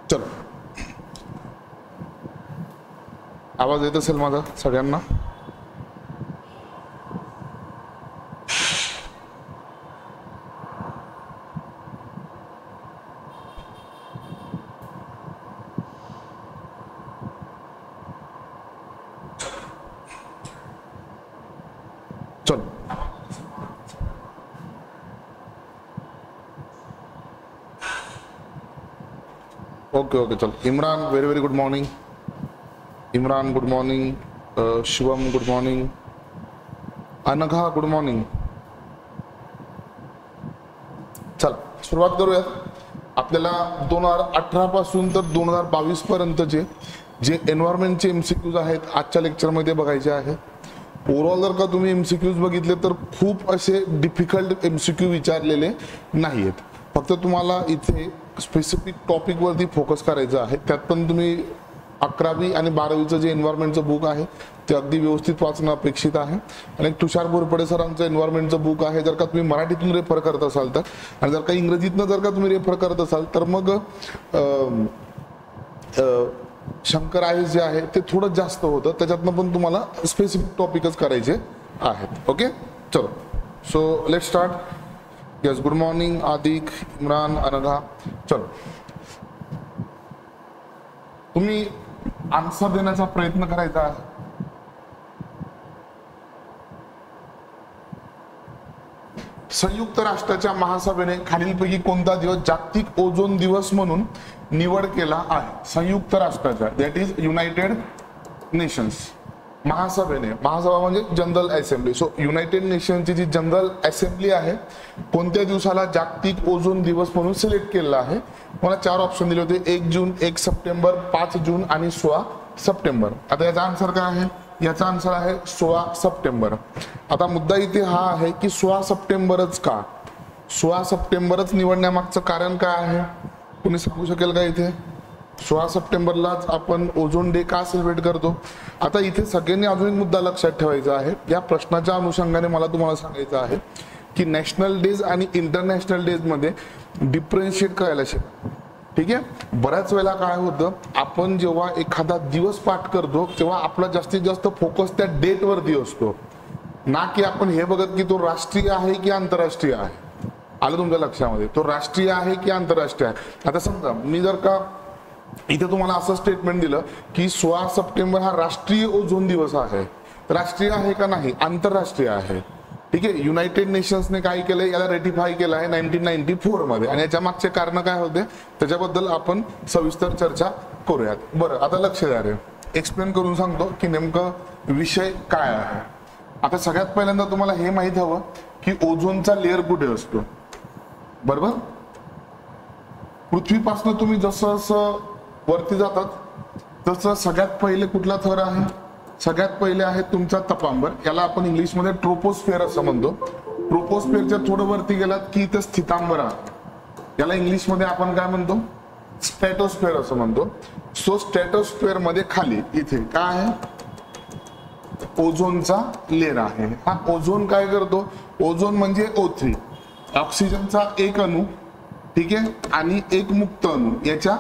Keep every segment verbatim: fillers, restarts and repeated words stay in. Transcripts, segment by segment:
चलो, आवाज येत असेल माझा सगळ्यांना? चलो, ओके ओके चलो. Imran very very good morning. Imran good morning. Shivam good morning. Anagha good morning. चला सुरुवात करूयात. आपल्याला दोन हजार अठरा पासून तर दोन हजार बावीस पर्यंतचे जे एन्व्हायरमेंटचे एमसीक्यूज आहेत आजच्या लेक्चरमध्ये बघायचे आहेत. ओव्हरऑल जर का तुम्ही एमसीक्यूज बघितले तर खूप असे डिफिकल्ट एमसीक्यू विचारलेले नाही आहेत. फक्त तुम्हाला इथे स्पेसिफिक टॉपिक वरती फोकस करायचं आहे. त्यात पण तुम्ही अकरावी आणि बारावीचं जे एन्व्हायरमेंटचं बुक आहे ते अगदी व्यवस्थित वाचणं अपेक्षित आहे. आणि तुषार बोरपडे सरांचं एन्व्हायरमेंटचं बुक आहे. जर का तुम्ही मराठीतून रेफर करत असाल तर, आणि जर का इंग्रजीतनं जर का तुम्ही रेफर करत असाल तर मग शंकर आहे जे आहे ते थोडं जास्त होतं. त्याच्यातनं पण तुम्हाला स्पेसिफिक टॉपिकच करायचे आहेत. ओके चलो, so let start. Yes, good morning Adik, Imran, Anagha. चलो, तुम्ही आन्सर देण्याचा प्रयत्न करायचा आहे. संयुक्त राष्ट्राच्या महासभेने खालीलपैकी कोणता दिवस जागतिक ओझोन दिवस म्हणून निवड केला आहे? संयुक्त राष्ट्राच्या, दॅट इज युनायटेड नेशन्स महासभेने. महासभा म्हणजे जनरल असेंब्ली. सो युनायटेड नेशनची जी जनरल असेंब्ली आहे कोणत्या दिवसाला जागतिक ओझोन दिवस म्हणून सिलेक्ट केलेला आहे? मला चार ऑप्शन दिले होते, एक जून, एक सप्टेंबर, पाच जून आणि सोळा सप्टेंबर. आता याचा आन्सर काय आहे? याचा आन्सर आहे सोळा सप्टेंबर. आता मुद्दा इथे हा आहे की सोळा सप्टेंबरच का? सोळा सप्टेंबरच निवडण्यामागचं कारण काय आहे? कोणी सांगू शकेल का इथे? सोळा सप्टेंबरलाच आपण ओझोन डे का सेलिब्रेट करतो? आता इथे सगळ्यांनी अजून एक मुद्दा लक्षात ठेवायचा आहे. या प्रश्नाच्या अनुषंगाने मला तुम्हाला सांगायचं आहे की नॅशनल डेज आणि इंटरनॅशनल डेज मध्ये डिफरन्शिएट करायला शिका. ठीक आहे, बऱ्याच वेळेला काय होतं, आपण जेव्हा एखादा दिवस पाठ करतो तेव्हा आपला जास्तीत जास्त फोकस त्या डेट वरती असतो, ना की आपण हे बघत की तो राष्ट्रीय आहे की आंतरराष्ट्रीय आहे. आलं तुमच्या लक्षामध्ये? तो राष्ट्रीय आहे की आंतरराष्ट्रीय आहे. आता समजा मी जर का इथे तुम्हाला असं स्टेटमेंट दिलं की सोळा सप्टेंबर हा राष्ट्रीय ओझोन दिवस आहे, राष्ट्रीय आहे का नाही? आंतरराष्ट्रीय आहे. ठीक आहे, युनायटेड नेशन्सने काय केलंय, याला रेटिफाय केलं आहे नाईन्टीन नाईन्टी फोर मध्ये. आणि याच्या मागचे कारण काय होते त्याच्याबद्दल आपण सविस्तर चर्चा करूयात. बरं, आता लक्ष द्या रे, एक्सप्लेन करून सांगतो की नेमकं विषय काय आहे. आता सगळ्यात पहिल्यांदा तुम्हाला हे माहित हवं की ओझोनचा लेअर कुठे असतो. बरोबर, पृथ्वीपासून तुम्ही जसं जसं वरती जातात तसं सगळ्यात पहिले कुठला थर आहे? सगळ्यात पहिले आहे तुमचा तपांबर. याला आपण इंग्लिश मध्ये ट्रोपोस्फिअर असं म्हणतो. ट्रोपोस्फिअरच्या थोडं वरती गेलात की इथं स्थितांबर आहे. याला इंग्लिश मध्ये आपण काय म्हणतो? स्ट्रॅटोस्फिअर असं म्हणतो. सो स्ट्रॅटोस्फिअर मध्ये खाली इथे काय आहे? ओझोनचा लेअर आहे. हा ओझोन काय करतो? ओझोन म्हणजे ओ थ्री, ऑक्सिजनचा एक अणू, ठीक आहे, आणि एक मुक्त अणू याच्या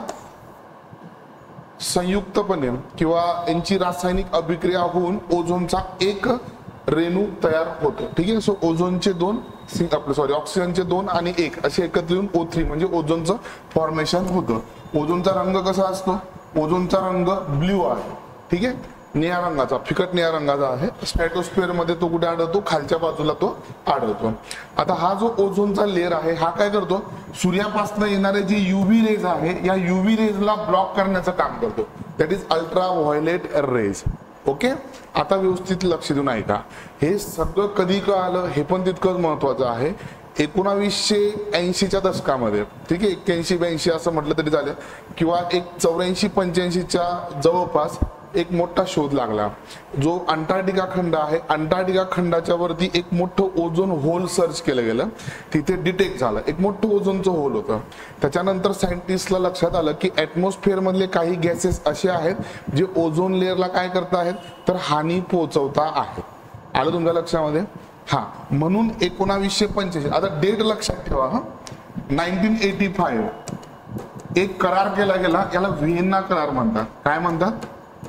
संयुक्तपणे किंवा यांची रासायनिक अभिक्रिया होऊन ओझोनचा एक रेणू तयार होतो. ठीक आहे, सो ओझोनचे दोन आपलं सॉरी ऑक्सिजनचे दोन आणि एक असे एकत्र येऊन ओ थ्री म्हणजे ओझोनचं फॉर्मेशन होतं. ओझोनचा रंग कसा असतो? ओझोनचा रंग ब्ल्यू आहे. ठीक आहे, निळ्या रंगाचा, फिकट निळ्या रंगाचा आहे. स्ट्रॅटोस्फिअर मध्ये तो कुठे आढळतो? खालच्या बाजूला तो आढळतो. आता हा जो ओझोनचा लेअर आहे हा काय करतो? सूर्यापासून येणारे जे युव्ही रेज आहे या युव्ही रेजला ब्लॉक करण्याचं काम करतो. That is ultra violet rays. Okay, आता व्यवस्थित लक्ष देऊन ऐका. हे सगळं कधी कळालं हे पण तितकंच महत्वाचं आहे. एकोणावीसशे ऐंशीच्या दशकामध्ये, ठीक आहे, एक्क्याऐंशी ब्याऐंशी असं म्हटलं तरी चालेल, किंवा एक चौऱ्याऐंशी पंच्याऐंशीच्या जवळपास एक मोठा शोध लागला. जो अंटार्क्टिका खंड आहे, अंटार्क्टिका खंडाच्या वरती एक मोठं ओझोन होल सर्च केलं गेलं. तिथे डिटेक्ट झालं एक मोठं ओझोनचं होल होतं. त्याच्यानंतर सायंटिस्टला लक्षात आलं की ऍटमॉस्फिअर मधले काही गॅसेस असे आहेत जे ओझोन लेअरला काय करत आहेत तर हानी पोहोचवता आहेत. आलं तुमच्या लक्षामध्ये? हा, म्हणून एकोणावीसशे पंच्याऐंशी, आता डेट लक्षात ठेवा हा, नाईन्टीन एटी फाईव्ह एक करार केला गेला, याला व्हिएन्ना करार म्हणतात. काय म्हणतात?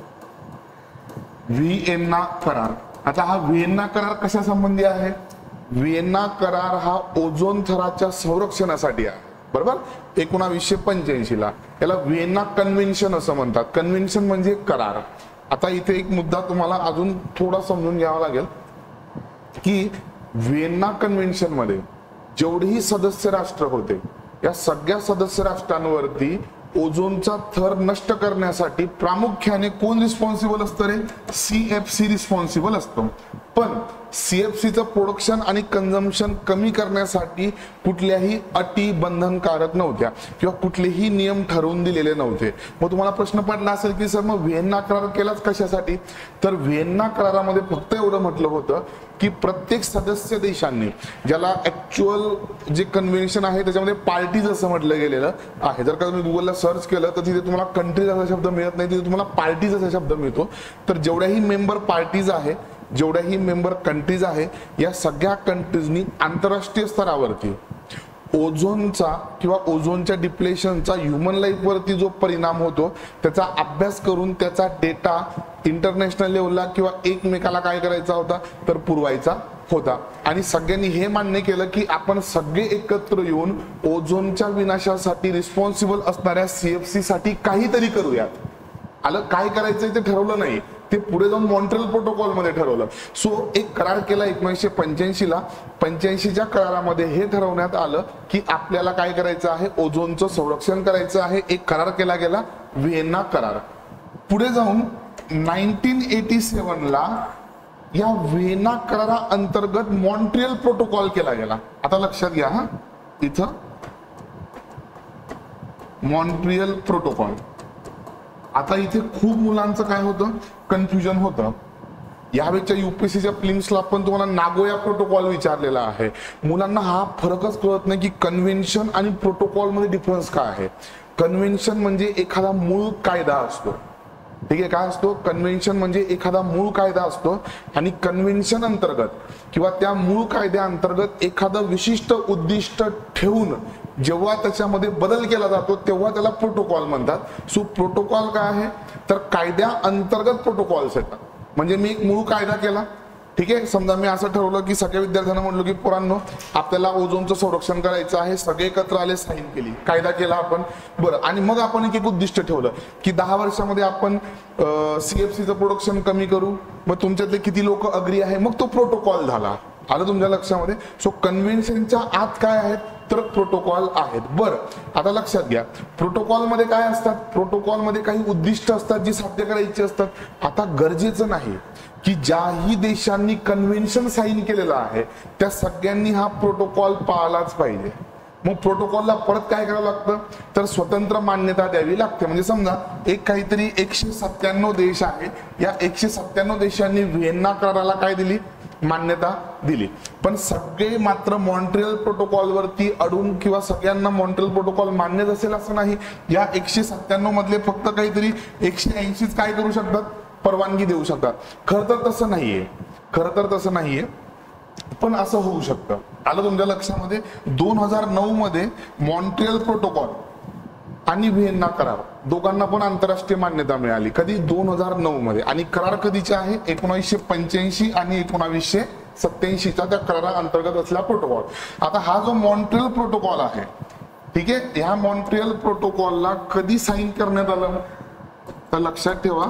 व्हिएन्ना करार. आता हा व्हिएन्ना करार कशा संबंधी आहे? व्हिएन्ना करार हा ओझोन थराच्या संरक्षणासाठी आहे, बरोबर. एकोणावीसशे पंच्याऐंशी ला याला व्हिएन्ना कन्व्हेन्शन असं म्हणतात. कन्व्हेन्शन म्हणजे करार. आता इथे एक मुद्दा तुम्हाला अजून थोडा समजून घ्यावा लागेल की व्हिएन्ना कन्व्हेन्शन मध्ये जेवढेही सदस्य राष्ट्र होते, या सगळ्या सदस्य राष्ट्रांवरती ओझोनचा थर नष्ट करण्यासाठी प्रामुख्याने कोण रिस्पॉन्सिबल असतं रे? सीएफसी रिस्पॉन्सिबल असतो. पण सीएफसीचं प्रोडक्शन आणि कन्झम्पशन कमी करण्यासाठी कुठल्याही अटी बंधनकारक नव्हत्या किंवा कुठलेही नियम ठरवून दिलेले नव्हते. मग तुम्हाला प्रश्न पडला असेल की सर मग व्हिएन्ना करार केलाच कशासाठी? तर व्हिएन्ना करारामध्ये फक्त एवढं म्हटलं होतं की प्रत्येक सदस्य देशांनी, ज्याला ऍक्च्युअल जे कन्व्हेन्शन आहे त्याच्यामध्ये पार्टीज असं म्हटलं गेलेलं आहे. जर का तुम्ही गुगलला सर्च केलं तर तिथे तुम्हाला कंट्रीज असा शब्द मिळत नाही, तिथे तुम्हाला पार्टीज असा शब्द मिळतो. तर जेवढ्याही मेंबर पार्टीज आहे, जेवढ्याही मेंबर कंट्रीज आहे, या सगळ्या कंट्रीजनी आंतरराष्ट्रीय स्तरावरती ओझोनचा किंवा ओझोनच्या डिप्लेशनचा ह्युमन लाईफ वरती जो परिणाम होतो त्याचा अभ्यास करून त्याचा डेटा इंटरनॅशनल लेवलला किंवा एकमेकाला काय करायचा होता तर पुरवायचा होता. आणि सगळ्यांनी हे मान्य केलं की आपण सगळे एकत्र येऊन ओझोनच्या विनाशासाठी रिस्पॉन्सिबल असणाऱ्या सीएफसी साठी काहीतरी करूयात. आलं, काय करायचंय ते ठरवलं नाही, ते पुढे जाऊन मॉन्ट्रियल प्रोटोकॉल मध्ये ठरवलं. सो एक करार केला एकोणीसशे पंच्याऐंशी ला. पंच्याऐंशीच्या करारामध्ये हे ठरवण्यात आलं की आपल्याला काय करायचं आहे? ओझोनचं संरक्षण करायचं आहे. एक करार केला गेला, व्हिएन्ना करार. पुढे जाऊन नाईन्टीन एटी सेवन ला या व्हिएन्ना करारा अंतर्गत मॉन्ट्रियल प्रोटोकॉल केला गेला. आता लक्षात घ्या हा, इथं मॉन्ट्रियल प्रोटोकॉल. आता इथे खूप मुलांचं काय होतं? कन्फ्युजन होतं. यावेळेच्या युपीएससीच्या प्लिम्सला पण तुम्हाला नागोया प्रोटोकॉल विचारलेला आहे. मुलांना हा फरकच कळत नाही की कन्व्हेन्शन आणि प्रोटोकॉल मध्ये डिफरन्स काय आहे. कन्व्हेन्शन म्हणजे एखादा मूळ कायदा असतो, ठीक आहे. काय असतो? कन्व्हेन्शन म्हणजे एखादा मूळ कायदा असतो आणि कन्व्हेन्शन अंतर्गत किंवा त्या मूळ कायद्या अंतर्गत एखादं विशिष्ट उद्दिष्ट ठेवून जेव्हा त्याच्यामध्ये बदल केला जातो तेव्हा त्याला प्रोटोकॉल म्हणतात. सो प्रोटोकॉल काय आहे तर कायद्या अंतर्गत प्रोटोकॉल्स येतात. म्हणजे मी एक मूळ कायदा केला, ठीक आहे. समजा मी असं ठरवलं की सगळ्या विद्यार्थ्यांना म्हणलो की पोरांनो आपल्याला ओझोनचं संरक्षण करायचं आहे, सगळे एकत्र आले, साईन केली, कायदा केला आपण, बरं. आणि मग आपण एक एक उद्दिष्ट ठेवलं की दहा वर्षामध्ये आपण सीएफसीचं प्रोडक्शन कमी करू. मग तुमच्यातले किती लोक अग्री आहे, मग तो प्रोटोकॉल झाला. आलं तुमच्या लक्षामध्ये? सो कन्व्हेन्शनच्या आत काय आहेत तर प्रोटोकॉल आहेत. बरं, आता लक्षात घ्या, प्रोटोकॉल मध्ये काय असतात? प्रोटोकॉल मध्ये काही उद्दिष्ट असतात जी साध्य करायची असतात. आता गरजेचं नाही की ज्याही देशांनी कन्व्हेन्शन साईन केलेलं आहे त्या सगळ्यांनी हा प्रोटोकॉल पाळलाच पाहिजे. मग प्रोटोकॉलला परत काय करावं लागतं तर स्वतंत्र मान्यता द्यावी लागते. म्हणजे समजा एक काहीतरी एकशे सत्त्याण्णव देश आहे, या एकशे सत्त्याण्णव देशांनी व्हिएन्ना कराराला काय दिली? मान्यता दिली. पण सगळे मात्र मॉन्ट्रियल प्रोटोकॉल वरती अडून किंवा सगळ्यांना मॉन्ट्रियल प्रोटोकॉल मान्यच असेल असं नाही. या एकशे सत्त्याण्णव मधले फक्त काहीतरी एकशे ऐंशीच काय करू शकतात? परवानगी देऊ शकतात. खरं तर तसं नाहीये, खरं तर तसं नाहीये, पण असं होऊ शकतं. आलं तुमच्या लक्षामध्ये? दोन हजार नऊ मध्ये मॉन्ट्रियल प्रोटोकॉल आणि व्हिएन्ना करार दोघांना पण आंतरराष्ट्रीय मान्यता मिळाली. कधी? दोन हजार नऊ मध्ये. आणि करार कधीचे आहे? एकोणीसशे पंच्याऐंशी आणि एकोणावीसशे सत्याऐंशीचा त्या करारा अंतर्गत असलेला प्रोटोकॉल. आता हा जो मॉन्ट्रियल प्रोटोकॉल आहे, ठीक आहे, ह्या मॉन्ट्रियल प्रोटोकॉलला कधी साईन करण्यात आलं तर लक्षात ठेवा,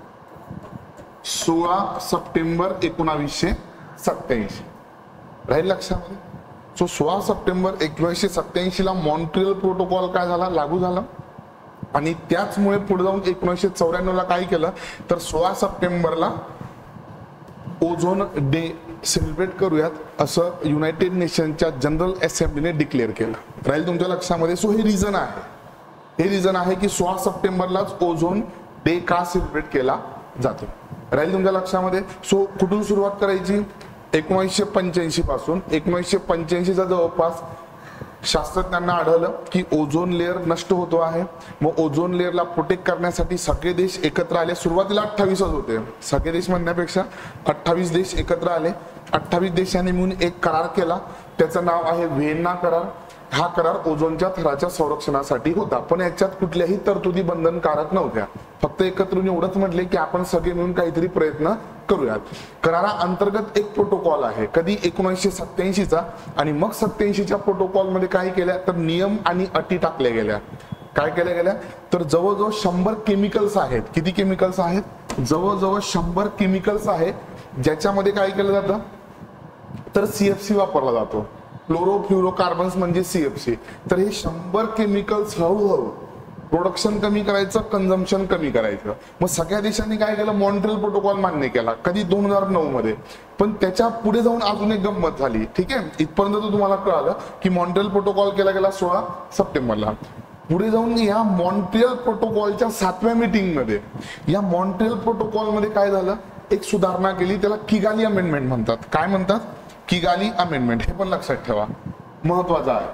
सोळा सप्टेंबर एकोणावीसशे सत्याऐंशी. राहील लक्षामध्ये? सो सोळा सप्टेंबर एकोणीसशे सत्याऐंशी ला मॉन्ट्रियल प्रोटोकॉल काय झाला? लागू झाला. आणि त्याचमुळे पुढे जाऊन एकोणीसशे चौऱ्याण्णव ला काय केलं तर सोळा सप्टेंबरला ओझोन डे सेलिब्रेट करूयात असं युनायटेड नेशनच्या जनरल असेंब्लीने डिक्लेअर केलं. राहील तुमच्या लक्षामध्ये? सो हे रिझन आहे, हे रिझन आहे की सोळा सप्टेंबरलाच ओझोन डे का सेलिब्रेट केला जातो. राहील तुमच्या लक्षामध्ये? सो कुठून सुरुवात करायची? एकोणीसशे पंच्याऐंशी पासून. एकोणीसशे पंच्याऐंशीचा जवळपास शास्त्रज्ञांना आढळलं की ओझोन लेअर नष्ट होतो आहे. मग ओझोन लेअरला प्रोटेक्ट करण्यासाठी सगळे देश एकत्र आले. सुरुवातीला अठ्ठावीसच होते, सगळे देश म्हणण्यापेक्षा अठ्ठावीस देश एकत्र आले. अठ्ठावीस देशांनी मिळून एक करार केला, त्याचं नाव आहे व्हिएन्ना करार. हा करार ओझोनच्या थराच्या संरक्षणासाठी होता, पण याच्यात कुठल्याही तरतुदी बंधनकारक नव्हत्या. फक्त एकत्र एवढंच म्हटले की आपण सगळे मिळून काहीतरी प्रयत्न करूयात. करारा अंतर्गत एक प्रोटोकॉल आहे, कधी एकोणीसशे सत्याऐंशी चा, आणि मग सत्याऐंशीच्या प्रोटोकॉल मध्ये काय केल्या तर नियम आणि अटी टाकल्या गेल्या. काय केल्या गेल्या तर जवळजवळ शंभर केमिकल्स आहेत. किती केमिकल्स आहेत? जवळजवळ शंभर केमिकल्स आहेत, ज्याच्यामध्ये काय केलं जातं तर सीएफसी वापरला जातो. फ्लोरोफ्लोरोकार्बन्स म्हणजे सीएफसी. तर हे शंभर केमिकल्स हळूहळू प्रोडक्शन कमी करायचं, कन्झम्पशन कमी करायचं. मग सगळ्या देशांनी काय केलं, मॉन्ट्रियल प्रोटोकॉल मान्य केला. कधी दोन हजार नऊ मध्ये. पण त्याच्या पुढे जाऊन अजून एक गंमत झाली. ठीक आहे, इथपर्यंत तर तुम्हाला कळालं की मॉन्ट्रियल प्रोटोकॉल केला गेला सोळा सप्टेंबरला. पुढे जाऊन या मॉन्ट्रियल प्रोटोकॉलच्या सातव्या मीटिंग मध्ये या मॉन्ट्रियल प्रोटोकॉल मध्ये काय झालं, एक सुधारणा केली, त्याला किगाली अमेंडमेंट म्हणतात. काय म्हणतात? Kigali amendment. हे पण लक्षात ठेवा, महत्वाचं आहे.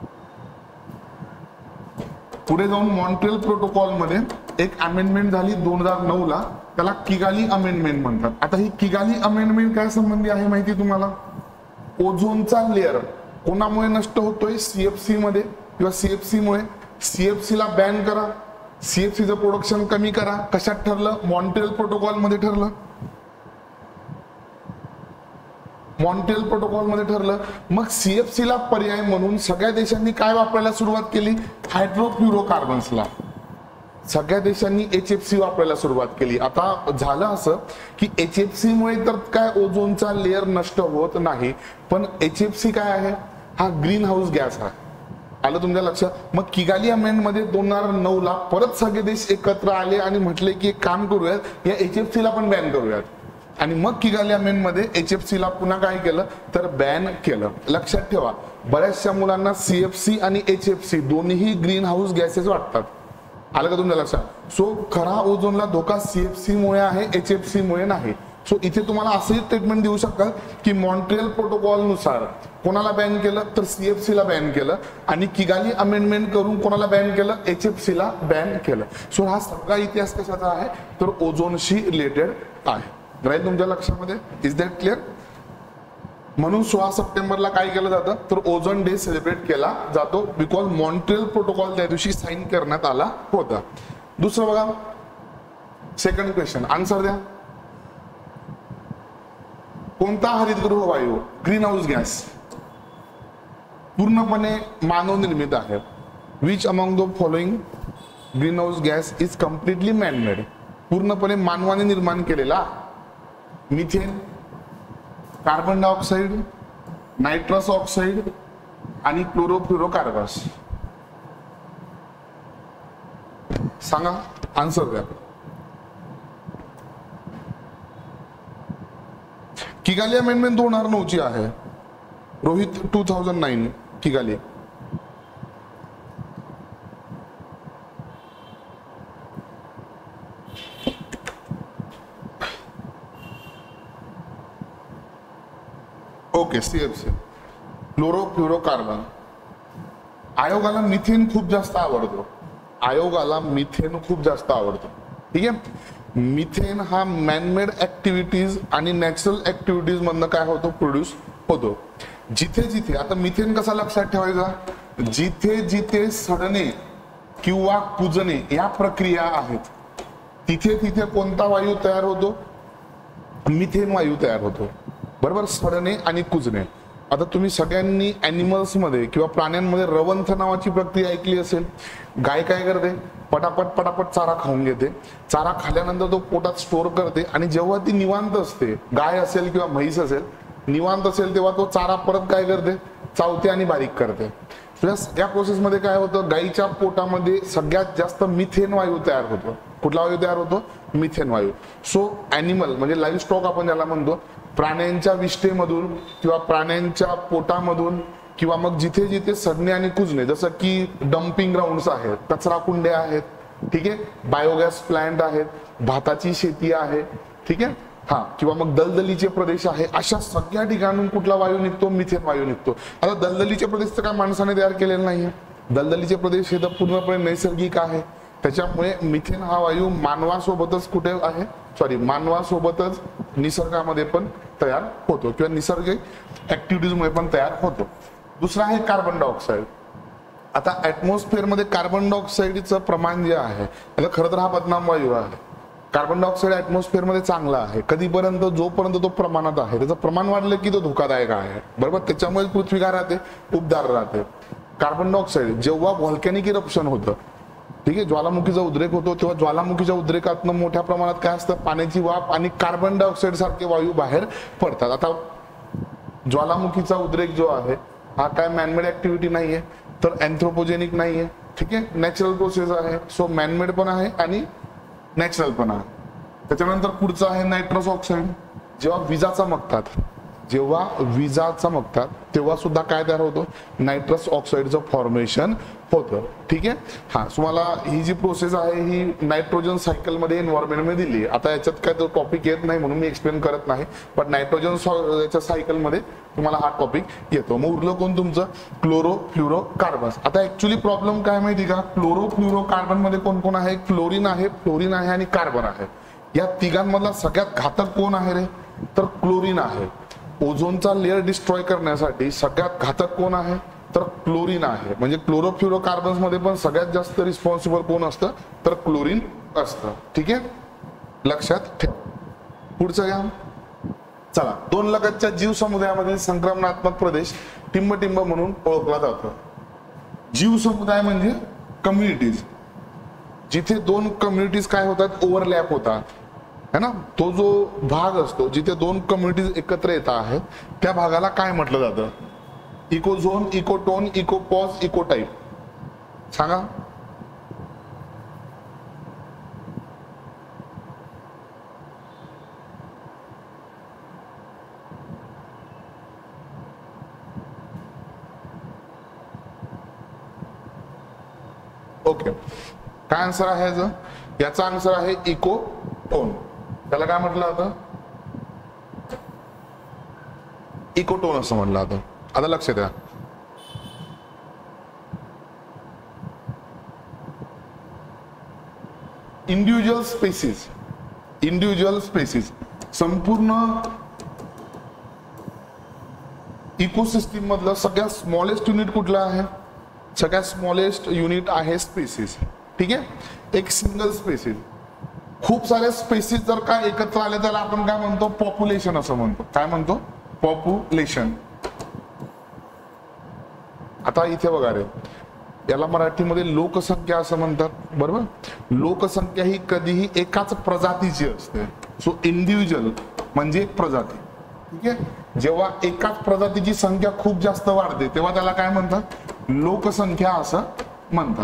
पुढे जाऊन मॉन्ट्रियल प्रोटोकॉल मध्ये एक अमेंडमेंट झाली दोन हजार नऊ ला, त्याला किगाली अमेंडमेंट म्हणतात. आता ही किगाली अमेंडमेंट काय संबंधी आहे माहिती तुम्हाला? ओझोनचा लेअर कोणामुळे नष्ट होतोय? सीएफसी मध्ये किंवा सीएफसी मुळे. सीएफसी ला बॅन करा, सीएफसीचं प्रोडक्शन कमी करा. कशात ठरलं? मॉन्ट्रियल प्रोटोकॉल मध्ये ठरलं. मॉन्ट्रियल प्रोटोकॉल मध्ये ठरलं. मग सीएफसी ला पर्याय म्हणून सगळ्या देशांनी काय वापरायला सुरुवात केली? हायड्रोफ्लोरोकार्बन्सला. सगळ्या देशांनी एचएफसी वापरायला सुरुवात केली. आता झालं असं की एचएफसी मुळे तर काय ओझोनचा लेअर नष्ट होत नाही, पण एचएफसी काय आहे? हा ग्रीन हाऊस गॅस आहे. आलं तुमच्या लक्षात? मग किगाली अमेंड मध्ये दोन हजार नऊ ला परत सगळे देश एकत्र आले आणि म्हटले की एक काम करूयात, या एचएफसी ला पण बॅन करूयात. आणि मग किगाली अमेंड मध्ये एचएफसी ला पुन्हा काय केलं तर बॅन केलं. लक्षात ठेवा, बऱ्याचशा मुलांना सीएफसी आणि एचएफसी दोन्ही ग्रीन हाऊस गॅसेस वाटतात. आलं का तुमच्या लक्षात? सो खरा ओझोनला धोका सीएफसी मुळे आहे, एचएफसी मुळे नाही. सो इथे तुम्हाला असंही स्टेटमेंट देऊ शकाल की मॉन्ट्रियल प्रोटोकॉल नुसार कोणाला बॅन केलं तर सीएफसी ला बॅन केलं, आणि किगाली अमेंडमेंट करून कोणाला बॅन केलं? एचएफसी ला बॅन केलं. सो हा सगळा इतिहास कशाचा आहे तर ओझोनशी रिलेटेड आहे. राईट तुमच्या लक्षामध्ये? Is that clear? म्हणून सोळा सप्टेंबरला काय केलं जातं तर ओझोन डे सेलिब्रेट केला जातो, बिकॉज मॉन्ट्रियल प्रोटोकॉल त्या दिवशी साईन करण्यात आला होता. दुसरं बघा, सेकंड क्वेश्चन, आन्सर द्या. कोणता हरितगृह वायू, ग्रीन हाऊस गॅस, पूर्णपणे मानव निर्मित आहे? Which among the following green house gas is completely manmade? पूर्णपणे मानवाने निर्माण केलेला. Methane, carbon dioxide, nitrous oxide आणि क्लोरोफ्लोरोकार्बन्स. सांगा, आन्सर द्या. किगाली अमेंडमेंट दोन हजार नऊ ची आहे. Rohit, two thousand nine Kigali. Okay, CFC, fluorofluorocarbon. आयोगाला मिथेन खूप जास्त आवडतो. आयोगाला मिथेन खूप जास्त आवडतो. ठीक आहे, मिथेन हा मॅनमेड ऍक्टिव्हिटीज आणि नॅचरल ऍक्टिव्हिटीज मधनं काय होतो? प्रोड्यूस होतो. जिथे जिथे, आता मिथेन कसा लक्षात ठेवायचा? जिथे जिथे सडणे किंवा कुजणे या प्रक्रिया आहेत, तिथे तिथे कोणता वायू तयार होतो? मिथेन वायू तयार होतो. बरोबर, सडणे आणि कुजणे. आता तुम्ही सगळ्यांनी अॅनिमल्स मध्ये किंवा प्राण्यांमध्ये रवंथ नावाची प्रक्रिया ऐकली असेल. गाय काय करते? पटापट पटापट चारा खाऊन घेते. चारा खाल्यानंतर तो पोटात स्टोअर करते, आणि जेव्हा ती निवांत असते, गाय असेल किंवा म्हैस असेल, निवांत असेल तेव्हा तो चारा परत काय करते? चावते आणि बारीक करते. प्लस या प्रोसेसमध्ये काय होतं? गायीच्या पोटामध्ये सगळ्यात जास्त मिथेन वायू तयार होतो. कुठला वायू तयार होतो? मिथेन वायू. सो अॅनिमल म्हणजे लाईव्ह स्टॉक आपण ज्याला म्हणतो, प्राण्यांच्या विष्ठेमधून किंवा प्राण्यांच्या पोटामधून किंवा मग जिथे जिथे सडणे आणि कुजणे, जसं की डम्पिंग ग्राउंड्स आहेत, कचरा कुंड्या आहेत, ठीक आहे, बायोगॅस प्लांट आहेत, भाताची शेती आहे, ठीक आहे, हा, किंवा मग दलदलीचे प्रदेश आहे, अशा सगळ्या ठिकाणून कुठला वायू निघतो? मिथेन वायू निघतो. आता दलदलीचे प्रदेश तर काय माणसाने तयार केलेले नाहीये. दलदलीचे प्रदेश हे तर पूर्णपणे नैसर्गिक आहे. त्याच्यामुळे मिथेन हा वायू मानवासोबतच कुठे आहे? सॉरी, मानवासोबतच निसर्गामध्ये पण तयार होतो किंवा निसर्गिक ऍक्टिव्हिटीज मुळे पण तयार होतो. दुसरा आहे कार्बन डायऑक्साइड. आता ऍटमॉस्फिअर मध्ये कार्बन डायऑक्साईडचं प्रमाण जे आहे आता खरं तर हा बदनाम वायू आहे. कार्बन डायऑक्साईड ऍटमॉस्फिअर मध्ये चांगला आहे कधीपर्यंत जोपर्यंत तो प्रमाणात आहे. त्याचं प्रमाण वाढलं की तो धोकादायक आहे बरोबर. त्याच्यामुळे पृथ्वी काय राहते उबदार राहते. कार्बन डायऑक्साईड जेव्हा व्हॉल्कॅनिक इरप्शन होतं ठीक आहे ज्वालामुखीचा उद्रेक होतो तेव्हा ज्वालामुखीच्या उद्रेकातनं मोठ्या प्रमाणात काय असतं पाण्याची वाफ आणि कार्बन डायऑक्साईड सारखे वायू बाहेर पडतात. आता ज्वालामुखीचा उद्रेक जो आहे हा काय मॅनमेड ऍक्टिव्हिटी नाहीये तर अँथ्रोपोजेनिक नाहीये ठीक आहे नॅचरल प्रोसेस आहे. सो मॅनमेड पण आहे आणि नॅचरल पण आहे. त्याच्यानंतर पुढचं आहे नायट्रस ऑक्साईड. जेव्हा विजा चमकतात जेव्हा विजा चमकतात तेव्हा सुद्धा काय तयार होतं नायट्रस ऑक्साईडचं फॉर्मेशन होतं ठीक आहे. हा तुम्हाला ही जी प्रोसेस आहे ही नायट्रोजन सायकल मध्ये एन्व्हायरमेंट मध्ये दिली. आता याच्यात काय तो टॉपिक येत नाही म्हणून मी एक्सप्लेन करत नाही पण नायट्रोजन याच्या सायकल मध्ये तुम्हाला हा टॉपिक येतो. मग उरलं कोण तुमचं क्लोरो फ्लोरो कार्बन. आता ऍक्च्युली प्रॉब्लेम काय माहिती का क्लोरो फ्लोरो कार्बन मध्ये कोण कोण आहे क्लोरीन आहे फ्लोरीन आहे आणि कार्बन आहे. या तिघांमधला सगळ्यात घातक कोण आहे रे तर क्लोरीन आहे. ओझोनचा लेअर डिस्ट्रॉय करण्यासाठी सगळ्यात घातक कोण आहे तर क्लोरीन आहे. म्हणजे क्लोरोफ्लोरो कार्बन्स मध्ये पण सगळ्यात जास्त रिस्पॉन्सिबल कोण असतं तर क्लोरीन असतं ठीक आहे लक्षात ठेवा. पुढचं घ्या चला. दोन लगतच्या जीव समुदायामधील संक्रमणात्मक प्रदेश टिंबटिंब म्हणून ओळखला जातो. जीव समुदाय म्हणजे कम्युनिटीज जिथे दोन कम्युनिटीज काय होतात ओव्हरलॅप होतात है ना. तो जो भाग असतो जिथे दोन कम्युनिटीज एकत्र येत आहेत त्या भागाला काय म्हटलं जातं इकोझोन इकोटोन इकोपॉज इकोटाईप सांगा. ओके काय आन्सर आहे याचा याचा आन्सर आहे इकोटोन. त्याला काय म्हटलं जातं इकोटोन असं म्हटलं जातं. आता लक्षात द्या इंडिव्हिज्युअल स्पेसिस इंडिव्हिज्युअल स्पेसिस संपूर्ण इकोसिस्टीम मधलं सगळ्यात स्मॉलेस्ट युनिट कुठलं आहे सगळ्यात स्मॉलेस्ट युनिट आहे स्पेसिस ठीक आहे. एक सिंगल स्पेसिस खूप सारे स्पेसिस जर का एकत्र आले तर आपण काय म्हणतो पॉप्युलेशन असं म्हणतो. काय म्हणतो पॉप्युलेशन. आता इथे बघा रे याला मराठीमध्ये लोकसंख्या असं म्हणतात बरोबर. लोकसंख्या ही कधीही एकाच प्रजातीची असते. सो इंडिव्हिज्युअल म्हणजे प्रजाती ठीक आहे. जेव्हा एकाच प्रजातीची संख्या खूप जास्त वाढते तेव्हा त्याला काय म्हणतात लोकसंख्या असं म्हणतात.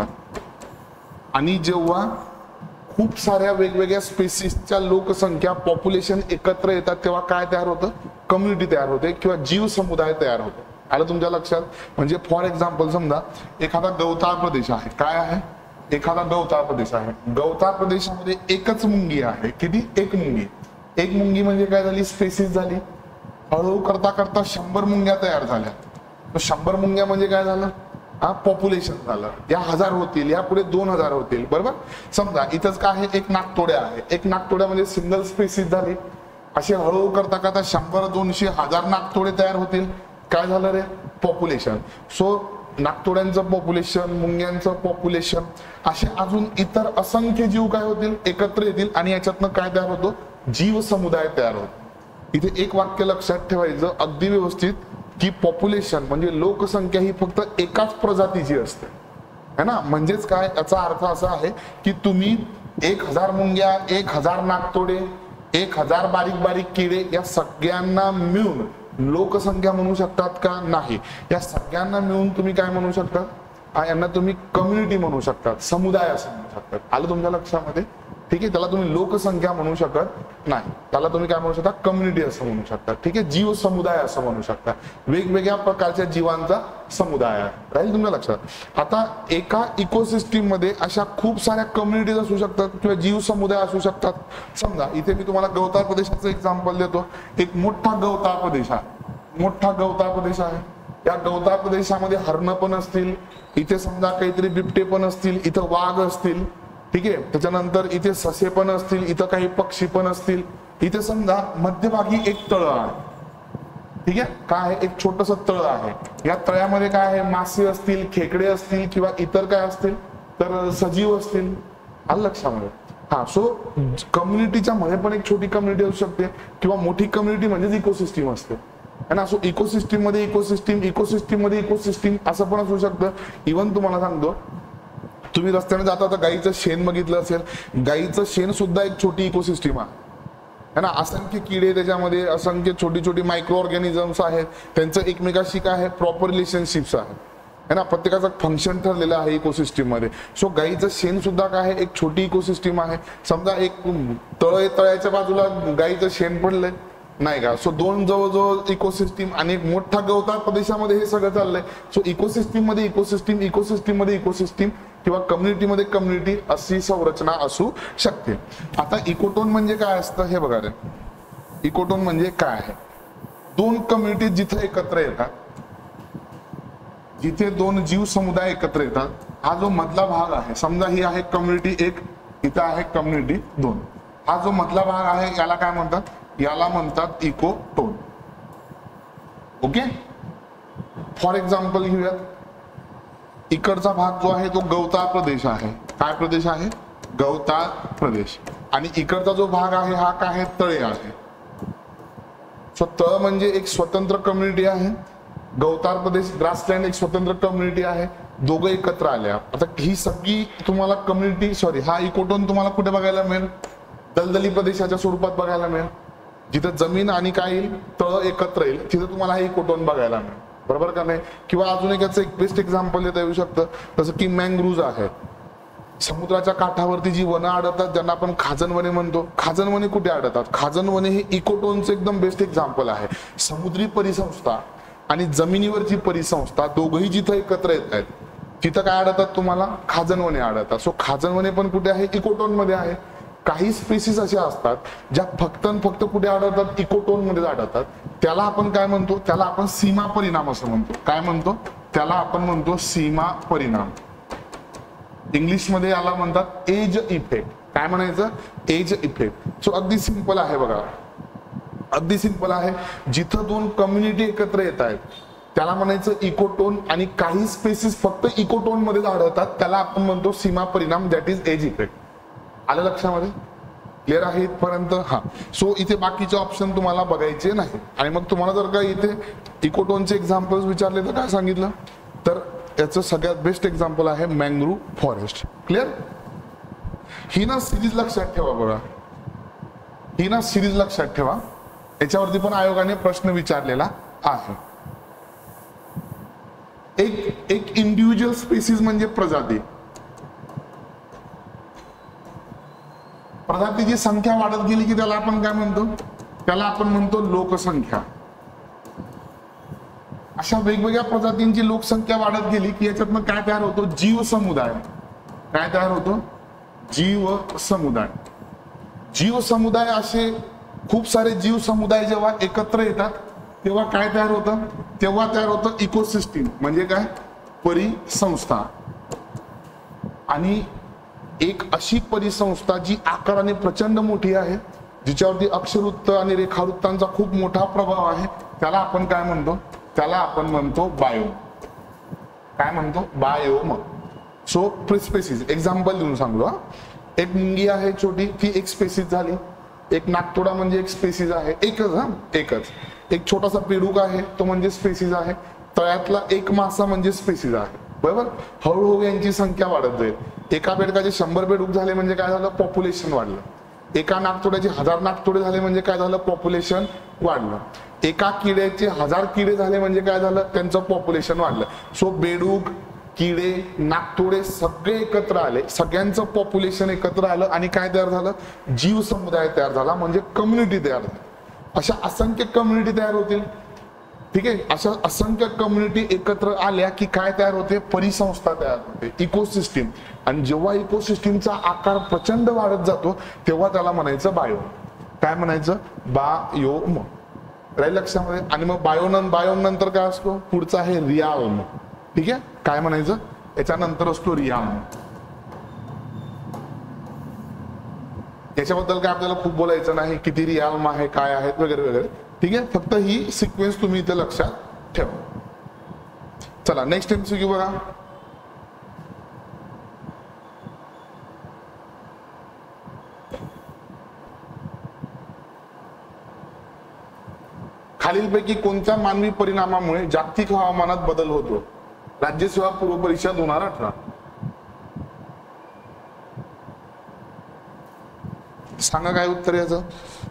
आणि जेव्हा खूप साऱ्या वेगवेगळ्या स्पेसिसच्या लोकसंख्या पॉप्युलेशन एकत्र येतात तेव्हा काय तयार होतं कम्युनिटी तयार होते किंवा जीव समुदाय तयार होतो. आलं तुमच्या लक्षात. म्हणजे फॉर एक्झाम्पल समजा एखादा गवताळ प्रदेश आहे काय आहे एखादा गवताळ प्रदेश आहे. गवताळ प्रदेशामध्ये एकच मुंगी आहे. किती एक मुंगी. एक मुंगी म्हणजे काय झाली स्पेसिस झाली. हळूहळू करता करता शंभर मुंग्या तयार झाल्या. शंभर मुंग्या म्हणजे काय झालं हा पॉप्युलेशन झालं. या हजार होतील या पुढे दोन हजार होतील बरोबर. समजा इथंच काय आहे एक नाकतोड्या आहे. एक नाकतोड्या म्हणजे सिंगल स्पेसिस झाली. असे हळूहळू करता करता शंभर दोनशे हजार नाकतोडे तयार होतील. काय झालं रे पॉप्युलेशन. सो नाकतोड्यांचं पॉप्युलेशन मुंग्यांचं पॉप्युलेशन असे अजून इतर असंख्य जीव काय होतील एकत्र येतील आणि याच्यातनं काय तयार होतो जीव समुदाय तयार होतो. इथे एक वाक्य लक्षात ठेवायचं अगदी व्यवस्थित की पॉप्युलेशन म्हणजे लोकसंख्या ही फक्त एकाच प्रजातीची असते है ना. म्हणजेच काय याचा अर्थ असा आहे की तुम्ही एक हजार मुंग्या एक हजार नाकतोडे एक हजार बारीक बारीक किडे या सगळ्यांना मिळून लोकसंख्या म्हणू शकतात का नाही. या सगळ्यांना मिळून तुम्ही काय म्हणू शकता यांना तुम्ही कम्युनिटी म्हणू शकतात समुदाय असं म्हणू शकतात. आलं तुमच्या लक्षामध्ये ठीक आहे. त्याला तुम्ही लोकसंख्या म्हणू शकत नाही. त्याला तुम्ही काय म्हणू शकता कम्युनिटी असं म्हणू शकता ठीक आहे. जीव समुदाय असं म्हणू शकता. वेगवेगळ्या प्रकारच्या जीवांचा समुदाय राहील तुमच्या लक्षात. आता एका इकोसिस्टीम मध्ये अशा खूप साऱ्या कम्युनिटीज असू शकतात किंवा जीव समुदाय असू शकतात. समजा इथे मी तुम्हाला गवताळ प्रदेशाचं एक्झाम्पल देतो. एक मोठा गवताळ प्रदेश आहे मोठा गवताळ प्रदेश आहे. या गवताळ प्रदेशामध्ये हरण पण असतील इथे समजा काहीतरी बिबटे पण असतील इथं वाघ असतील ठीक आहे. त्याच्यानंतर इथे ससे पण असतील इथं काही पक्षी पण असतील. इथे समजा मध्यभागी एक तळ आहे ठीक आहे. काय आहे, एक छोटस तळ आहे. या तळ्यामध्ये काय आहे, मासे असतील, खेकडे असतील किंवा इतर काय असतील तर सजीव असतील. आलं लक्षामध्ये. हा, सो कम्युनिटीच्या मध्ये पण एक छोटी कम्युनिटी असू शकते किंवा मोठी कम्युनिटी म्हणजेच इकोसिस्टीम असते है ना. सो इकोसिस्टीम मध्ये इकोसिस्टीम इकोसिस्टीम मध्ये इकोसिस्टीम असं पण असू शकतं. इव्हन तुम्हाला सांगतो, तुम्ही रस्त्याने जाता तर गाईचं शेण बघितलं असेल, गाईचं शेण सुद्धा एक छोटी इकोसिस्टीम आहे है ना. असंख्य किडे त्याच्यामध्ये, असंख्य छोटी छोटी मायक्रो ऑर्गॅनिझम्स आहेत, त्यांचं एकमेकाशी काय आहे, प्रॉपर रिलेशनशिप्स आहे है ना. प्रत्येकाचं फंक्शन ठरलेलं आहे इकोसिस्टीम मध्ये. सो गाईचं शेण सुद्धा काय आहे, एक छोटी इकोसिस्टीम आहे. समजा एक तळ, तळ्याच्या बाजूला गाईचं शेण पडलंय नाही का. सो दोन जवळजवळ इकोसिस्टीम आणि एक मोठा गवताळ प्रदेशामध्ये हे सगळं चाललंय. सो इकोसिस्टीम मध्ये इकोसिस्टीम इकोसिस्टीम मध्ये इकोसिस्टीम किंवा कम्युनिटीमध्ये कम्युनिटी अशी संरचना असू शकते. आता इकोटोन म्हणजे काय असतं हे बघा रे. इकोटोन म्हणजे काय आहे, दोन कम्युनिटी जिथे एकत्र येतात, जिथे दोन जीव समुदाय एकत्र येतात. हा जो मधला भाग आहे, समजा ही आहे कम्युनिटी एक, इथं आहे कम्युनिटी दोन. हा जो मधला भाग आहे याला काय म्हणतात, याला म्हणतात इकोटोन. ओके. फॉर एक्झाम्पल घेऊयात, इकडचा भाग जो आहे तो गवताळ प्रदेश आहे. काय प्रदेश आहे, गवताळ प्रदेश. आणि इकडचा जो भाग आहे हा काय आहे, तळे आहे. सो तळ म्हणजे एक स्वतंत्र कम्युनिटी आहे, गवताळ प्रदेश ग्रासलँड एक स्वतंत्र कम्युनिटी आहे. दोघं एकत्र आल्या. आता ही सगळी तुम्हाला कम्युनिटी, सॉरी हा इकोटोन तुम्हाला कुठे बघायला मिळेल, दलदली प्रदेशाच्या स्वरूपात बघायला मिळेल. जिथे जमीन आणि काय येईल, तळ एकत्र येईल, तिथे तुम्हाला हे इकोटोन बघायला मिळेल. बरोबर का नाही. किंवा अजून एक याचं एक बेस्ट एक्झाम्पल देता येऊ शकतं, जसं की मँग्रुव्ज आहे. समुद्राच्या काठावरती जी वनं आढळतात ज्यांना आपण खाजणवने म्हणतो. खाजणवने कुठे आढळतात, खाजणवने हे इकोटोनचं एकदम बेस्ट एक्झाम्पल आहे. समुद्री परिसंस्था आणि जमिनीवरची परिसंस्था दोघंही जिथं एकत्र येत आहेत तिथं काय आढळतात तुम्हाला, खाजणवने आढळतात. सो खाजणवने पण कुठे आहे, इकोटोन मध्ये आहे. काही स्पेसिस अशा असतात ज्या फक्त फक्त कुठे आढळतात, इकोटोन मध्ये आढळतात. त्याला आपण काय म्हणतो, त्याला आपण सीमा परिणाम असं म्हणतो. काय म्हणतो, त्याला आपण म्हणतो सीमा परिणाम. इंग्लिश मध्ये याला म्हणतात एज इफेक्ट. काय म्हणायचं, एज इफेक्ट. सो अगदी सिंपल आहे बघा, अगदी सिंपल आहे. जिथं दोन कम्युनिटी एकत्र येत आहेत त्याला म्हणायचं इकोटोन, आणि काही स्पेसिस फक्त इकोटोन मध्ये आढळतात त्याला आपण म्हणतो सीमा परिणाम, दॅट इज एज इफेक्ट. आलं लक्षामध्ये, क्लिअर आहे इथपर्यंत. हा, सो इथे बाकीचे ऑप्शन तुम्हाला बघायचे नाही. आणि मग तुम्हाला जर का इथे इकोटोनचे एक्झाम्पल्स विचारले तर काय सांगितलं, तर याचं सगळ्यात बेस्ट एक्झाम्पल आहे मँग्रुव्ह फॉरेस्ट. क्लिअर. ही ना सिरीज लक्षात ठेवा बघा, ही ना सिरीज लक्षात ठेवा. याच्यावरती पण आयोगाने प्रश्न विचारलेला आहे. एक एक इंडिव्हिज्युअल स्पेसिस म्हणजे प्रजाती. प्रजातीची संख्या वाढत गेली की त्याला आपण काय म्हणतो, त्याला आपण म्हणतो लोकसंख्या. अशा वेगवेगळ्या प्रजातींची लोकसंख्या वाढत गेली की याच्यातनं काय तयार होतो, जीव समुदाय. काय तयार होतो, जीव समुदाय. जीव समुदाय असे खूप सारे जीव समुदाय जेव्हा एकत्र येतात तेव्हा काय तयार होतं, तेव्हा तयार होतं इकोसिस्टीम. म्हणजे काय, परिसंस्था. आणि एक अशी परिसंस्था जी आकाराने प्रचंड मोठी आहे, जिच्यावरती अक्षरवृत्त आणि रेखावृत्तांचा खूप मोठा प्रभाव आहे, त्याला आपण काय म्हणतो, त्याला आपण म्हणतो बायोम. काय म्हणतो, बायोम. सो स्पेसिस एक्झाम्पल देऊन सांगलो. हा, एक मुंगी आहे छोटी, ती एक स्पेसिस झाली. एक नागतोडा म्हणजे एक स्पेसिस आहे, एकच. हा, एकच. एक छोटासा पेडूक आहे तो म्हणजे स्पेसिस आहे. तळ्यातला एक मासा म्हणजे स्पेसिस आहे. बरोबर. हळूहळू यांची संख्या वाढत जाईल. एका बेडकाचे शंभर बेडूक झाले म्हणजे काय झालं, पॉप्युलेशन वाढलं. एका नागतोड्याचे हजार नागतोडे झाले म्हणजे काय झालं, पॉप्युलेशन वाढलं. एका किड्याचे हजार किडे झाले म्हणजे काय झालं, त्यांचं पॉप्युलेशन वाढलं. सो बेडूक, किडे, नागतोडे सगळे एकत्र आले, सगळ्यांचं पॉप्युलेशन एकत्र आलं आणि काय तयार झालं, जीव समुदाय तयार झाला, म्हणजे कम्युनिटी तयार झाली. अशा असंख्य कम्युनिटी तयार होतील. ठीक आहे. अशा असंख्य कम्युनिटी एकत्र आल्या की काय तयार होते, परिसंस्था तयार होते, इकोसिस्टीम. आणि जेव्हा इकोसिस्टीमचा आकार प्रचंड वाढत जातो तेव्हा त्याला म्हणायचं बायोम. काय म्हणायचं, बायोम. राहील लक्षामध्ये. आणि मग बायोन बायोम नंतर काय असतो, पुढचा आहे रियाल्म. ठीक आहे. काय म्हणायचं, याच्यानंतर असतो रियाल्म. याच्याबद्दल काय आपल्याला खूप बोलायचं नाही, किती रियाल्म आहे, काय आहेत वगैरे वगैरे. ठीक आहे, फक्त ही सिक्वेन्स तुम्ही इथे लक्षात ठेवा. चला नेक्स्ट एमसीक्यू बघा. खालीलपैकी कोणत्या मानवी परिणामामुळे जागतिक हवामानात बदल होतो? राज्यसेवा पूर्व परीक्षा दोन हजार अठरा. सांगा काय उत्तर याचं.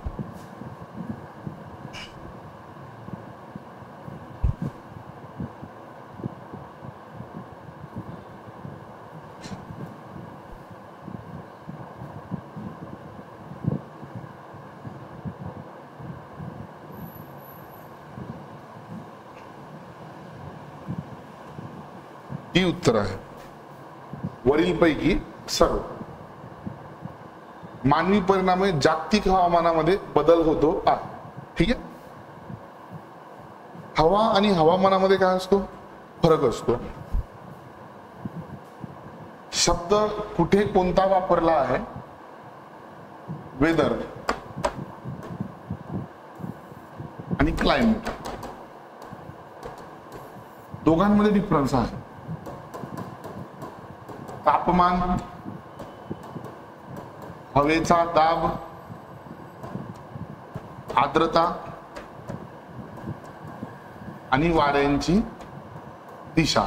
ही उत्तर आहे वरीलपैकी सर्व. मानवी परिणामामुळे जागतिक हवामानामध्ये बदल होतो आहे. ठीक आहे, हवा आणि हवामानामध्ये काय असतो? फरक असतो. शब्द कुठे कोणता वापरला आहे? वेदर आणि क्लायमेट, दोघांमध्ये डिफरन्स आहे. तापमान, हवेचा दाब, आर्द्रता आणि वाऱ्यांची दिशा,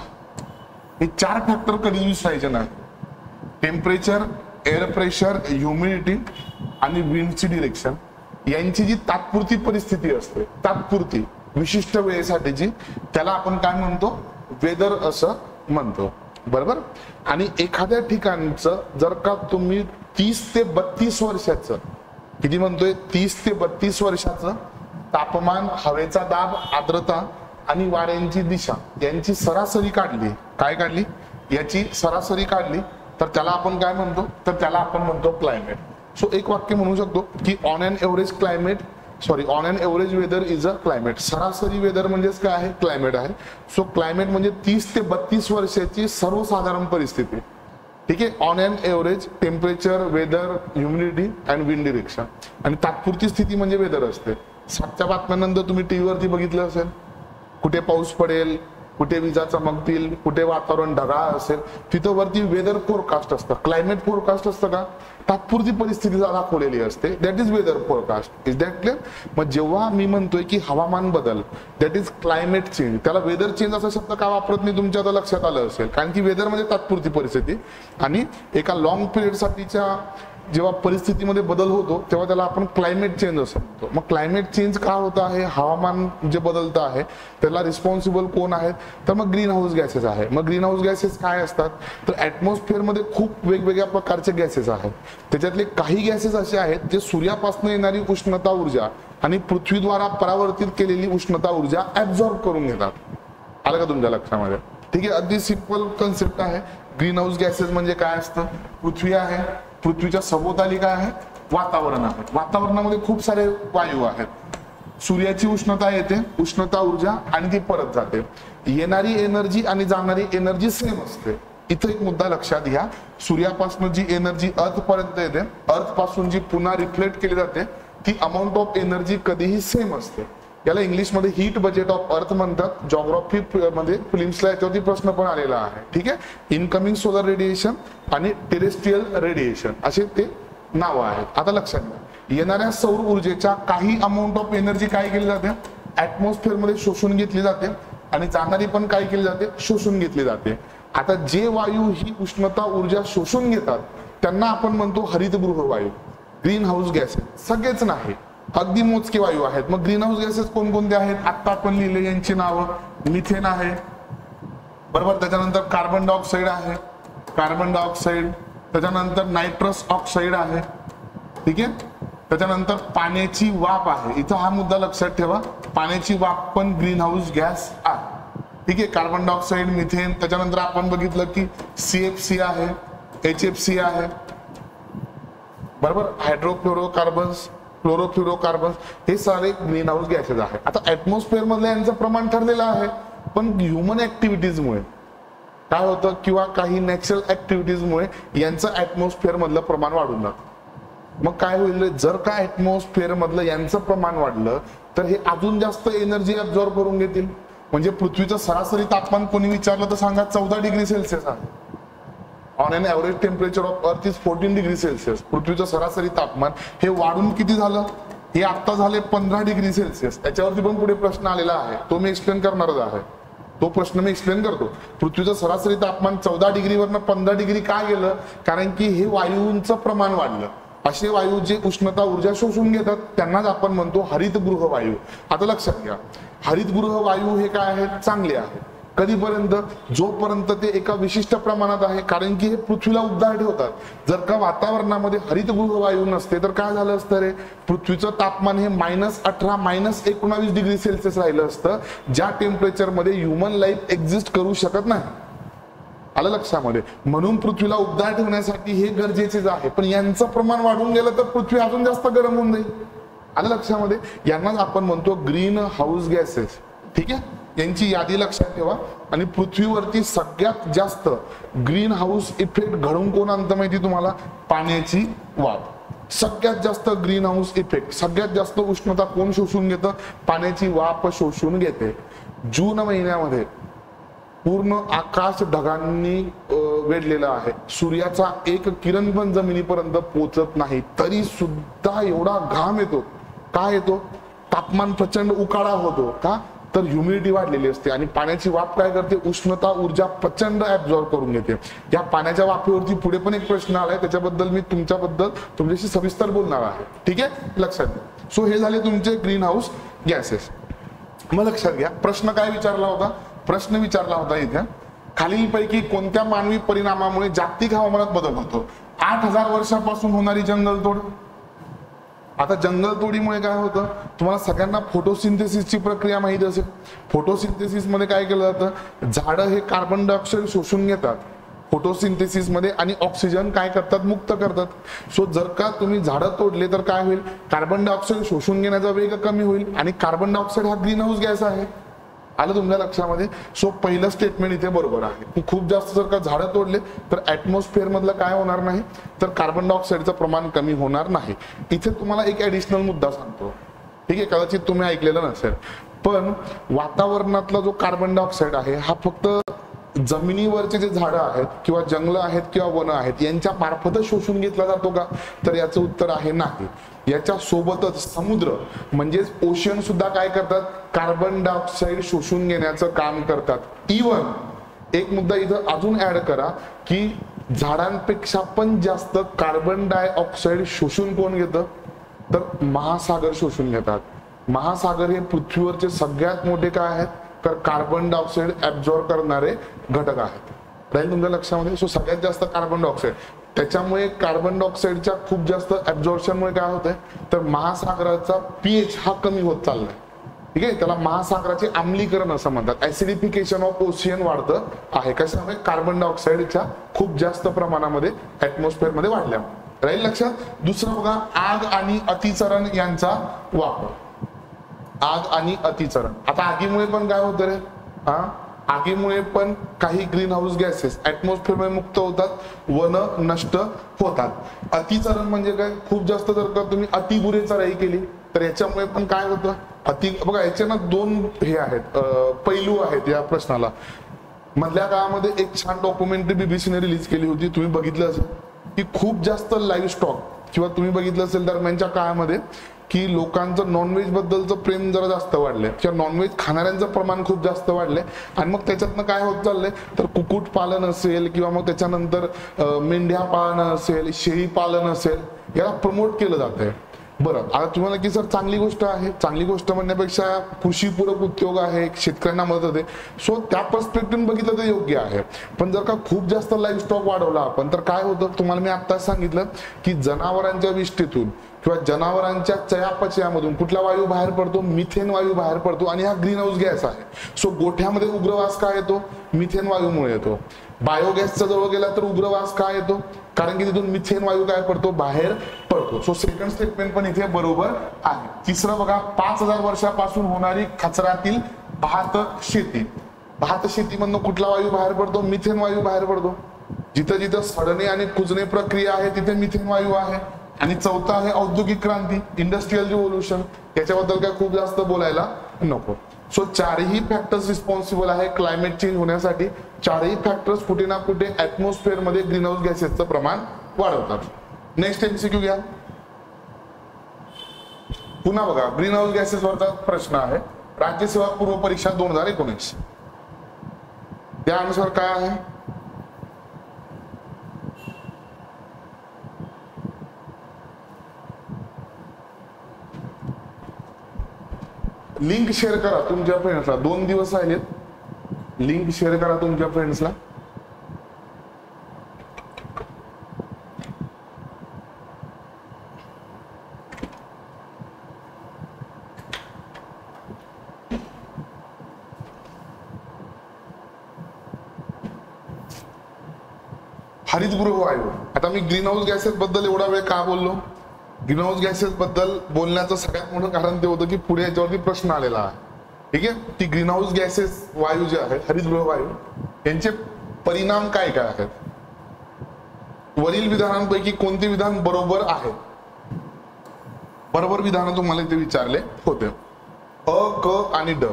हे चार फॅक्टर कधी विसरायचे नाही. टेम्परेचर, एअर प्रेशर, ह्युमिडिटी आणि विंडची डिरेक्शन यांची जी तात्पुरती परिस्थिती असते, तात्पुरती विशिष्ट वेळेसाठीची, त्याला आपण काय म्हणतो? वेदर असं म्हणतो. बरोबर. आणि एखाद्या ठिकाणचं जर का तुम्ही तीस ते बत्तीस वर्षाचं, किती म्हणतोय? तीस ते बत्तीस वर्षाचं तापमान, हवेचा दाब, आर्द्रता आणि वाऱ्यांची दिशा यांची सरासरी काढली, काय काढली? याची सरासरी काढली, तर त्याला आपण काय म्हणतो? तर त्याला आपण म्हणतो क्लायमेट. सो एक वाक्य म्हणू शकतो की on an average climate sorry on an average weather is a climate. सरासरी वेदर म्हणजेच काय आहे? क्लायमेट आहे. सो क्लायमेट म्हणजे तीस ते बत्तीस वर्षाची सर्वसाधारण परिस्थिती. ठीक आहे, on an average temperature, weather, humidity and wind direction. आणि तात्पुरती स्थिती म्हणजे वेदर असते. सातच्या बातम्यानंतर तुम्ही टीव्ही वरती बघितलं असेल, कुठे पाऊस पडेल, कुठे विजा चमकतील, कुठे वातावरण ढगाळ असेल, तिथं वरती वेदर फोरकास्ट असतं. क्लायमेट फोरकास्ट असतं का? तात्पुरती परिस्थिती दाखवलेली असते. That is weather forecast. Is that clear? मग जेव्हा मी म्हणतोय की हवामान बदल, दॅट इज क्लायमेट चेंज, त्याला वेदर चेंज असा शब्द का वापरत नाही तुमच्या आता लक्षात आलं असेल. कारण की वेदर म्हणजे तात्पुरती परिस्थिती आणि एका लॉंग पिरियड साठीच्या जेव्हा परिस्थितीमध्ये बदल होतो तेव्हा त्याला आपण क्लायमेट चेंज असं म्हणतो. मग क्लायमेट चेंज का होत आहे? हवामान जे बदलतं आहे त्याला रिस्पॉन्सिबल कोण आहेत? तर मग ग्रीन हाऊस गॅसेस आहे. मग ग्रीन हाऊस गॅसेस काय असतात? तर ऍटमॉस्फिअर मध्ये खूप वेगवेगळ्या प्रकारचे गॅसेस आहेत. त्याच्यातले काही गॅसेस असे आहेत जे सूर्यापासून येणारी उष्णता ऊर्जा आणि पृथ्वीद्वारा परावर्तित केलेली उष्णता ऊर्जा ऍब्झॉर्ब करून घेतात. आलं का तुमच्या लक्षामध्ये? ठीक आहे, अगदी सिंपल कन्सेप्ट आहे. ग्रीन हाऊस गॅसेस म्हणजे काय असतं? पृथ्वी आहे, पृथ्वीच्या सभोवताली काय आहे? वातावरण आहे. वातावरणामध्ये खूप सारे वायू आहेत. सूर्याची उष्णता येते, उष्णता ऊर्जा आणि ती परत जाते. येणारी एनर्जी आणि जाणारी एनर्जी सेम असते. इथं एक मुद्दा लक्षात घ्या, सूर्यापासून जी एनर्जी अर्थ पर्यंत येते, अर्थ पासून जी पुन्हा रिफ्लेक्ट केली जाते, ती अमाऊंट ऑफ एनर्जी कधीही सेम असते. याला इंग्लिश मध्ये हीट बजेट ऑफ अर्थ म्हणतात. जॉग्राफी मध्ये फिल्म्सला याच्यावरती प्रश्न पण आलेला आहे. ठीक आहे, इनकमिंग सोलर रेडिएशन आणि टेरेस्ट्रियल रेडिएशन असे ते नाव आहेत. आता लक्षात घ्या, येणाऱ्या सौर ऊर्जेच्या काही अमाऊंट ऑफ एनर्जी काय केली जाते? ऍटमॉस्फिअर मध्ये शोषून घेतली जाते आणि जाणारी पण काय केली जाते? शोषून घेतली जाते. आता जे वायू ही उष्णता ऊर्जा शोषून घेतात त्यांना आपण म्हणतो हरितगृह वायू, ग्रीन हाऊस गॅसेस. सगळेच नाही, अगदी मोजके वायू आहेत. मग ग्रीन हाऊस गॅसेस कोणकोणते आहेत? आता आपण लिहिले यांची नावं. मिथेन आहे, बरोबर. त्याच्यानंतर कार्बन डायऑक्साईड आहे, कार्बन डायऑक्साईड. त्याच्यानंतर नायट्रस ऑक्साईड आहे. ठीक आहे, त्याच्यानंतर पाण्याची वाफ आहे. इथं हा मुद्दा लक्षात ठेवा, पाण्याची वाफ पण ग्रीन हाऊस गॅस आहे. ठीक आहे, कार्बन डायऑक्साईड, मिथेन. त्याच्यानंतर आपण बघितलं की सी एफ सी आहे, एच एफ सी आहे, बरोबर. हायड्रोफ्लोरोकार्बन्स, क्लोरोफ्लोरोकार्बन्स, हे सारे ग्रीन हाऊस गॅसेस आहेत. आता ऍटमॉस्फिअर मधलं यांचं प्रमाण ठरलेलं आहे, पण ह्युमन ऍक्टिव्हिटीजमुळे काय होतं किंवा काही नॅचरल ऍक्टिव्हिटीजमुळे यांचं ऍटमॉस्फिअर मधलं प्रमाण वाढून जातं. मग काय होईल? जर का ऍटमॉस्फिअर मधलं यांचं प्रमाण वाढलं तर हे अजून जास्त एनर्जी ऍब्झॉर्ब करून घेतील. म्हणजे पृथ्वीचं सरासरी तापमान कोणी विचारलं तर सांगा चौदा डिग्री सेल्सिअस आहे. On an average temperature of earth is fourteen degree Celsius. पृथ्वीचं सरासरी तापमान हे वाढून किती झालं, हे आता झाले पंधरा डिग्री सेल्सिअस. त्याच्यावरती पण पुढे प्रश्न आलेला आहे, तो मी एक्सप्लेन करणारच आहे. तो प्रश्न मी एक्सप्लेन करतो. पृथ्वीचं सरासरी तापमान चौदा डिग्रीवरनं पंधरा डिग्री का गेलं, कारण की हे वायूंचं प्रमाण वाढलं. असे वायू जे उष्णता ऊर्जा शोषून घेतात त्यांनाच आपण म्हणतो हरितगृह वायू. आता लक्षात घ्या, हरितगृह वायू हे काय आहेत, चांगले आहेत. कधीपर्यंत, जोपर्यंत ते एका विशिष्ट प्रमाणात आहे, कारण की हे पृथ्वीला उबदार ठेवतात. जर का वातावरणामध्ये हरितगृह वायू नसते तर काय झालं असतं रे, पृथ्वीचं तापमान हे मायनस अठरा मायनस एकोणावीस डिग्री सेल्सिअस राहिलं असतं, ज्या टेम्परेचर मध्ये ह्युमन लाईफ एक्झिस्ट करू शकत नाही. आलं लक्षामध्ये. म्हणून पृथ्वीला उबदार ठेवण्यासाठी हे गरजेचेच आहे. पण यांचं प्रमाण वाढून गेलं तर पृथ्वी अजून जास्त गरम होऊन जाईल. आलं लक्षामध्ये. यांनाच आपण म्हणतो ग्रीन हाऊस गॅसेस. ठीक आहे, यांची यादी लक्षात ठेवा. आणि पृथ्वीवरती सगळ्यात जास्त ग्रीन हाऊस इफेक्ट घडवून कोण आणतं माहिती तुम्हाला, पाण्याची वाफ. सगळ्यात जास्त ग्रीन हाऊस इफेक्ट, सगळ्यात जास्त उष्णता कोण शोषून घेतं, पाण्याची वाफ शोषून घेते. जून महिन्यामध्ये पूर्ण आकाश ढगांनी वेढलेलं आहे. सूर्याचा एक किरण पण जमिनीपर्यंत पोहोचत नाही, तरी सुद्धा एवढा घाम येतो. का येतो, तापमान प्रचंड उकाडा होतो. का, तर ह्युमिडिटी वाढलेली असते आणि पाण्याची वाफ काय करते, उष्णता ऊर्जा प्रचंड ऍब्झॉर्ब करून घेते. या पाण्याच्या वाफेवरती पुढे पण एक प्रश्न आलाय, त्याच्याबद्दल मी तुमच्याबद्दल तुमच्याशी सविस्तर बोलणार आहे. ठीक आहे, लक्षात घ्या. सो हे झाले तुमचे ग्रीन हाऊस गॅसेस. मग लक्षात घ्या, प्रश्न काय विचारला होता, प्रश्न विचारला होता इथे, खालीलपैकी कोणत्या मानवी परिणामामुळे जागतिक हवामानात बदल होतो. आठ हजार वर्षापासून होणारी जंगलतोड. आता जंगलतोडीमुळे काय होतं, तुम्हाला सगळ्यांना फोटोसिंथेसिसची प्रक्रिया माहिती असेल. फोटोसिंथेसिस मध्ये काय केलं जातं, झाडं हे कार्बन डायऑक्साईड शोषून घेतात फोटोसिंथेसिस मध्ये आणि ऑक्सिजन काय करतात, मुक्त करतात. सो जर का तुम्ही झाडं तोडले तर काय होईल, कार्बन डायऑक्साईड शोषून घेण्याचा वेग कमी होईल आणि कार्बन डायऑक्साईड हा ग्रीन हाऊस गॅस आहे. आलं तुमच्या लक्षामध्ये. सो पहिलं स्टेटमेंट इथे बरोबर आहे. खूप जास्त जर का झाडं तोडले तर ऍटमॉस्फिअर मधलं काय होणार नाही, तर कार्बन डायऑक्साईडचं प्रमाण कमी होणार नाही. इथे तुम्हाला एक ऍडिशनल मुद्दा सांगतो. ठीक आहे, कदाचित तुम्ही ऐकलेलं नसेल, पण वातावरणातला जो कार्बन डायऑक्साईड आहे हा फक्त जमिनीवरचे जे झाडं आहेत किंवा जंगल आहेत किंवा वन आहेत यांच्या मार्फतच शोषून घेतला जातो का, तर याचं उत्तर आहे नाही. याच्या सोबतच समुद्र म्हणजेच ओशन सुद्धा काय करतात, कार्बन डायऑक्साईड शोषून घेण्याचं काम करतात. इवन एक मुद्दा इथं अजून ऍड करा की झाडांपेक्षा पण जास्त कार्बन डायऑक्साईड शोषून कोण घेतं, तर महासागर शोषून घेतात. महासागर हे पृथ्वीवरचे सगळ्यात मोठे काय आहेत, तर कार्बन डायऑक्साईड ऍब्झॉर्ब करणारे घटक आहेत. राहील तुमच्या लक्षामध्ये. सो सगळ्यात जास्त कार्बन डायऑक्साईड, त्याच्यामुळे कार्बन डायऑक्साईडच्या खूप जास्त ऍब्झॉर्प्शनमुळे काय होतंय, तर महासागराचा पीएच हा कमी होत चाललाय. ठीक आहे, त्याला महासागराचे आम्लीकरण असं म्हणतात. ऍसिडिफिकेशन ऑफ ओशियन वाढतं आहे. कशामुळे, कार्बन डायऑक्साईडच्या खूप जास्त प्रमाणामध्ये ऍटमॉस्फिअर मध्ये वाढल्या. राहील लक्षात. दुसरं बघा, आग आणि अतिचरण यांचा वापर. आग आणि अतिचरण. आता आगीमुळे पण काय होतं रे, हा आगीमुळे पण काही ग्रीन हाऊस गॅसेस ऍटमॉस्फिअर मध्ये मुक्त होतात, वन नष्ट होतात. अतिचरण म्हणजे काय, खूप जास्त जर का तुम्ही अतिबुरे चराई केली तर याच्यामुळे पण काय होतं, अति बघा याच्या दोन हे आहेत, पैलू आहेत या प्रश्नाला. मधल्या काळामध्ये एक छान डॉक्युमेंटरी बीबीसीने रिलीज केली होती, तुम्ही बघितलं असेल, की खूप जास्त लाईव्ह स्टॉक किंवा तुम्ही बघितलं असेल दरम्यानच्या काळामध्ये की लोकांचं नॉनव्हेज बद्दलचं प्रेम जरा जास्त वाढलंय किंवा नॉनव्हेज खाणाऱ्यांचं प्रमाण खूप जास्त वाढलंय. आणि मग त्याच्यातनं काय होत चाललंय, तर कुक्कुट पालन असेल किंवा मग त्याच्यानंतर मेंढ्या पालन असेल, शेळी पालन असेल, याला प्रमोट केलं जात आहे. बरं, आता तुम्हाला की सर चांगली गोष्ट आहे, चांगली गोष्ट म्हणण्यापेक्षा कृषीपूरक उद्योग आहे, शेतकऱ्यांना मदत होते. सो त्या पर्स्पेक्टिव्ह बघितलं तर योग्य आहे. पण जर का खूप जास्त लाईव्ह स्टॉक वाढवला आपण तर काय होतं, तुम्हाला मी आत्ताच सांगितलं की जनावरांच्या विष्ठेतून किंवा जनावरांच्या चयापचयामधून कुठला वायू बाहेर पडतो, मिथेन वायू बाहेर पडतो आणि हा ग्रीन हाऊस गॅस आहे. सो गोठ्यामध्ये उग्रवास काय येतो, मिथेन वायूमुळे येतो. बायोगॅसच्या जवळ गेला तर उग्रवास काय येतो, कारण की तिथून मिथेन वायू काय पडतो, बाहेर पडतो. सो सेकंड स्टेटमेंट पण इथे बरोबर आहे. तिसरं बघा, पाच हजार वर्षापासून होणारी कचऱ्यातील भात शेती. भात शेतीमधनं कुठला वायू बाहेर पडतो, मिथेन वायू बाहेर पडतो. जिथं जिथं सडणे आणि कुजणे प्रक्रिया आहे तिथे मिथेन वायू आहे. आणि चौथा आहे औद्योगिक क्रांती, इंडस्ट्रियल रिव्होल्यूशन. याच्याबद्दल काय खूप जास्त बोलायला नको. सो चारही फॅक्टर्स रिस्पॉन्सिबल आहे क्लायमेट चेंज होण्यासाठी. चारही फॅक्टर्स कुठे ना कुठे ऍटमॉस्फिअर मध्ये ग्रीन हाऊस गॅसेसचं प्रमाण वाढवतात. नेक्स्ट एमसीक्यू घ्या. पुन्हा बघा ग्रीन हाऊस गॅसेस वरचा प्रश्न आहे. राज्यसेवा पूर्व परीक्षा दोन हजार एकोणीस त्यानुसार काय आहे. लिंक शेअर करा तुमच्या फ्रेंड्सला. दोन दिवस राहिलेत. लिंक शेअर करा तुमच्या फ्रेंड्सला. हरितगृह वायू. आता मी ग्रीन हाऊस गॅसेस बद्दल एवढा वेळ का बोललो. ग्रीन हाऊस गॅसेस बद्दल बोलण्याचं सगळ्यात मोठं कारण ते होतं की पुढे याच्यावरती प्रश्न आलेला आहे. ठीक आहे. ती ग्रीन हाऊस गॅसेस वायू जे आहेत, हरितगृह वायू, यांचे परिणाम काय काय आहेत. वरील विधानांपैकी कोणते विधान बरोबर आहे. बरोबर विधान तुम्हाला इथे विचारले होते. अ, क आणि ड.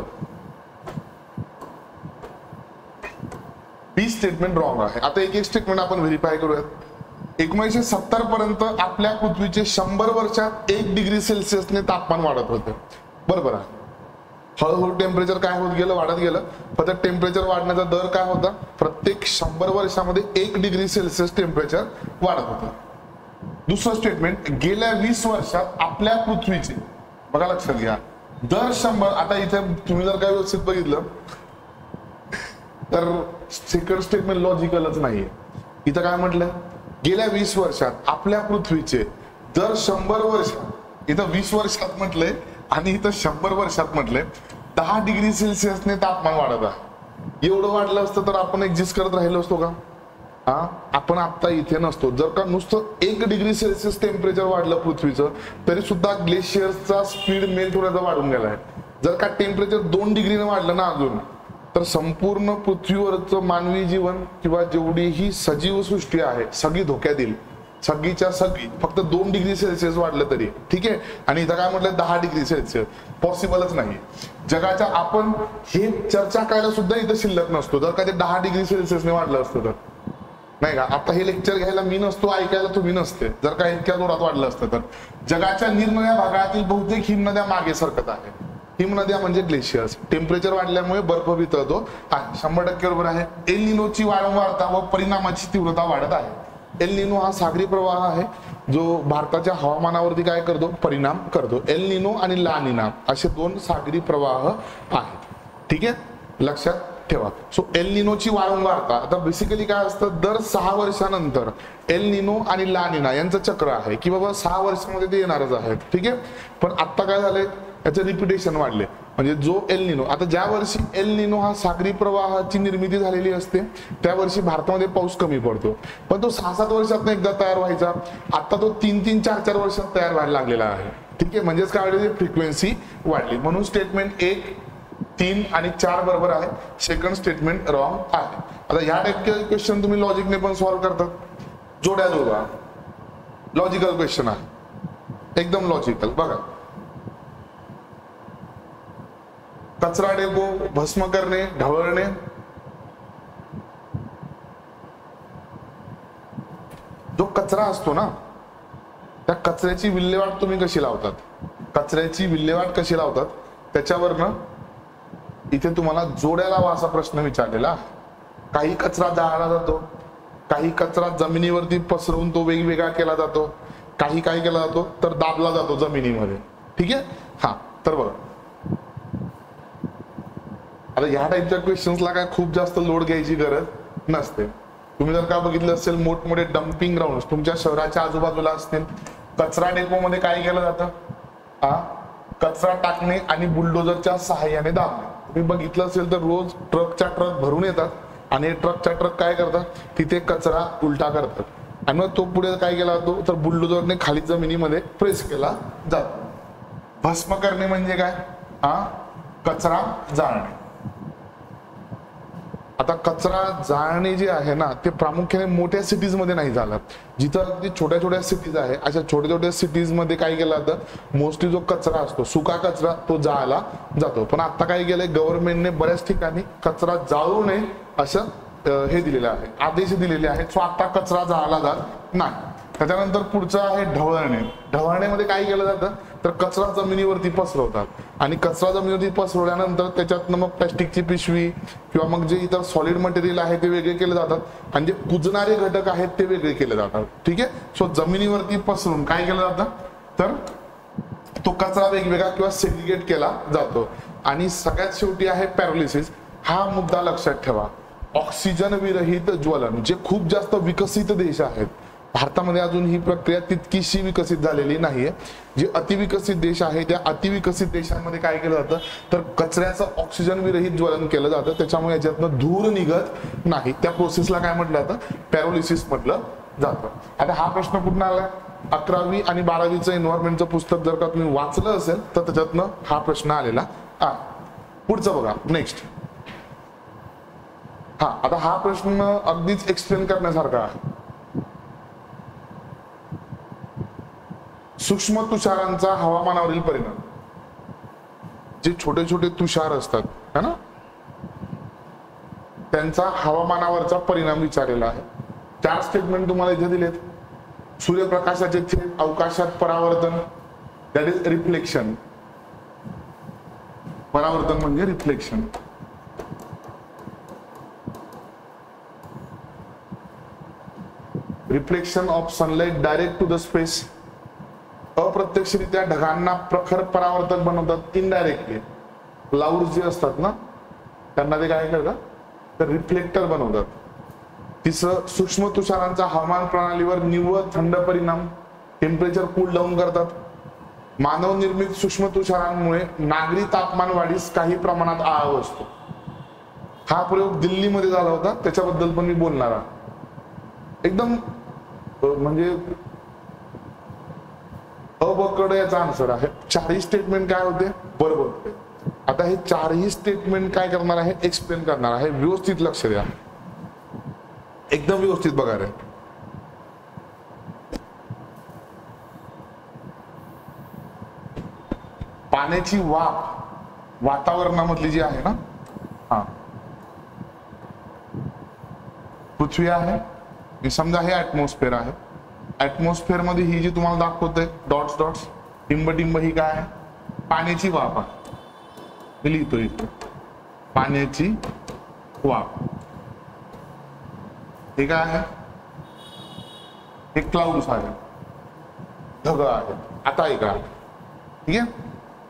बी स्टेटमेंट रॉंग आहे. आता एक एक स्टेटमेंट आपण व्हेरीफाय करूयात. एकोणीसशे सत्तर पर्यंत आपल्या पृथ्वीचे शंभर वर्षात एक डिग्री सेल्सिअसने तापमान वाढत होते. बरोबर आहे. हळूहळू टेम्परेचर काय होत गेलं, वाढत गेलं. फक्त टेम्परेचर वाढण्याचा दर काय होता, प्रत्येक शंभर वर्षामध्ये एक डिग्री सेल्सिअस टेम्परेचर वाढत होतं. दुसरं स्टेटमेंट, गेल्या वीस वर्षात आपल्या पृथ्वीचे, बघा लक्षात घ्या, दर शंभर, आता इथे तुम्ही जर काय व्यवस्थित बघितलं तर सेकंड स्टेटमेंट लॉजिकलच नाहीये. इथं काय म्हटलं, गेल्या वीस वर्षात आपल्या पृथ्वीचे दर शंभर वर्षात, इथं वीस वर्षात म्हटलंय आणि इथं शंभर वर्षात म्हटलंय, दहा डिग्री सेल्सिअसने तापमान वाढत आहे. एवढं वाढलं असतं तर आपण एक्झिस्ट करत राहिलो असतो का. हा, आपण आता इथे नसतो. जर का नुसतं एक डिग्री सेल्सिअस टेम्परेचर वाढलं पृथ्वीचं, तरी सुद्धा ग्लेशियरचा स्पीड मेल्ट होण्याचा वाढून गेला आहे. जर का टेम्परेचर दोन डिग्रीने वाढलं ना अजून, तर संपूर्ण पृथ्वीवरचं मानवी जीवन किंवा जेवढीही सजीव सृष्टी आहे सगळी धोक्यात येईल. सगळीच्या सगळी फक्त दोन डिग्री सेल्सिअस वाढलं तरी. ठीक आहे. आणि इथं काय म्हटलं, दहा डिग्री सेल्सिअस पॉसिबलच नाही. जगाच्या, आपण हे चर्चा करायला सुद्धा इथं शिल्लक नसतो जर का ते दहा डिग्री सेल्सिअसने वाढलं असतं तर, नाही का. आता हे लेक्चर घ्यायला मी नसतो, ऐकायला तुम्ही नसते जर का इतक्या जोरात वाढलं असतं तर. जगाच्या निरनिराळ्या भागातील बहुतेक हिमनद्या मागे सरकत आहेत. हिमनद्या म्हणजे ग्लेशियर्स. टेम्परेचर वाढल्यामुळे बर्फ वितळतो आहे. शंभर टक्के बरोबर आहे. एल निनोची वारंवारता व परिणामाची तीव्रता वाढत आहे. एल निनो हा सागरी प्रवाह आहे जो भारताच्या हवामानावरती काय करतो, परिणाम करतो. एल निनो आणि ला निना असे दोन सागरी प्रवाह आहेत. ठीक आहे, लक्षात ठेवा. सो एल निनोची वारंवारता, आता बेसिकली काय असतं, दर सहा वर्षानंतर एल निनो आणि ला निना यांचं चक्र आहे की बाबा सहा वर्षामध्ये ते येणारच आहेत. ठीक आहे. पण आता काय झालंय, याचे रिपिटेशन वाढले. म्हणजे जो एल निनो, आता ज्या वर्षी एल निनो हा सागरी प्रवाहाची निर्मिती झालेली असते त्या वर्षी भारतामध्ये पाऊस कमी पडतो. पण तो सहा सात वर्षात एकदा तयार व्हायचा, आता तो तीन तीन चार चार वर्षात तयार व्हायला लागलेला आहे. ठीक आहे. म्हणजेच काय, फ्रिक्वेन्सी वाढली. म्हणून स्टेटमेंट एक, तीन आणि चार बरोबर आहे. सेकंड स्टेटमेंट रॉंग आहे. आता ह्या टाइपचे क्वेश्चन तुम्ही लॉजिकने पण सॉल्व्ह करतात. जोड्या जोडा, लॉजिकल क्वेश्चन आहे, एकदम लॉजिकल. बघा, कचरा डेपो भस्म करणे, ढवळणे. जो कचरा असतो ना, त्या कचऱ्याची विल्हेवाट तुम्ही कशी लावतात, कचऱ्याची विल्हेवाट कशी लावतात त्याच्यावरनं इथे तुम्हाला जोड्या लावा असा प्रश्न विचारलेला. काही कचरा जाळला जातो, काही कचरा जमिनीवरती पसरवून तो वेगवेगळा केला जातो, काही काय केला जातो तर दाबला जातो जमिनीमध्ये. ठीक आहे. हा, तर बघा, आता ह्या टाइपच्या क्वेश्चन्सला काय खूप जास्त लोड घ्यायची गरज नसते. तुम्ही जर का बघितलं असेल, मोठमोठे डम्पिंग ग्राउंड तुमच्या शहराच्या आजूबाजूला असतील, कचरा डेपो मध्ये काय केलं जातं, हा, कचरा टाकणे आणि बुलडोजरच्या सहाय्याने दाबणे. तुम्ही बघितलं असेल तर रोज ट्रकच्या ट्रक भरून येतात आणि ट्रकच्या ट्रक काय करतात, तिथे कचरा उलटा करतात आणि मग तो पुढे काय केला जातो तर बुलडोजरने खाली जमिनीमध्ये प्रेस केला जातो. भस्म करणे म्हणजे काय, हा, कचरा जाळणे. आता कचरा जाळणे जे आहे ना ते प्रामुख्याने मोठ्या सिटीज मध्ये नाही झालं, जिथं अगदी छोट्या छोट्या सिटीज आहे अशा छोट्या छोट्या सिटीज मध्ये काय केलं जातं, मोस्टली जो कचरा असतो सुका कचरा तो जाळला जातो. पण आता काय केलंय गव्हर्नमेंटने बऱ्याच ठिकाणी कचरा जाळू नये असं हे दिलेलं आहे, आदेश दिलेले आहेत. सो आता कचरा जाळला जात नाही. त्याच्यानंतर पुढचं आहे ढवळणे. ढवळण्यामध्ये काय केलं जातं तर कचरा जमिनीवरती पसरवतात आणि कचरा जमिनीवरती पसरवल्यानंतर त्याच्यातनं मग प्लॅस्टिकची पिशवी किंवा मग जे इतर सॉलिड मटेरियल आहे ते वेगळे केले जातात आणि जे कुजणारे घटक आहेत ते वेगळे केले जातात. ठीक आहे. सो जमिनीवरती पसरून काय केलं जातं तर तो कचरा वेगवेगळा किंवा सेग्रिगेट केला जातो. आणि सगळ्यात शेवटी आहे पॅरालिसिस. हा मुद्दा लक्षात ठेवा. ऑक्सिजन विरहित ज्वलन जे खूप जास्त विकसित देश आहेत, भारतामध्ये अजून ही प्रक्रिया तितकीशी विकसित झालेली नाहीये. जे अतिविकसित देश आहे त्या अतिविकसित देशांमध्ये काय केलं जातं तर कचऱ्याचं ऑक्सिजन विरहित ज्वलन केलं जातं, त्याच्यामुळे याच्यातनं धूर निघत नाही. त्या प्रोसेसला काय म्हटलं जातं पॅरोलिसिस म्हटलं जातं. आता हा प्रश्न कुठून आलाय, अकरावी आणि बारावीचं एन्व्हायरमेंटचं पुस्तक जर का तुम्ही वाचलं असेल तर त्याच्यातनं हा प्रश्न आलेला आहे. पुढचं बघा नेक्स्ट. हा आता हा प्रश्न अगदीच एक्सप्लेन करण्यासारखा आहे. सूक्ष्म तुषारांचा हवामानावरील परिणाम. जे छोटे छोटे तुषार असतात है ना त्यांचा हवामानावरचा परिणाम विचारलेला आहे. चार स्टेटमेंट तुम्हाला इथे दिलेत. सूर्यप्रकाशाचे थेट अवकाशात परावर्तन, दॅट इज रिफ्लेक्शन. परावर्तन म्हणजे reflection. Reflection of sunlight direct to the space. अप्रत्यक्षरित्या ढगांना प्रखर परावर्तक बनवतात इनडायरेक्टली. क्लाउड्स जे असतात ना त्यांना ते काय करतात तर रिफ्लेक्टर बनवतात. तिसरं सूक्ष्म तुषारांचा हवामान प्रणालीवर निव्वळ थंड परिणाम, टेम्परेचर कूल डाऊन करतात. मानव निर्मित सूक्ष्म तुषारांमुळे नागरी तापमान वाढीस काही प्रमाणात आळा बसतो. हा प्रयोग दिल्लीमध्ये झाला होता, त्याच्याबद्दल पण मी बोलणार आहे. एकदम म्हणजे अबकड याचा आन्सर आहे. चारही स्टेटमेंट काय होते बरोबर. आता हे चारही स्टेटमेंट काय करणार आहे एक्सप्लेन करणार आहे. व्यवस्थित लक्ष द्या, एकदम व्यवस्थित बघा रे. पाण्याची वाफ वातावरणामधली जी आहे ना, हा पृथ्वी आहे, समजा हे ऍटमॉस्फिअर आहे. ऍटमॉस्फिअर मध्ये ही जी तुम्हाला दाखवते डॉट्स डॉट्स टिंब टिंब ही काय आहे पाण्याची वाफ आहे. मी लिहितो इथे पाण्याची वाफ. हे काय आहे हे क्लाउड्स आहे, ढग आहे. आता ऐका ठीक आहे.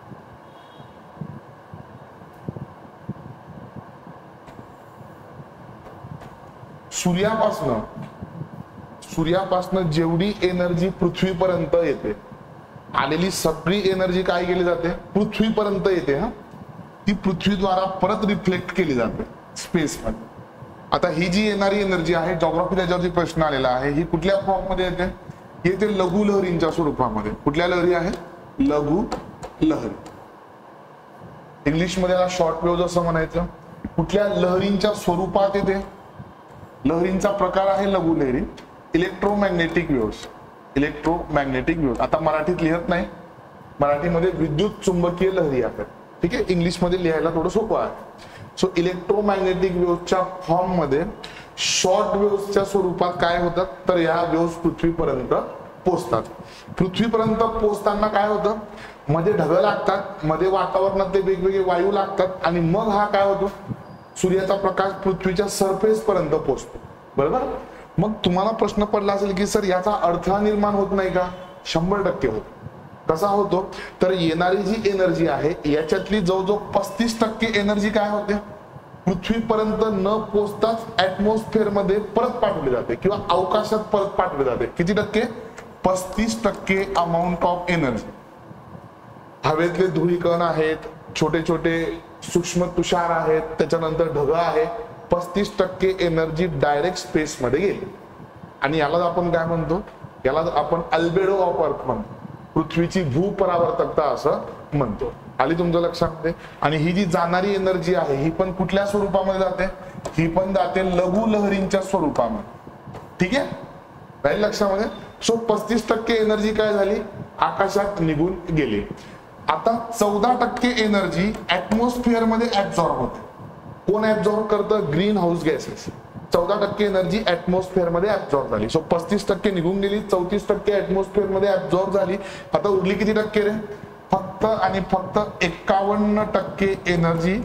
सूर्यापासनं सूर्यापासनं जेवढी एनर्जी पृथ्वीपर्यंत येते, आलेली सगळी एनर्जी काय केली जाते पृथ्वीपर्यंत येते. हा ती पृथ्वीद्वारा परत रिफ्लेक्ट केली जाते स्पेस मध्ये. आता ही जी येणारी एनर्जी आहे, जॉग्राफी त्याच्यावरती प्रश्न आलेला आहे, ही कुठल्या फॉर्म मध्ये येते, येते लघु लहरींच्या स्वरूपामध्ये. कुठल्या लहरी आहेत लघु लहरी. इंग्लिश मध्ये याला शॉर्ट वेव्ह असं म्हणायचं. कुठल्या लहरींच्या स्वरूपात येते, लहरींचा प्रकार आहे लघु लहरी. Electromagnetic waves, electromagnetic waves. आता मराठीत लिहत नाही, मराठीमध्ये विद्युत चुंबकीय लहरी आहेत. ठीक आहे, इंग्लिश मध्ये लिहायला थोडं सोपं आहे. सो इलेक्ट्रोमॅग्नेटिक वेव्सच्या फॉर्म मध्ये शॉर्ट वेव्सच्या स्वरूपात काय होतात तर या वेव्स पृथ्वीपर्यंत पोहोचतात. पृथ्वीपर्यंत पोहोचताना काय होतं, मध्ये ढग लागतात, मध्ये वातावरणात ते वेगवेगळे वायू लागतात आणि मग हा काय होतो सूर्याचा प्रकाश पृथ्वीच्या सरफेस पर्यंत पोहोचतो. बरोबर. मग तुम्हाला प्रश्न पडला असेल की सर याचा अडथळा निर्माण होत नाही का. शंभर टक्के होतो. कसा होतो तर येणारी जी एनर्जी आहे याच्यातली जवळजवळ पस्तीस टक्के एनर्जी काय होते पृथ्वीपर्यंत न पोहोचताच ऍटमॉस्फिअर मध्ये परत पाठवली जाते किंवा अवकाशात परत पाठवली जाते. किती टक्के पस्तीस टक्के अमाऊंट ऑफ एनर्जी. हवेतले धुळीकण आहेत, छोटे छोटे सूक्ष्म तुषार आहेत, त्याच्यानंतर ढग आहे. पस्तीस टक्के एनर्जी डायरेक्ट स्पेस मध्ये गेली. आणि याला आपण काय म्हणतो, याला आपण अल्बेडो ऑफ अर्थ म्हणतो, पृथ्वीची भूपरावर्तकता असं म्हणतो. आली तुमच्या लक्षामध्ये. आणि ही जी जाणारी एनर्जी आहे ही पण कुठल्या स्वरूपामध्ये जाते ही पण जाते लघु लहरींच्या स्वरूपामध्ये. ठीक आहे, राहील लक्षामध्ये. सो पस्तीस टक्के एनर्जी काय झाली, आकाशात निघून गेली. आता चौदा टक्के एनर्जी ऍटमॉस्फिअर मध्ये ऍब्झॉर्ब होते. कोण ऍब्झॉर्ब करतं, ग्रीन हाऊस गॅसेस. चौदा टक्के एनर्जी ऍटमॉस्फिअर मध्ये ऍब्झॉर्ब झाली. सो पस्तीस टक्के निघून गेली, चौतीस टक्के ऍटमॉस्फिअर मध्ये ऍब्झॉर्ब झाली. आता उरली किती टक्के रे, फक्त आणि फक्त एक्कावन्न टक्के एनर्जी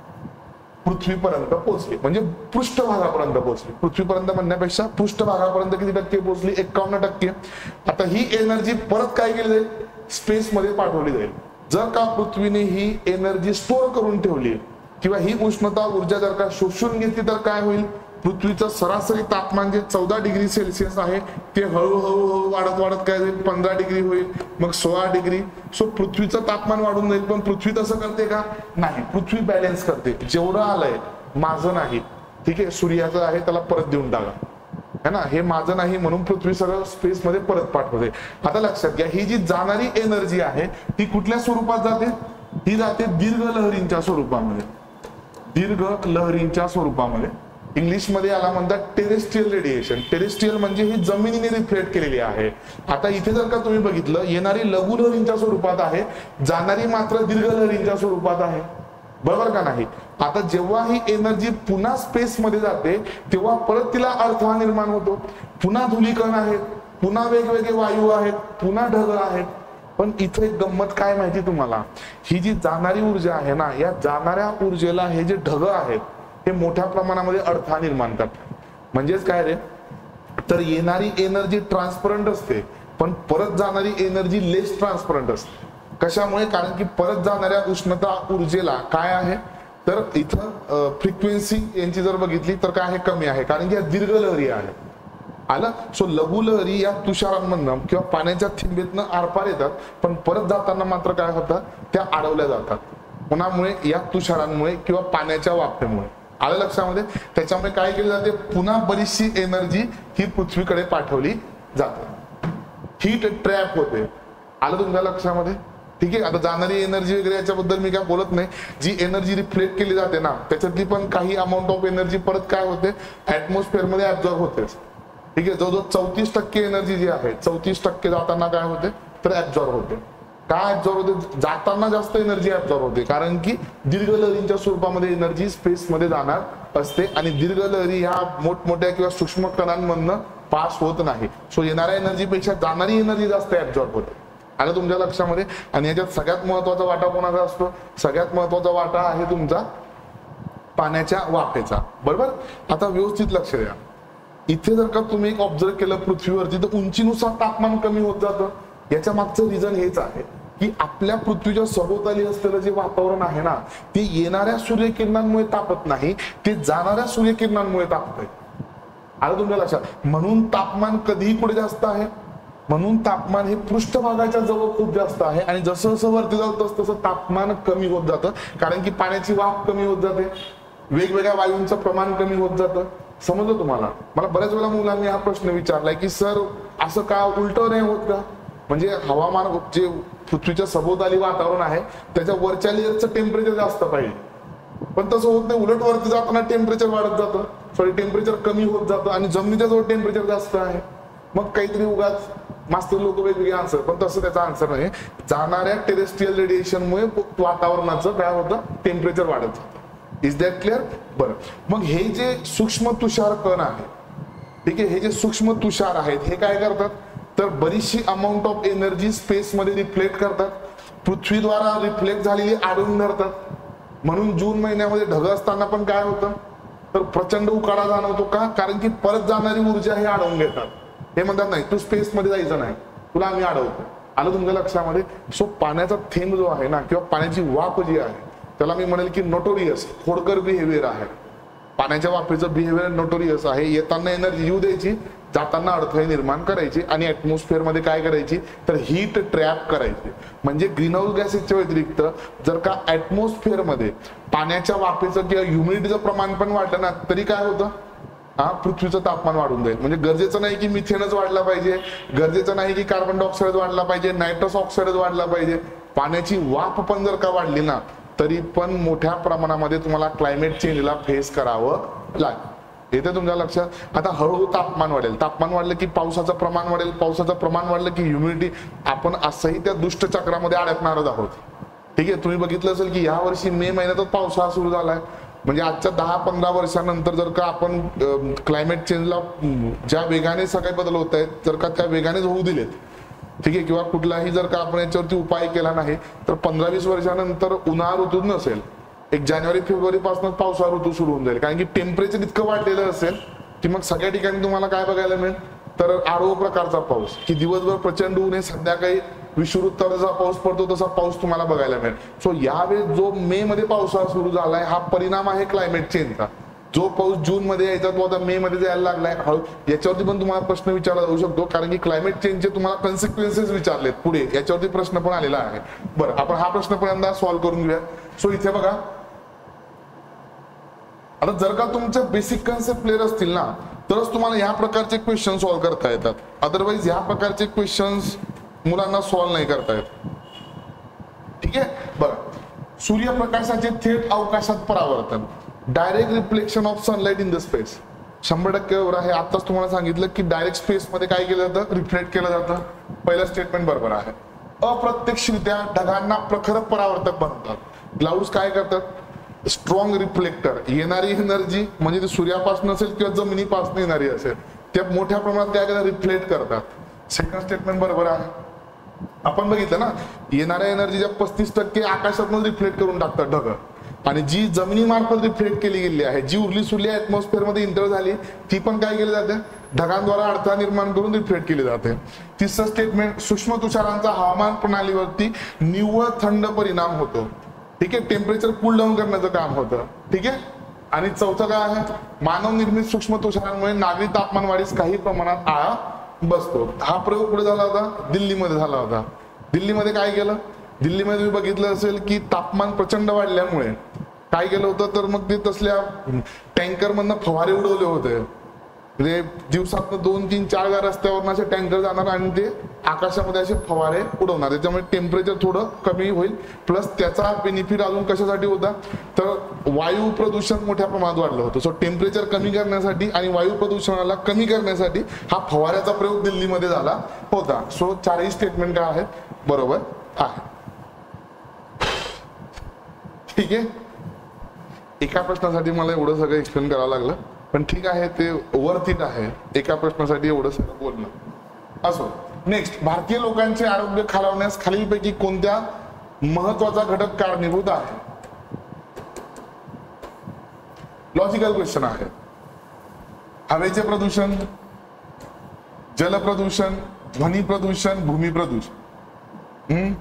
पृथ्वीपर्यंत पोहोचली, म्हणजे पृष्ठभागापर्यंत पोहोचली. पृथ्वीपर्यंत म्हणण्यापेक्षा पृष्ठभागापर्यंत किती टक्के पोहोचली, एक्कावन्न टक्के. आता ही एनर्जी परत काय केली जाईल, स्पेस मध्ये पाठवली जाईल. जर का पृथ्वीने ही एनर्जी स्टोर करून ठेवली किंवा ही उष्णता ऊर्जा जर का शोषून घेतली तर काय होईल, पृथ्वीचं सरासरी तापमान जे चौदा डिग्री सेल्सिअस आहे ते हळूहळू हळू वाढत वाढत काय होईल, पंधरा डिग्री होईल, मग सोळा डिग्री. सो पृथ्वीचं तापमान वाढून जाईल. पण पृथ्वी तसं करते का, नाही. पृथ्वी बॅलन्स करते. जेवढं आलंय माझं नाही, ठीक आहे, सूर्याचं आहे त्याला परत देऊन टाका, है ना, हे माझं नाही म्हणून पृथ्वी सगळं स्पेस मध्ये परत पाठवते. आता लक्षात घ्या, ही जी जाणारी एनर्जी आहे ती कुठल्या स्वरूपात जाते, ही जाते दीर्घ लहरींच्या स्वरूपामध्ये. दीर्घ लहरींच्या स्वरूपामध्ये इंग्लिश मध्ये याला म्हणतात टेरेस्ट्रियल रेडिएशन. टेरेस्ट्रियल म्हणजे ही जमिनीने रिफ्लेक्ट केलेली आहे. आता इथे जर का तुम्ही बघितलं, येणारी लघु लहरींच्या स्वरूपात आहे, जाणारी मात्र दीर्घ लहरींच्या स्वरूपात आहे, बरोबर का नाही. आता जेव्हा ही एनर्जी पुन्हा स्पेस मध्ये जाते तेव्हा परत तिला अडथळा निर्माण होतो. पुन्हा धूलिकण आहेत, पुन्हा वेगवेगळे वायू आहेत, पुन्हा ढग आहेत. पण इथे एक गंमत काय माहिती तुम्हाला, ही जी जाणारी ऊर्जा आहे ना, या जाणाऱ्या ऊर्जेला हे जे ढग आहेत हे मोठ्या प्रमाणामध्ये अडथळा निर्माण करतात. म्हणजेच काय रे, तर येणारी एनर्जी ट्रान्सपरंट असते पण परत जाणारी एनर्जी लेस ट्रान्सपरंट असते. कशामुळे, कारण की परत जाणाऱ्या उष्णता ऊर्जेला काय आहे, तर इथं फ्रिक्वेन्सी यांची जर बघितली तर काय आहे, कमी आहे, कारण की या दीर्घ लहरी आहे. आलं. सो लघु लहरी या तुषारांमधनं किंवा पाण्याच्या थिंबेतनं आरपार येतात, पण परत जाताना मात्र काय होतं, त्या अडवल्या जातात. कोणामुळे, या तुषारांमुळे किंवा पाण्याच्या वाफेमुळे. आलं लक्षामध्ये. त्याच्यामुळे काय केले जाते, पुन्हा बरीचशी एनर्जी ही पृथ्वीकडे पाठवली जाते, हीट ट्रॅप होते. आलं तुमच्या लक्षामध्ये. ठीक आहे. आता जाणारी एनर्जी वगैरे याच्याबद्दल मी काय बोलत नाही. जी एनर्जी रिफ्लेक्ट केली जाते ना, त्याच्यातली पण काही अमाऊंट ऑफ एनर्जी परत काय होते, ऍटमॉस्फिअर मध्ये ऍब्झॉर्ब होते. ठीक आहे. जवळजवळ चौतीस टक्के एनर्जी जी आहे, चौतीस टक्के जाताना काय होते, तर ऍब्झॉर्ब होते. काय ऍब्झॉर्ब होते, जाताना जास्त एनर्जी ऍब्झॉर्ब होते, कारण की दीर्घ लहरींच्या स्वरूपामध्ये एनर्जी स्पेस मध्ये जाणार असते आणि दीर्घ लहरी ह्या मोठमोठ्या किंवा सूक्ष्म कणांमधनं पास होत नाही. सो येणाऱ्या एनर्जीपेक्षा जाणारी एनर्जी जास्त ऍब्झॉर्ब होते. आलं तुमच्या लक्षामध्ये. आणि याच्यात सगळ्यात महत्वाचा वाटा कोणाचा असतो, सगळ्यात महत्वाचा वाटा आहे तुमचा पाण्याच्या वाफेचा. बरोबर. आता व्यवस्थित लक्ष द्या. इथे जर का तुम्ही एक ऑब्झर्व केलं पृथ्वीवरती, तर उंचीनुसार तापमान कमी होत जातं. याच्या मागचं रिझन हेच आहे की आपल्या पृथ्वीच्या सभोवताली असलेलं जे वातावरण आहे ना, ते येणाऱ्या सूर्यकिरणांमुळे तापत नाही, ते जाणाऱ्या सूर्यकिरणांमुळे तापतंय. आलं तुमच्या लक्षात. म्हणून तापमान कधीही कुठे जास्त आहे, म्हणून तापमान हे पृष्ठभागाच्या जवळ खूप जास्त आहे. आणि जसं जसं वरती जात तसं तसं तापमान कमी होत जातं, कारण की पाण्याची वाफ कमी होत जाते, वेगवेगळ्या वायूंचं प्रमाण कमी होत जातं. समजलं तुम्हाला. मला बऱ्याच वेळा मुलांनी हा प्रश्न विचारलाय की सर असं का, उलट नाही होत का, म्हणजे हवामान जे पृथ्वीच्या सभोवताली वातावरण आहे त्याच्या वरच्या लेयरचं टेम्परेचर जास्त पाहिजे, पण तसं होत नाही. उलट वरती जाताना टेम्परेचर वाढत जातं, सॉरी टेम्परेचर कमी होत जातं आणि जमिनीच्या जवळ टेम्परेचर जास्त आहे. मग काहीतरी उगाच मास्तर लोक वेगवेगळे आन्सर, पण तसं त्याचा आन्सर नाही. जाणाऱ्या टेरेस्ट्रियल रेडिएशनमुळे वातावरणाचं काय होतं, टेम्परेचर वाढत जातं. Is that clear. बरं. मग हे जे सूक्ष्म तुषार कण आहे, ठीक आहे, हे जे सूक्ष्म तुषार आहेत हे काय करतात, तर बरीचशी अमाऊंट ऑफ एनर्जी स्पेस मध्ये रिफ्लेक्ट करतात, पृथ्वीद्वारा रिफ्लेक्ट झालेली आढळून धरतात. म्हणून जून महिन्यामध्ये ढग असताना पण काय होतं, तर प्रचंड उकाडा जाणवतो. का, कारण की परत जाणारी ऊर्जा हे अडवून घेतात. हे म्हणतात नाही तू स्पेस मध्ये जायचं नाही, तुला आम्ही अडवतो. आलं तुमच्या लक्षामध्ये. सो पाण्याचा थेंब जो आहे ना, किंवा पाण्याची वाफ जी आहे, त्याला मी म्हणेल की नोटोरियस खोडकर बिहेवियर आहे. पाण्याच्या वाफेचं बिहेवियर नोटोरियस आहे. येताना एनर्जी येऊ द्यायची, जाताना अडथळे निर्माण करायची आणि ऍटमॉस्फिअर मध्ये काय करायची, तर हीट ट्रॅप करायची. म्हणजे ग्रीन हाऊस गॅसेसच्या व्यतिरिक्त जर का ऍटमॉस्फिअर मध्ये पाण्याच्या वाफेचं किंवा ह्युमिडिटीचं प्रमाण पण वाढलं ना, तरी काय होतं, हा पृथ्वीचं तापमान वाढून जाईल. म्हणजे गरजेचं नाही की मिथेनच वाढला पाहिजे, गरजेचं नाही की कार्बन डायऑक्साईड वाढला पाहिजे, नायट्रस ऑक्साईड वाढला पाहिजे. पाण्याची वाफ पण जर का वाढली ना, तरी पण मोठ्या प्रमाणामध्ये तुम्हाला क्लायमेट चेंजला फेस करावं लाख येते तुमच्या लक्षात. आता हळूहळू तापमान वाढेल, तापमान वाढलं की पावसाचं प्रमाण वाढेल, पावसाचं प्रमाण वाढलं की ह्युमिडिटी. आपण असंही त्या दुष्ट चक्रामध्ये अडकणारच आहोत. ठीक आहे, तुम्ही बघितलं असेल की या वर्षी मे महिन्यातच पावसाळा सुरू झालाय. म्हणजे आजच्या दहा पंधरा वर्षानंतर जर का आपण क्लायमेट चेंजला ज्या वेगाने सगळे बदल होत आहेत, जर का त्या वेगानेच होऊ दिलेत, ठीक आहे, किंवा कुठलाही जर का आपण याच्यावरती उपाय केला नाही तर पंधरा वीस वर्षानंतर उन्हाळा ऋतू नसेल, एक जानेवारी फेब्रुवारी पासून पावसाळा ऋतू सुरू होऊन जाईल. कारण की टेम्परेचर इतकं वाढलेलं असेल की मग सगळ्या ठिकाणी तुम्हाला काय बघायला मिळेल तर आरो प्रकारचा पाऊस, की दिवसभर प्रचंड ऊन आहे, संध्याकाळी विषुववृत्तावर जसा पाऊस पडतो तसा पाऊस तुम्हाला बघायला मिळेल. सो यावेळी जो मे मध्ये पावसाळा सुरू झालाय हा परिणाम आहे क्लायमेट चेंजचा. जो पाऊस जून मध्ये यायचा तो आता मे मध्ये जायला लागलाय. याच्यावरती पण तुम्हाला प्रश्न विचारला जाऊ शकतो, कारण की क्लायमेट चेंजचे तुम्हाला कन्सिक्वेन्सेस विचारलेत पुढे, याच्यावरती प्रश्न पण आलेला आहे. बरं, आपण हा प्रश्न पहिल्यांदा सॉल्व्ह करून घेऊया. सो इथे बघा, आता जर का तुमचे बेसिक कन्सेप्ट क्लिअर असतील ना तरच तुम्हाला ह्या प्रकारचे क्वेश्चन सॉल्व्ह करता येतात. अदरवाईज ह्या प्रकारचे क्वेश्चन्स मुलांना सॉल्व्ह नाही करता येत. ठीक आहे, बरं. सूर्यप्रकाशाचे थेट अवकाशात परावर्तन, direct reflection of sunlight in the space, शंभर टक्के बरोबर आहे. आताच तुम्हाला सांगितलं की डायरेक्ट स्पेस मध्ये काय केलं जातं, रिफ्लेक्ट केलं जातं. पहिलं स्टेटमेंट बरोबर आहे. अप्रत्यक्षरित्या ढगांना प्रखर परावर्तक बनवतात. क्लाउड्स काय करतात, स्ट्रॉंग रिफ्लेक्टर, येणारी एनर्जी म्हणजे ती सूर्यापासून असेल किंवा जमिनीपासून येणारी असेल त्या मोठ्या प्रमाणात काय करतात, रिफ्लेक्ट करतात. सेकंड स्टेटमेंट बरोबर आहे. आपण बघितलं ना, येणाऱ्या एनर्जीच्या पस्तीस टक्के आकाशातून रिफ्लेक्ट करून टाकतात ढग, आणि जी जमिनीमार्फत रिफ्लेक्ट केली गेली आहे, जी उरली सुरली ऍटमॉस्फिअर मध्ये इंटर झाली, ती पण काय केली जाते, ढगांद्वारा अडथळा निर्माण करून रिफ्लेक्ट केली जाते. तिसरं स्टेटमेंट, सूक्ष्म तुषारांचा हवामान प्रणालीवरती निव्वळ थंड परिणाम होतो. ठीक आहे, टेम्परेचर कूल डाऊन करण्याचं काम होतं. ठीक आहे, आणि चौथं काय आहे, मानव निर्मित सूक्ष्म तुषारांमुळे नागरी तापमान वाढीस काही प्रमाणात आळा बसतो. हा प्रयोग कुठे झाला होता, दिल्लीमध्ये झाला होता. दिल्लीमध्ये काय केलं, दिल्लीमध्ये तुम्ही बघितलं असेल की तापमान प्रचंड वाढल्यामुळे काय केलं होतं, तर मग ते तसल्या टँकर मधनं फवारे उडवले होते. म्हणजे दिवसात दोन तीन चार वेळा रस्त्यावरून असे टँकर जाणार आणि ते आकाशामध्ये असे फवारे उडवणार. त्याच्यामुळे टेम्परेचर थोडं कमी होईल. प्लस त्याचा बेनिफिट अजून कशासाठी होता, तर वायू प्रदूषण मोठ्या प्रमाणात वाढलं होतं. सो टेम्परेचर कमी करण्यासाठी आणि वायू प्रदूषणाला कमी करण्यासाठी हा फवाऱ्याचा प्रयोग दिल्लीमध्ये झाला होता. सो चारही स्टेटमेंट काय आहेत, बरोबर आहे. ठीक आहे, एका प्रश्नासाठी मला एवढं सगळं एक्सप्लेन करावं लागलं, पण ठीक आहे, ते वर्थ इट आहे एका प्रश्नासाठी एवढं सगळं बोलणं. असो, नेक्स्ट, भारतीय लोकांचे आरोग्य खालावण्यास खालीलपैकी कोणत्या महत्वाचा घटक कारणीभूत आहे. लॉजिकल क्वेश्चन आहे. हवेचे प्रदूषण, जल प्रदूषण, ध्वनी प्रदूषण, भूमी प्रदूषण. हम्म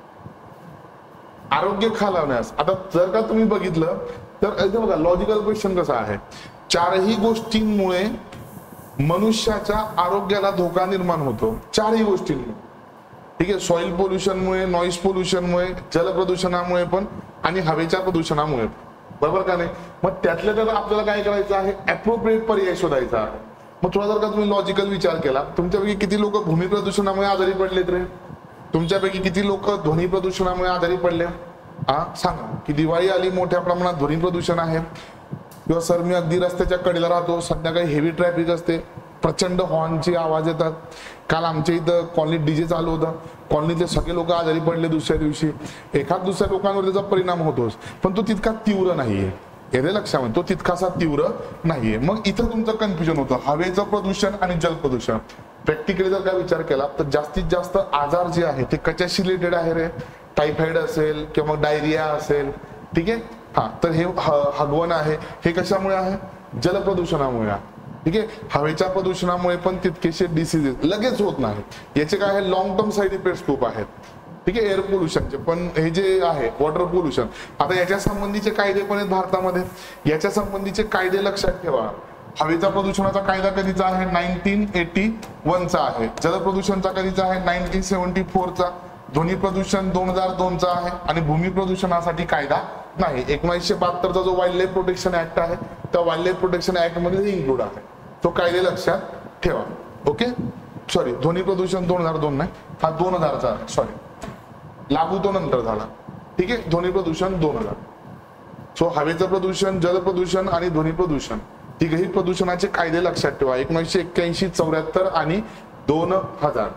आरोग्य खालावण्यास, आता जर का तुम्ही बघितलं तर इथे बघा लॉजिकल क्वेश्चन कसा आहे, चारही गोष्टींमुळे मनुष्याच्या आरोग्याला धोका निर्माण होतो. चारही गोष्टींमुळे. ठीक आहे, सॉइल पोल्युशनमुळे, नॉइस पोल्युशनमुळे, जल प्रदूषणामुळे पण आणि हवेच्या प्रदूषणामुळे, बरोबर का नाही. मग त्यातल्या त्यात आपल्याला काय करायचं आहे, ऍप्रोप्रिएट पर्याय शोधायचा आहे. मग थोडा जर का तुम्ही लॉजिकल विचार केला, तुमच्यापैकी किती लोक भूमी प्रदूषणामुळे आजारी पडलेत रे, तुमच्यापैकी किती लोक ध्वनी प्रदूषणामुळे आजारी पडले, हा सांगा. की दिवाळी आली, मोठ्या प्रमाणात ध्वनी प्रदूषण आहे, किंवा सर मी अगदी रस्त्याच्या कडेला राहतो, संध्याकाळी हेवी ट्रॅफिक असते, प्रचंड हॉर्नचे आवाज येतात. काल आमच्या इथं कॉलनीत डीजे चालू होता, कॉलनीतले सगळे लोक आजारी पडले दुसऱ्या दिवशी. एखाद दुसऱ्या लोकांवर त्याचा परिणाम होतोच, पण तो तितका तीव्र नाहीये. येते लक्षामध्ये, तो तितकासा तीव्र नाहीये. मग इथं तुमचं कन्फ्युजन होतं, हवेचं प्रदूषण आणि जल प्रदूषण. प्रॅक्टिकली जर का विचार केला तर जास्तीत जास्त आजार जे आहे ते कशाशी रिलेटेड आहे रे, टायफॉइड असेल किंवा मग डायरिया असेल. ठीक आहे, हा तर हे हगवण आहे, हे कशामुळे आहे, जलप्रदूषणामुळे आहे. ठीक आहे, हवेच्या प्रदूषणामुळे पण तितकेसे डिसीजेस लगेच होत नाहीत. याचे काय आहे, लॉंग टर्म साईड इफेक्ट्स खूप आहेत. ठीक आहे, एअर पोल्युशनचे पण, हे जे आहे वॉटर पोल्युशन, आता याच्या संबंधीचे कायदे पण आहेत भारतामध्ये. याच्या संबंधीचे कायदे लक्षात ठेवा. हवेच्या प्रदूषणाचा कायदा कधीचा आहे, नाईन्टीन एटी वनचा आहे. जलप्रदूषणचा कधीचा आहे, नाईन्टीन सेव्हन्टी फोरचा. ध्वनी प्रदूषण दोन हजार दोनचा आहे. आणि भूमी प्रदूषणासाठी कायदा नाही. एकोणीसशे बहात्तरचा जो वाईल्ड लाईफ प्रोटेक्शन ऍक्ट आहे त्या वाईल्ड लाईफ प्रोटेक्शन ऍक्ट मध्ये इन्क्लूड आहे. तो कायदे लक्षात ठेवा. ओके, सॉरी, ध्वनी प्रदूषण दोन हजार दोन नाही, हा दोन हजारचा आहे, सॉरी, लागू तो नंतर झाला. ठीक आहे, ध्वनी प्रदूषण दोन हजार. सो हवेचं प्रदूषण, जल प्रदूषण आणि ध्वनी प्रदूषण तिघही प्रदूषणाचे कायदे लक्षात ठेवा, एकोणीसशे एक्क्याऐंशी चौऱ्याहत्तर आणि दोन हजार.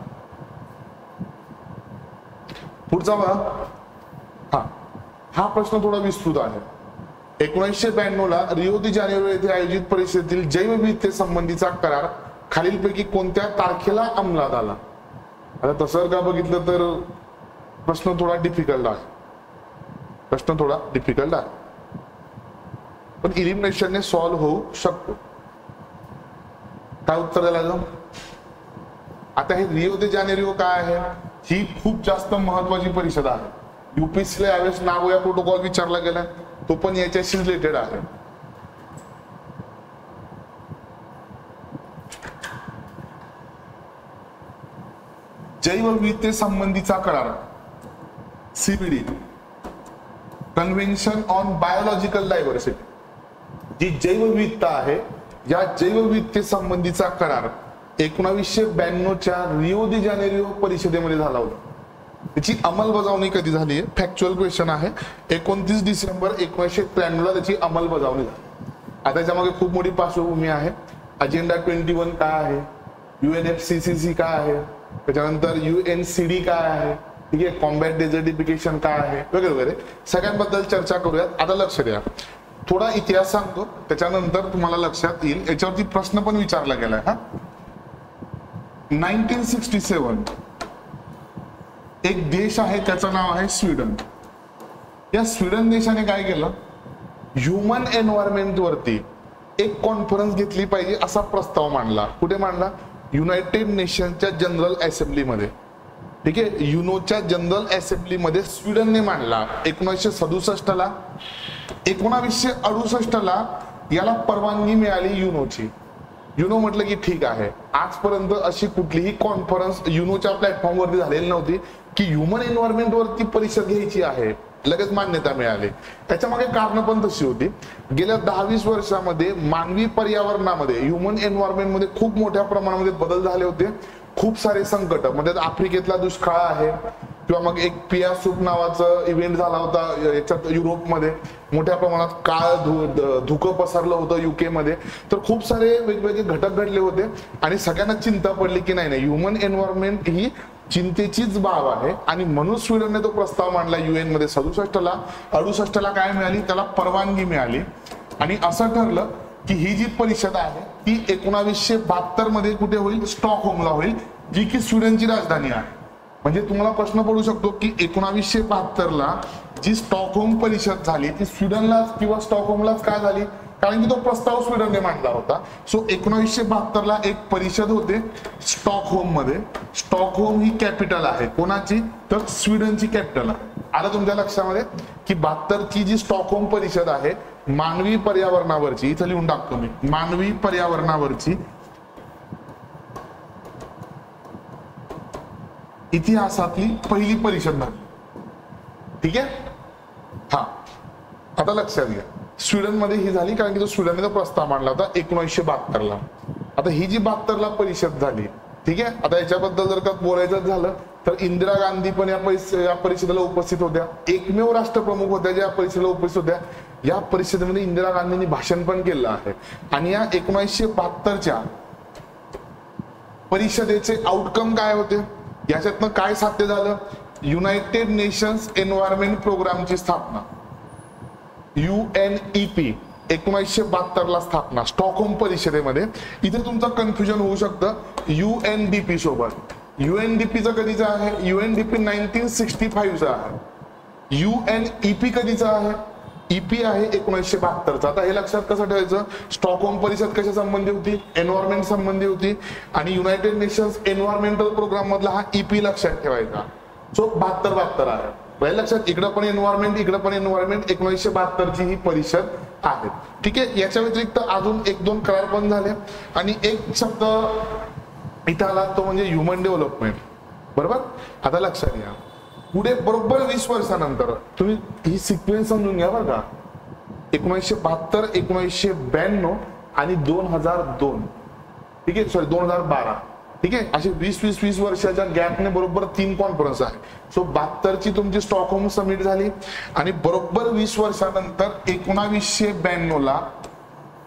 पुढचा बघा. हा हा प्रश्न थोडा विस्तृत आहे. एकोणीसशे ब्याण्णव ला रिओ दी जानेरो येथे आयोजित परिषदेतील जैवविविधते संबंधीचा करार खालीलपैकी कोणत्या तारखेला अंमलात आला? आता तसं का बघितलं तर प्रश्न थोडा डिफिकल्ट आहे. प्रश्न थोडा डिफिकल्ट आहे पण इलिमिनेशनने सॉल्व्ह होऊ शकतो. काय उत्तर द्यायला जाऊ? आता हे रिओ दे जानेरो काय आहे? ही खूप जास्त महत्वाची परिषद आहे. युपीएससीला यावेळेस नागोया प्रोटोकॉल विचारला गेला, तो पण याच्याशी रिलेटेड आहे. जैवविविधते संबंधीचा करार CBD, convention on biological diversity, जी जैवविविधता आहे या जैवविविधते संबंधीचा करार एकोणावीसशे ब्याण्णव च्या रिओ दी जानेरो परिषदेमध्ये झाला होता. त्याची अंमलबजावणी कधी झाली आहे? फॅक्च्युअल क्वेश्चन आहे. एकोणतीस डिसेंबर एकोणीसशे त्र्याण्णव ला त्याची अंमलबजावणी झाली. आता त्याच्यामागे खूप मोठी पार्श्वभूमी आहे. अजेंडा ट्वेंटी वन काय आहे, युएनएफसीसीसी काय आहे, त्याच्यानंतर युएनसीडी काय आहे, ठीक आहे, कॉम्बॅट डेझर्टिफिकेशन काय आहे, वगैरे वगैरे सगळ्यांबद्दल चर्चा करूयात. आता लक्ष द्या, थोडा इतिहास सांगतो त्याच्यानंतर तुम्हाला लक्षात येईल. याच्यावरती प्रश्न पण विचारला गेलाय. हा नाईन्टीन सिक्स्टी सेवन एक देश आहे, त्याचं नाव आहे स्वीडन. या स्वीडन देशाने काय केलं? ह्युमन एन्व्हायरमेंट वरती एक कॉन्फरन्स घेतली पाहिजे असा प्रस्ताव मांडला. कुठे मांडला? युनायटेड नेशनच्या जनरल असेंब्लीमध्ये. ठीक आहे, युनोच्या जनरल असेंब्लीमध्ये स्वीडनने मांडला एकोणीसशे सदुसष्ट ला. एकोणावीसशे अडुसष्ट ला याला परवानगी मिळाली युनोची. युनो म्हटलं की ठीक आहे. आजपर्यंत अशी कुठलीही कॉन्फरन्स युनोच्या प्लॅटफॉर्म वरती झालेली नव्हती की ह्युमन एन्व्हायरमेंट वरती परिषद घ्यायची आहे, लगेच मान्यता मिळाली. त्याच्यामागे कारण पण तशी होती. गेल्या दहा वीस वर्षामध्ये मानवी पर्यावरणामध्ये ह्युमन एन्व्हायरमेंट मध्ये खूप मोठ्या प्रमाणामध्ये बदल झाले होते. खूप सारे संकट, म्हणजे आफ्रिकेतला दुष्काळ आहे किंवा मग एक पिया सूप नावाचं इव्हेंट झाला होता याच्यात युरोपमध्ये, मोठ्या प्रमाणात काळ धुकं पसरलं होतं युके मध्ये. तर खूप सारे वेगवेगळे घटक घडले होते आणि सगळ्यांना चिंता पडली की नाही नाही ह्युमन एन्व्हायरमेंट ही चिंतेचीच बाब आहे. आणि म्हणून स्वीडनने तो प्रस्ताव मांडला युएन मध्ये सदुसष्ट ला. अडुसष्ट ला काय मिळाली? त्याला परवानगी मिळाली. आणि असं ठरलं की ही जी परिषद आहे ती एकोणावीसशे बहात्तर मध्ये कुठे होईल? स्टॉकहोमला होईल, जी की स्वीडनची राजधानी आहे. म्हणजे तुम्हाला प्रश्न पडू शकतो की एकोणावीसशे बहात्तर ला जी स्टॉकहोम परिषद झाली ती स्वीडनलाच किंवा स्टॉकहोमलाच का झाली? कारण की तो प्रस्ताव स्वीडनने मांडला होता. सो एकोणावीसशे बहात्तर ला एक परिषद होते स्टॉकहोम मध्ये. स्टॉकहोम ही कॅपिटल आहे कोणाची? तर स्वीडनची कॅपिटल आहे. आता तुमच्या लक्षामध्ये की बहात्तर ची जी स्टॉकहोम परिषद आहे मानवी पर्यावरणावरची, इथं लिहून टाकतो मी, मानवी पर्यावरणावरची इतिहासातली पहिली परिषद झाली. ठीक आहे. हा आता लक्षात घ्या, स्वीडन मध्ये ही झाली कारण की तो स्वीडनने तो प्रस्ताव मांडला होता एकोणीसशे बहात्तर ला. आता ही जी बहात्तर ला परिषद झाली, ठीक आहे. आता याच्याबद्दल जर का बोलायचं झालं तर इंदिरा गांधी पण या या परिषदेला उपस्थित होत्या. एकमेव राष्ट्रप्रमुख होत्या ज्या परिषदेला उपस्थित होत्या. या परिषदेमध्ये इंदिरा गांधींनी भाषण पण केलं आहे. आणि या एकोणीसशे बहात्तरच्या परिषदेचे आउटकम काय होते? याच्यातनं काय साध्य झालं? युनायटेड नेशन्स एन्व्हायरमेंट प्रोग्रामची स्थापना, युएनईपी, एकोणीसशे बहात्तर ला स्थापना स्टॉकहोम परिषदेमध्ये. इथे तुमचं कन्फ्युजन होऊ शकतं युएनडीपी सोबत. युएनडीपीचं कधीचं आहे? युएनडीपी नाईन्टीन सिक्स्टी फाईव्ह चा आहे. युएनईपी कधीचा आहे? ईपी आहे एकोणीसशे बहात्तरचा. आता हे लक्षात कसं ठेवायचं? स्टॉकहोम परिषद कशा संबंधी होती? एन्व्हायरमेंट संबंधी होती. आणि युनायटेड नेशन्स एन्व्हायरमेंटल प्रोग्राम मधला हा ईपी लक्षात ठेवायचा. सो बहात्तर बहात्तर आहे. पहिल्या लक्षात, इकडं पण एन्व्हायरमेंट इकडं पण एन्व्हायरमेंट, एकोणीसशे बहात्तर ची ही परिषद आहे. ठीक आहे. याच्या व्यतिरिक्त अजून एक दोन करार पण झाले. आणि एक शब्द इथं आला तो म्हणजे ह्युमन डेव्हलपमेंट. बरोबर. आता लक्षात घ्या, पुढे बरोबर वीस वर्षानंतर तुम्ही ही सिक्वेन्स समजून घ्या बरं का. एकोणीसशे बहात्तर, एकोणीसशे ब्याण्णव आणि दोन हजार दोन. ठीक आहे. सॉरी दोन हजार बारा. ठीक आहे. असे वीस वीस वीस वर्षाच्या गॅपने बरोबर तीन कॉन्फरन्स आहे. सो बहात्तर ची तुमची स्टॉकहोम समिट झाली आणि बरोबर वीस वर्षानंतर एकोणावीसशे ब्याण्णव ला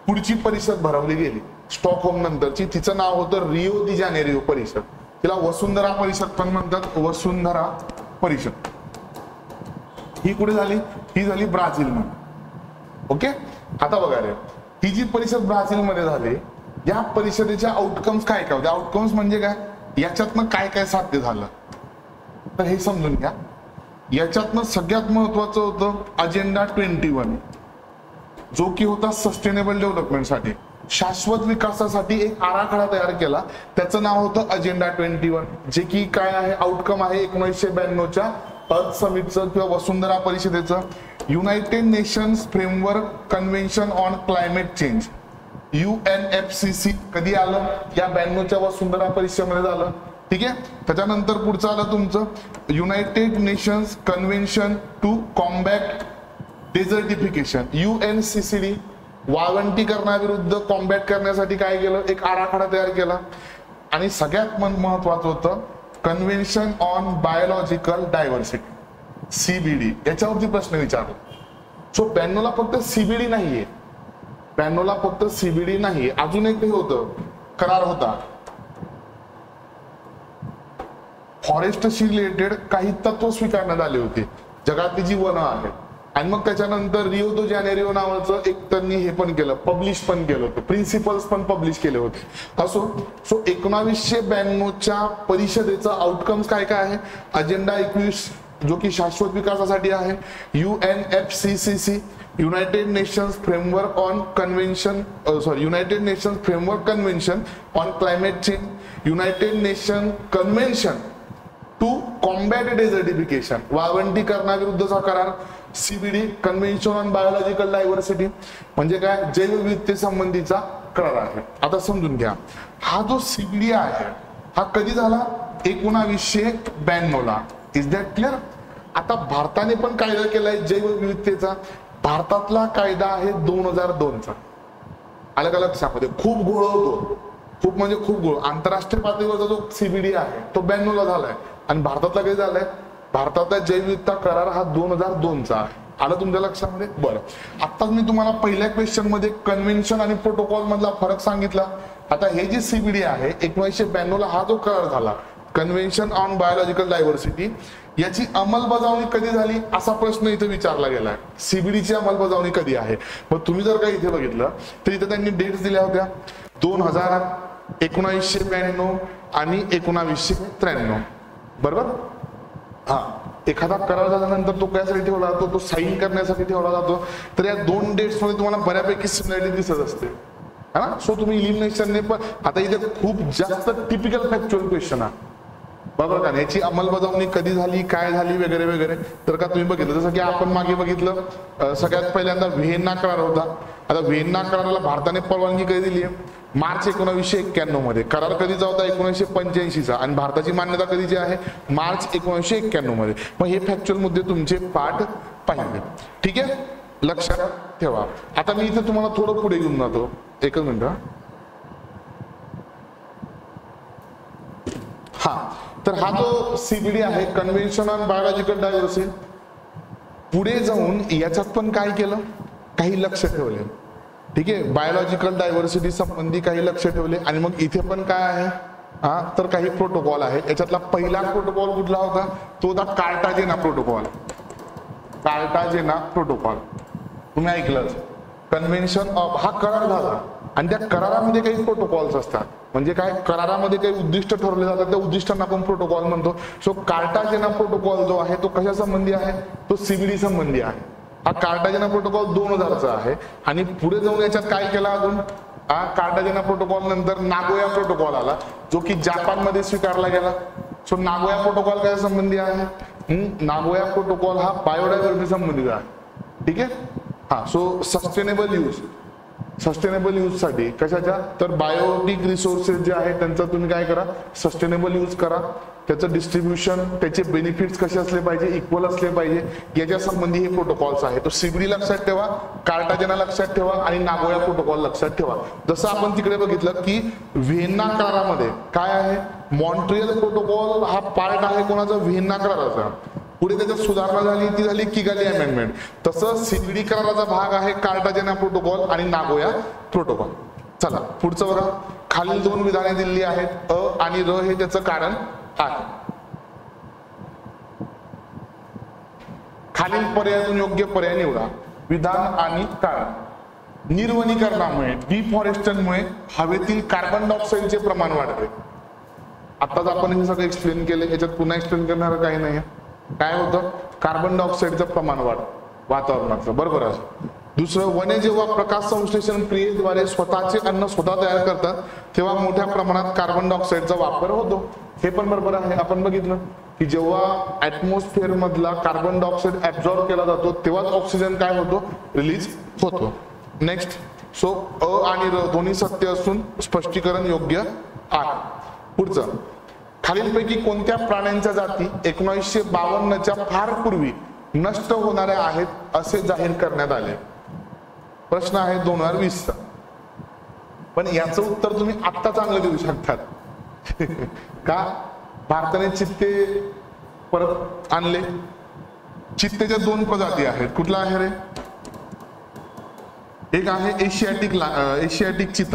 पुढची परिषद भरवली गेली स्टॉकहोम नंतरची, तिचं नाव होतं रिओ दी जानेरिओ परिषद. तिला वसुंधरा परिषद पण म्हणतात, वसुंधरा परिषद. ही कुठे झाली? ही झाली ब्राझील मध्ये. ओके, आता बघा रे, ही जी परिषद ब्राझील मध्ये झाली, या परिषदेच्या आउटकम्स काय काय होते? आउटकम्स म्हणजे काय? याच्यातनं काय काय साध्य झालं तर हे समजून घ्या. याच्यातनं सगळ्यात महत्वाचं होतं अजेंडा ट्वेंटी वन, जो की होता सस्टेनेबल डेव्हलपमेंटसाठी, शाश्वत विकासासाठी एक आराखडा तयार केला. त्याचं नाव होतं अजेंडा ट्वेंटी वन, जे की काय आहे? आउटकम आहे एकोणीसशे ब्याण्णवच्या अर्थ समिटचं किंवा वसुंधरा परिषदेचं. United Nations framework convention on climate change, U N F C C कधी आलं? या ब्याण्णवच्या वसुंधरा परिषदेमध्ये झालं. ठीक आहे, त्याच्यानंतर पुढचं आलं तुमचं United Nations convention to combat desertification, U N C C D. वाळवंटीकरणाविरुद्ध कॉम्बॅट करण्यासाठी काय केलं? एक आराखडा तयार केला. आणि सगळ्यात महत्वाचं होतं convention on biological diversity, CBD. याच्यावरती प्रश्न विचारला. सो ब्याण्णवला फक्त सीबीडी नाहीये, ब्याण्णवला फक्त सीबीडी नाही, अजून एक होतं करार होता फॉरेस्टशी रिलेटेड, काही तत्व स्वीकारण्यात आले होते, जगातली जी वनं आहेत. आणि मग त्याच्यानंतर रिओ दो जानेरिओ नावाचं एक त्यांनी हे पण केलं, पब्लिश पण केलं होतं, प्रिन्सिपल्स पण पब्लिश केले होते. असो, सो एकोणावीसशे ब्याण्णवच्या परिषदेचा आउटकम्स काय काय आहे? अजेंडा एकवीस, जो की शाश्वत विकासासाठी आहे. U N F C C C, United Nations framework on convention sorry United Nations framework convention on climate change, United Nation convention to combat desertification, वाळवंटीकरणाविरुद्धचा करार, CBD convention on biological diversity, म्हणजे काय? जैवविविधते संबंधीचा करार आहे. आता समजून घ्या, हा जो सीबीडी आहे हा कधी झाला? एकोणावीसशे ब्याण्णव ला. Is that clear? आता भारताने पण कायदा केलाय जैवविविधतेचा. भारतातला कायदा आहे दोन हजार दोन चा. आलं का लक्षामध्ये? खूप घोळ होतो, खूप म्हणजे खूप घोळ. आंतरराष्ट्रीय पातळीवरचा जो सीबीडी आहे तो ब्याण्णव ला झालाय आणि भारतातला कधी झालाय? भारतातला जैवविविधता करार हा दोन हजार दोन चा आहे. आलं तुमच्या लक्षामध्ये? बरं, आता मी तुम्हाला पहिल्या क्वेश्चन मध्ये कन्व्हेन्शन आणि प्रोटोकॉल मधला फरक सांगितला. आता हे जे सीबीडी आहे एकोणीसशे ब्याण्णव ला हा जो करार झाला कन्व्हेन्शन ऑन बायोलॉजिकल डायव्हर्सिटी, याची अंमलबजावणी कधी झाली असा प्रश्न इथे विचारला गेलाय. सीबीडीची अंमलबजावणी कधी आहे? मग तुम्ही जर का इथे बघितलं तर इथे त्यांनी डेट्स दिल्या होत्या दोन हजार, एकोणीसशे ब्याण्णव आणि एकोणावीसशे त्र्याण्णव. बरोबर? हा, एखादा करार झाल्यानंतर तो कशासाठी ठेवला जातो? तो साईन करण्यासाठी ठेवला जातो. तर या दोन डेट्स मध्ये तुम्हाला बऱ्यापैकी सिमिलॅरिटी दिसत असते, है ना? सो तुम्ही इलिमिनेशनने पण, आता इथे खूप जास्त टिपिकल फॅक्च्युअल क्वेश्चन आहे, बरोबर का? याची अंमलबजावणी कधी झाली, काय झाली वगैरे वगैरे. तर का तुम्ही बघितलं, जसं की आपण मागे बघितलं सगळ्यात पहिल्यांदा व्हिएन्ना करार होता. आता व्हिएन्ना कराराला भारताने परवानगी कधी दिली आहे? मार्च एकोणीसशे एक्क्याण्णव मध्ये. करार कधीचा होता? एकोणीसशे पंच्याऐंशी चा. आणि भारताची मान्यता कधीची आहे? मार्च एकोणीसशे एक्क्याण्णव मध्ये. मग हे फॅक्च्युअल मुद्दे तुमचे पाठ पाहिले. ठीक आहे, लक्षात ठेवा. आता मी इथे तुम्हाला थोडं पुढे घेऊन जातो, एकच मिनिट. हा, तर हा जो सीबीडी आहे कन्व्हेन्शन ऑन बायोलॉजिकल डायव्हर्सिटी, पुढे जाऊन याच्यात पण काय केलं? काही लक्ष ठेवले. ठीक आहे, बायोलॉजिकल डायव्हर्सिटी संबंधी काही लक्ष ठेवले. आणि मग इथे पण काय आहे? हा, तर काही प्रोटोकॉल आहे. याच्यातला पहिला प्रोटोकॉल कुठला होता? तो होता कार्टाजेना प्रोटोकॉल. कार्टाजेना प्रोटोकॉल तुम्ही ऐकलंच. कन्व्हेन्शन ऑफ, हा करार झाला आणि त्या करारामध्ये काही प्रोटोकॉल्स असतात. म्हणजे काय? करारामध्ये काही उद्दिष्ट ठरवले जातात, त्या उद्दिष्टांना आपण प्रोटोकॉल म्हणतो. सो कार्टाजेना प्रोटोकॉल जो आहे तो कशा संबंधी आहे? तो सीबीडी संबंधी आहे. हा कार्टाजेना प्रोटोकॉल दोन हजारचा आहे. आणि पुढे जाऊन याच्यात काय केलं अजून? हा, कार्टाजेना प्रोटोकॉल नंतर नागोया प्रोटोकॉल आला, जो की जपान मध्ये स्वीकारला गेला. सो नागोया प्रोटोकॉल काय संबंधी आहे? नागोया प्रोटोकॉल हा बायोडायव्हर्सिटी संबंधित आहे. ठीक आहे. हा, so sustainable use, sustainable use साठी कशाच्या? तर बायोटिक रिसोर्सेस जे आहेत त्यांचा तुम्ही काय करा? सस्टेनेबल यूज करा. त्याचं डिस्ट्रीब्युशन, त्याचे बेनिफिट्स कसे असले पाहिजे? इक्वल असले पाहिजे. याच्या संबंधी हे प्रोटोकॉल्स आहे. तो सीबीडी लक्षात ठेवा, कार्टाजेना लक्षात ठेवा आणि नागोया प्रोटोकॉल लक्षात ठेवा. जसं आपण तिकडे बघितलं की व्हिएन्ना करारामध्ये काय आहे? मॉन्ट्रियल प्रोटोकॉल हा पार्ट आहे कोणाचा? व्हिएन्ना कराराचा. पुढे त्याच्यात सुधारणा झाली, ती झाली किगाली अमेंडमेंट. तसं सीबीडी कराराचा भाग आहे कार्टाजेना प्रोटोकॉल आणि नागोया प्रोटोकॉल. चला पुढचं बघा. खालील दोन विधाने दिलेली आहेत, अ आणि र हे त्याचं कारण आहे. खालील पर्यायातून योग्य पर्याय निवडा. विधान आणि कारण. निर्वनीकरणामुळे डिफॉरेस्टनमुळे हवेतील कार्बन डायऑक्साईडचे प्रमाण वाढते. आताच आपण हे सगळं एक्सप्लेन केलं, याच्यात पुन्हा एक्सप्लेन करणार काही नाही. काय होतं, कार्बन डायऑक्साईडचं प्रमाण वाढ वातावरणाचं, बरोबर आहे. दुसरं, वने जेव्हा प्रकाश संश्लेषण क्रियेद्वारे स्वतःचे अन्न स्वतः तयार करतात तेव्हा मोठ्या प्रमाणात कार्बन डायऑक्साईडचा वापर होतो. हे पण बरोबर आहे. आपण बघितलं की जेव्हा ऍटमॉस्फिअर मधला कार्बन डायऑक्साईड ऍब्झॉर्ब केला जातो तेव्हाच ऑक्सिजन काय होतो, रिलीज होतो. नेक्स्ट, सो अ आणि र दोन्ही सत्य असून स्पष्टीकरण योग्य आहे. पुढचं, खालीलपैकी कोणत्या प्राण्यांच्या जाती एकोणीसशे बावन्नच्या फार पूर्वी नष्ट होणाऱ्या आहेत असे जाहीर करण्यात आले. प्रश्न आहे दोन हजार वीस चा. पण याचं उत्तर तुम्ही आत्ता चांगलं देऊ शकतात. का? भारताने चित्ते परत आणले. चित्तेच्या दोन प्रजाती आहेत. कुठला आहे रे? एक आहे एशियाटिक एशियाटिक चिता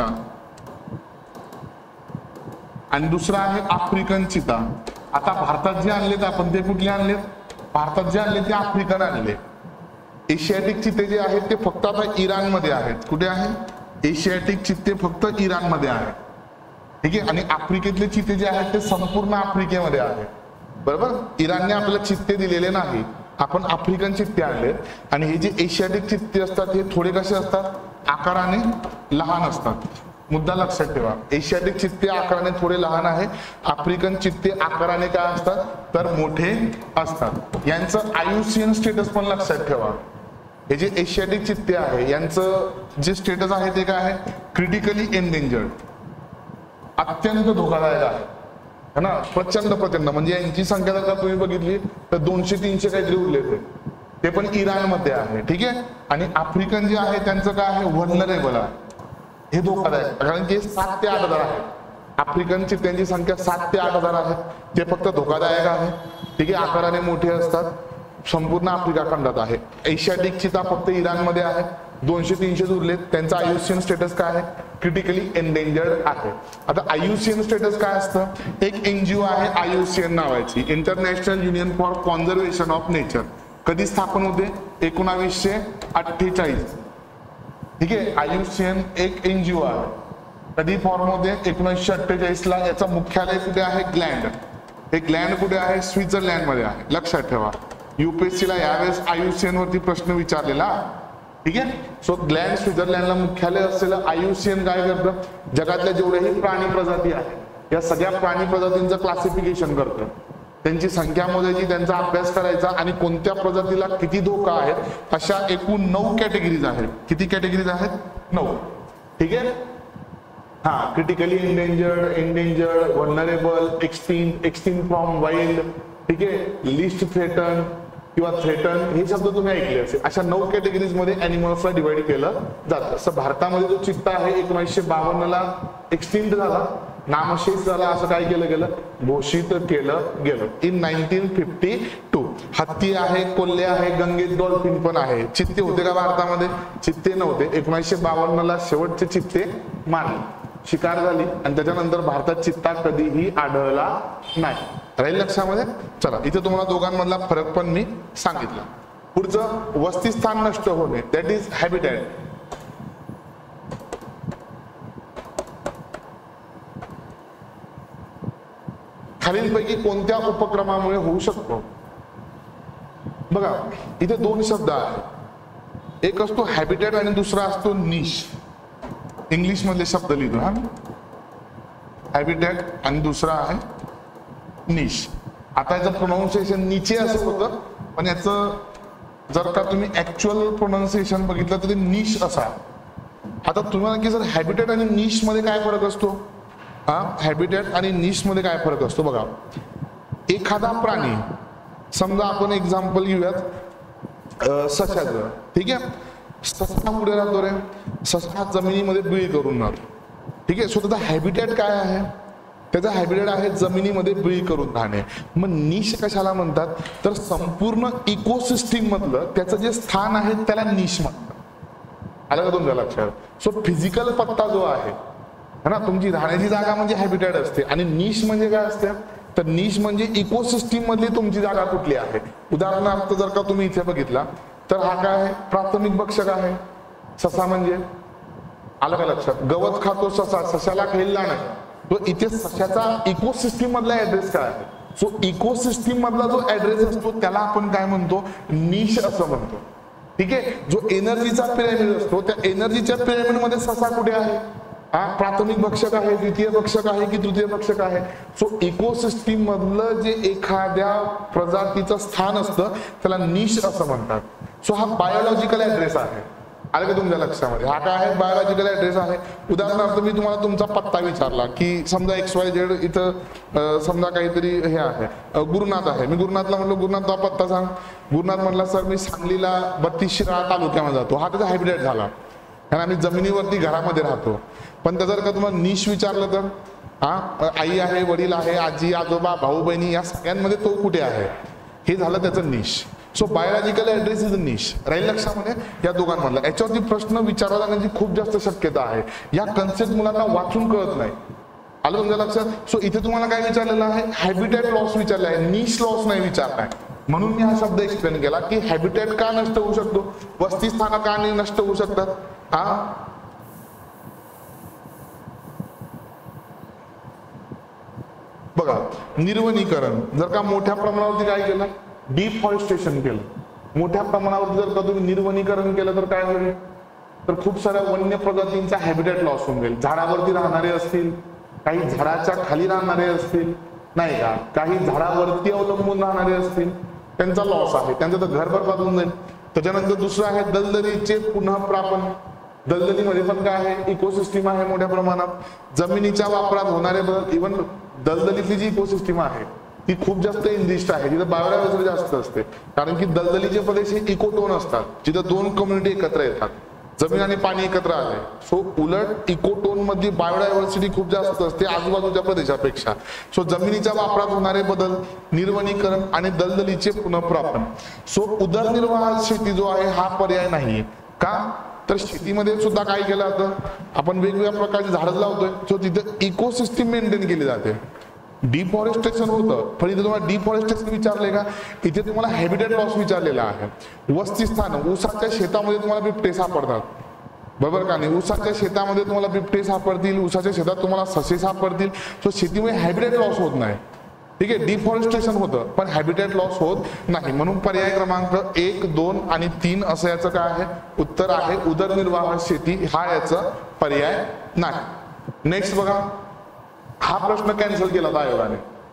आणि दुसरा आहे आफ्रिकन चिता. आता भारतात जे आणलेत आपण ते कुठले आणलेत? भारतात जे आणले ते आफ्रिकन आणले. एशियाटिक चित्ते जे आहेत ते फक्त आता इराण मध्ये आहेत. कुठे आहे? एशियाटिक चित्ते फक्त इराण मध्ये आहेत. ठीक आहे. आणि आफ्रिकेतले चित्ते जे आहेत ते संपूर्ण आफ्रिकेमध्ये आहेत. बरोबर. इराणने आपल्याला चित्ते दिलेले नाही, आपण आफ्रिकन चित्ते आणले. आणि हे जे एशियाटिक चित्ते असतात हे थोडे कसे असतात, आकाराने लहान असतात. मुद्दा लक्षात ठेवा, एशियाटिक चित्ते आकाराने थोडे लहान आहे, आफ्रिकन चित्ते आकाराने काय असतात तर मोठे असतात. यांचं आयुसीएन स्टेटस पण लक्षात ठेवा. हे जे एशियाटिक चित्ते आहे यांचं जे स्टेटस आहे ते काय आहे, क्रिटिकली एंडेंजर्ड, अत्यंत धोकादायक आहे ना, प्रचंड प्रचंड. म्हणजे यांची संख्या जर तुम्ही बघितली तर दोनशे तीनशे काहीतरी उरले ते पण इराणमध्ये आहे. ठीक आहे. आणि आफ्रिकन जे आहे त्यांचं काय आहे, व्हल्नरेबल आहे, हे धोकादायक, कारण की सात ते आठ हजार आहे. आफ्रिकन चित्त्यांची संख्या सात ते आठ हजार आहे. ते फक्त धोकादायक आहे. ठीक आहे. आकाराने मोठे असतात, संपूर्ण आफ्रिका खंडात आहे. एशियाटिक चिता फक्त इराणमध्ये आहे, दोनशे तीनशे उरलेत. त्यांचा आयुसीएन स्टेटस काय आहे, क्रिटिकली एंडेंजर्ड आहे. आता आयुसीएन स्टेटस काय असतं, एक एनजीओ आहे आयुसीएन नावाची, International Union for Conservation of Nature. कधी स्थापन होते, एकोणावीसशे अठ्ठेचाळीस. ठीक आहे. आयुसीएन एक एनजीओ आहे. कधी फॉर्म होते, एकोणीसशे अठ्ठेचाळीस ला. याचा मुख्यालय कुठे आहे, ग्लँड. हे ग्लँड कुठे आहे, स्वित्झर्लंड मध्ये आहे. लक्षात ठेवा, युपीएससी ला यावेळेस आयुसीएन वरती प्रश्न विचारलेला. ठीक आहे. सो ग्लँड स्वित्झर्लंडला मुख्यालय असलेलं आयुसीएन काय करतं, जगातल्या जेवढेही प्राणी प्रजाती आहेत या सगळ्या प्राणी प्रजातींचं क्लासिफिकेशन करतं. त्यांची संख्या मोजायची, त्यांचा अभ्यास करायचा आणि कोणत्या प्रजातीला किती धोका आहे अशा एकूण नऊ कॅटेगरीज आहेत. किती कॅटेगरीज आहेत, नऊ. ठीक आहे. हा, critically endangered, endangered, vulnerable, extinct, extinct from wild. ठीक आहे. लिस्ट थ्रेटन किंवा थ्रेटन, हे शब्द तुम्ही ऐकले असेल. अशा नऊ कॅटेगरीज मध्ये अॅनिमल्सला डिवाइड केलं जातं. असं भारतामध्ये जो चित्ता आहे एकोणीसशे बावन्न ला एक्सटिंक्ट झाला, नामशेष झाला, असं काय केलं गेलं, घोषित केलं गेलं इन नाईन्टीन फिफ्टी टू. हत्ती आहे, कोल्हे आहे, गंगेत डॉल्फिन पण आहे. चित्ते होते का भारतामध्ये? चित्ते नव्हते. एकोणीसशे बावन्न ला शेवटचे चित्ते मारले, शिकार झाली आणि त्याच्यानंतर भारतात चित्ता कधीही आढळला नाही. राहील लक्षामध्ये. चला, इथे तुम्हाला दोघांमधला फरक पण मी सांगितला. पुढचं, वस्तीस्थान नष्ट होणे, दॅट इज हॅबिटॅट. खालीलपैकी कोणत्या उपक्रमामुळे होऊ शकतो? बघा, इथे दोन शब्द आहेत. एक असतो हॅबिटॅट आणि दुसरा असतो निश. इंग्लिश मधले शब्द लिहितो हा, हॅबिटॅट आणि दुसरा आहे निश. आता याचं प्रोनाउन्सिएशन नीचे असं होतं, पण याचं जर का तुम्ही ऍक्च्युअल प्रोनाउन्सिएशन बघितलं तर ते निश असा. आता तुम्हाला की जर हॅबिटॅट आणि निश मध्ये काय फरक असतो, हा, हॅबिटॅट आणि निश मध्ये काय फरक असतो बघा. एखादा प्राणी, समजा आपण एक्झाम्पल घेऊयात सशाचं. ठीक आहे. ससा पुढे राहतो रे, ससा जमिनीमध्ये बिळ करून राहतो. ठीक आहे. सो त्याचा हॅबिटॅट काय आहे, त्याचा हायब्रिड आहे जमिनीमध्ये बिळी करून राहणे. मग निश कशाला म्हणतात तर संपूर्ण इकोसिस्टीम मधलं त्याचं जे स्थान आहे त्याला निश म्हणतात. आलं का तुमच्या लक्षात? सो फिजिकल पत्ता जो आहे है ना, तुमची राहण्याची जागा म्हणजे हॅबिटॅट असते आणि निश म्हणजे काय असते तर निश म्हणजे इकोसिस्टीम मधली तुमची जागा कुठली आहे. उदाहरणार्थ जर का तुम्ही इथे बघितला तर हा काय आहे प्राथमिक भक्षक आहे. ससा म्हणजे आलं का लक्षात? गवत खातो ससा, सशाला खायला नाही. तो इथे सशाचा इकोसिस्टीम मधला ऍड्रेस काय आहे. सो इकोसिस्टीम मधला जो ऍड्रेस असतो त्याला आपण काय म्हणतो निश असं म्हणतो. ठीक आहे. जो एनर्जीचा पिरॅमिड असतो त्या एनर्जीच्या पिरॅमिड मध्ये ससा कुठे आहे? हा प्राथमिक भक्षक आहे, द्वितीय भक्षक आहे की तृतीय भक्षक आहे. सो इकोसिस्टीम मधलं जे एखाद्या प्रजातीचं स्थान असतं त्याला निश असं म्हणतात. सो हा बायोलॉजिकल ऍड्रेस आहे. आलं का तुमच्या लक्षामध्ये? हा काय आहे बायोलॉजिकल ऍड्रेस आहे. उदाहरणार्थ मी तुम्हाला तुमचा पत्ता विचारला की समजा एक्स वाय झेड इथं समजा काहीतरी हे आहे गुरुनाथ आहे. मी गुरुनाथला म्हणलो गुरुनाथ तुझा पत्ता सांग. गुरुनाथ म्हटला सर मी सांगलीला बत्तीस शिराळा तालुक्यामध्ये जातो. हा त्याचा हायब्रिड झाला कारण आम्ही जमिनीवरती घरामध्ये राहतो. पण जर का तुम्हाला निश विचारलं तर हा आई आहे, वडील आहे, आजी आजोबा, भाऊ बहिणी या सगळ्यांमध्ये तो कुठे आहे हे झालं त्याचं niche. So biological address is niche. राहील लक्षामध्ये या दोघांमधला. याच्यावरती प्रश्न विचारला जाण्याची खूप जास्त शक्यता आहे. या कन्सेप्ट मुलांना वाचून कळत नाही. आलं तुमच्या लक्षात? सो इथे तुम्हाला काय विचारलेलं आहे हॅबिटॅट लॉस विचारला आहे, निश लॉस नाही विचारलाय. म्हणून मी हा शब्द एक्सप्लेन केला की हॅबिटॅट का नष्ट होऊ शकतो, वस्ती स्थान का नष्ट होऊ शकतात. हा बघा निर्वनीकरण जर का मोठ्या प्रमाणावरती काय केलं डिफॉरेस्टेशन केलं, मोठ्या प्रमाणावरती जर का तुम्ही निर्वनीकरण केलं तर काय होईल तर खूप साऱ्या वन्य प्रजातींचा हॅबिटॅट लॉस होऊन जाईल. झाडावरती राहणारे असतील, काही झाडाच्या खाली राहणारे असतील नाही का, काही झाडावरती अवलंबून राहणारे असतील त्यांचा लॉस आहे, त्यांचं तर घर बरबाद होऊन जाईल. त्याच्यानंतर दुसरं आहे दलदलीचे पुनःप्रापन. दलदलीमध्ये पण काय आहे इकोसिस्टीम आहे मोठ्या प्रमाणात. जमिनीच्या वापरात होणारे बदल, इव्हन दलदलीतली जी इकोसिस्टीम आहे ती खूप जास्त इनरिच्ड आहे, जिथे बायोडायव्हर्सिटी जास्त असते. कारण की दलदलीचे प्रदेश हे इकोटोन असतात जिथे दोन कम्युनिटी एकत्र येतात, जमीन आणि पाणी एकत्र आले. सो उलट इकोटोन मध्ये बायोडायव्हर्सिटी खूप जास्त असते आजूबाजूच्या प्रदेशापेक्षा. सो जमिनीच्या वापरात होणारे बदल, निर्वनीकरण आणि दलदलीचे पुनःप्रापन. सो उदरनिर्वाह शेती जो आहे हा पर्याय नाहीये. का तर शेतीमध्ये सुद्धा काय केलं जातं आपण वेगवेगळ्या प्रकारची झाडं लावतोय. सो तिथे इकोसिस्टीम मेंटेन केली जाते. डिफॉरेस्टेशन होतं पण इथे तुम्हाला डिफॉरेस्टेशन विचारले का, इथे तुम्हाला हॅबिटॅट लॉस विचारलेला आहे. वस्तीस्थान, ऊसाच्या शेतामध्ये तुम्हाला बिबटे सापडतात बरोबर का नाही, ऊसाच्या शेतामध्ये तुम्हाला बिबटे सापडतील, ऊसाच्या शेतात तुम्हाला ससे सापडतील. सो शेतीमध्ये हॅबिटॅट लॉस होत नाही. ठीक आहे. डिफॉरेस्टेशन होतं पण हॅबिटॅट लॉस होत नाही. म्हणून पर्याय क्रमांक एक दोन आणि तीन असं याचं काय आहे उत्तर आहे उदरनिर्वाह शेती हा याचा पर्याय नाही. नेक्स्ट बघा, हा प्रश्न कॅन्सल केला होता आयोगाने.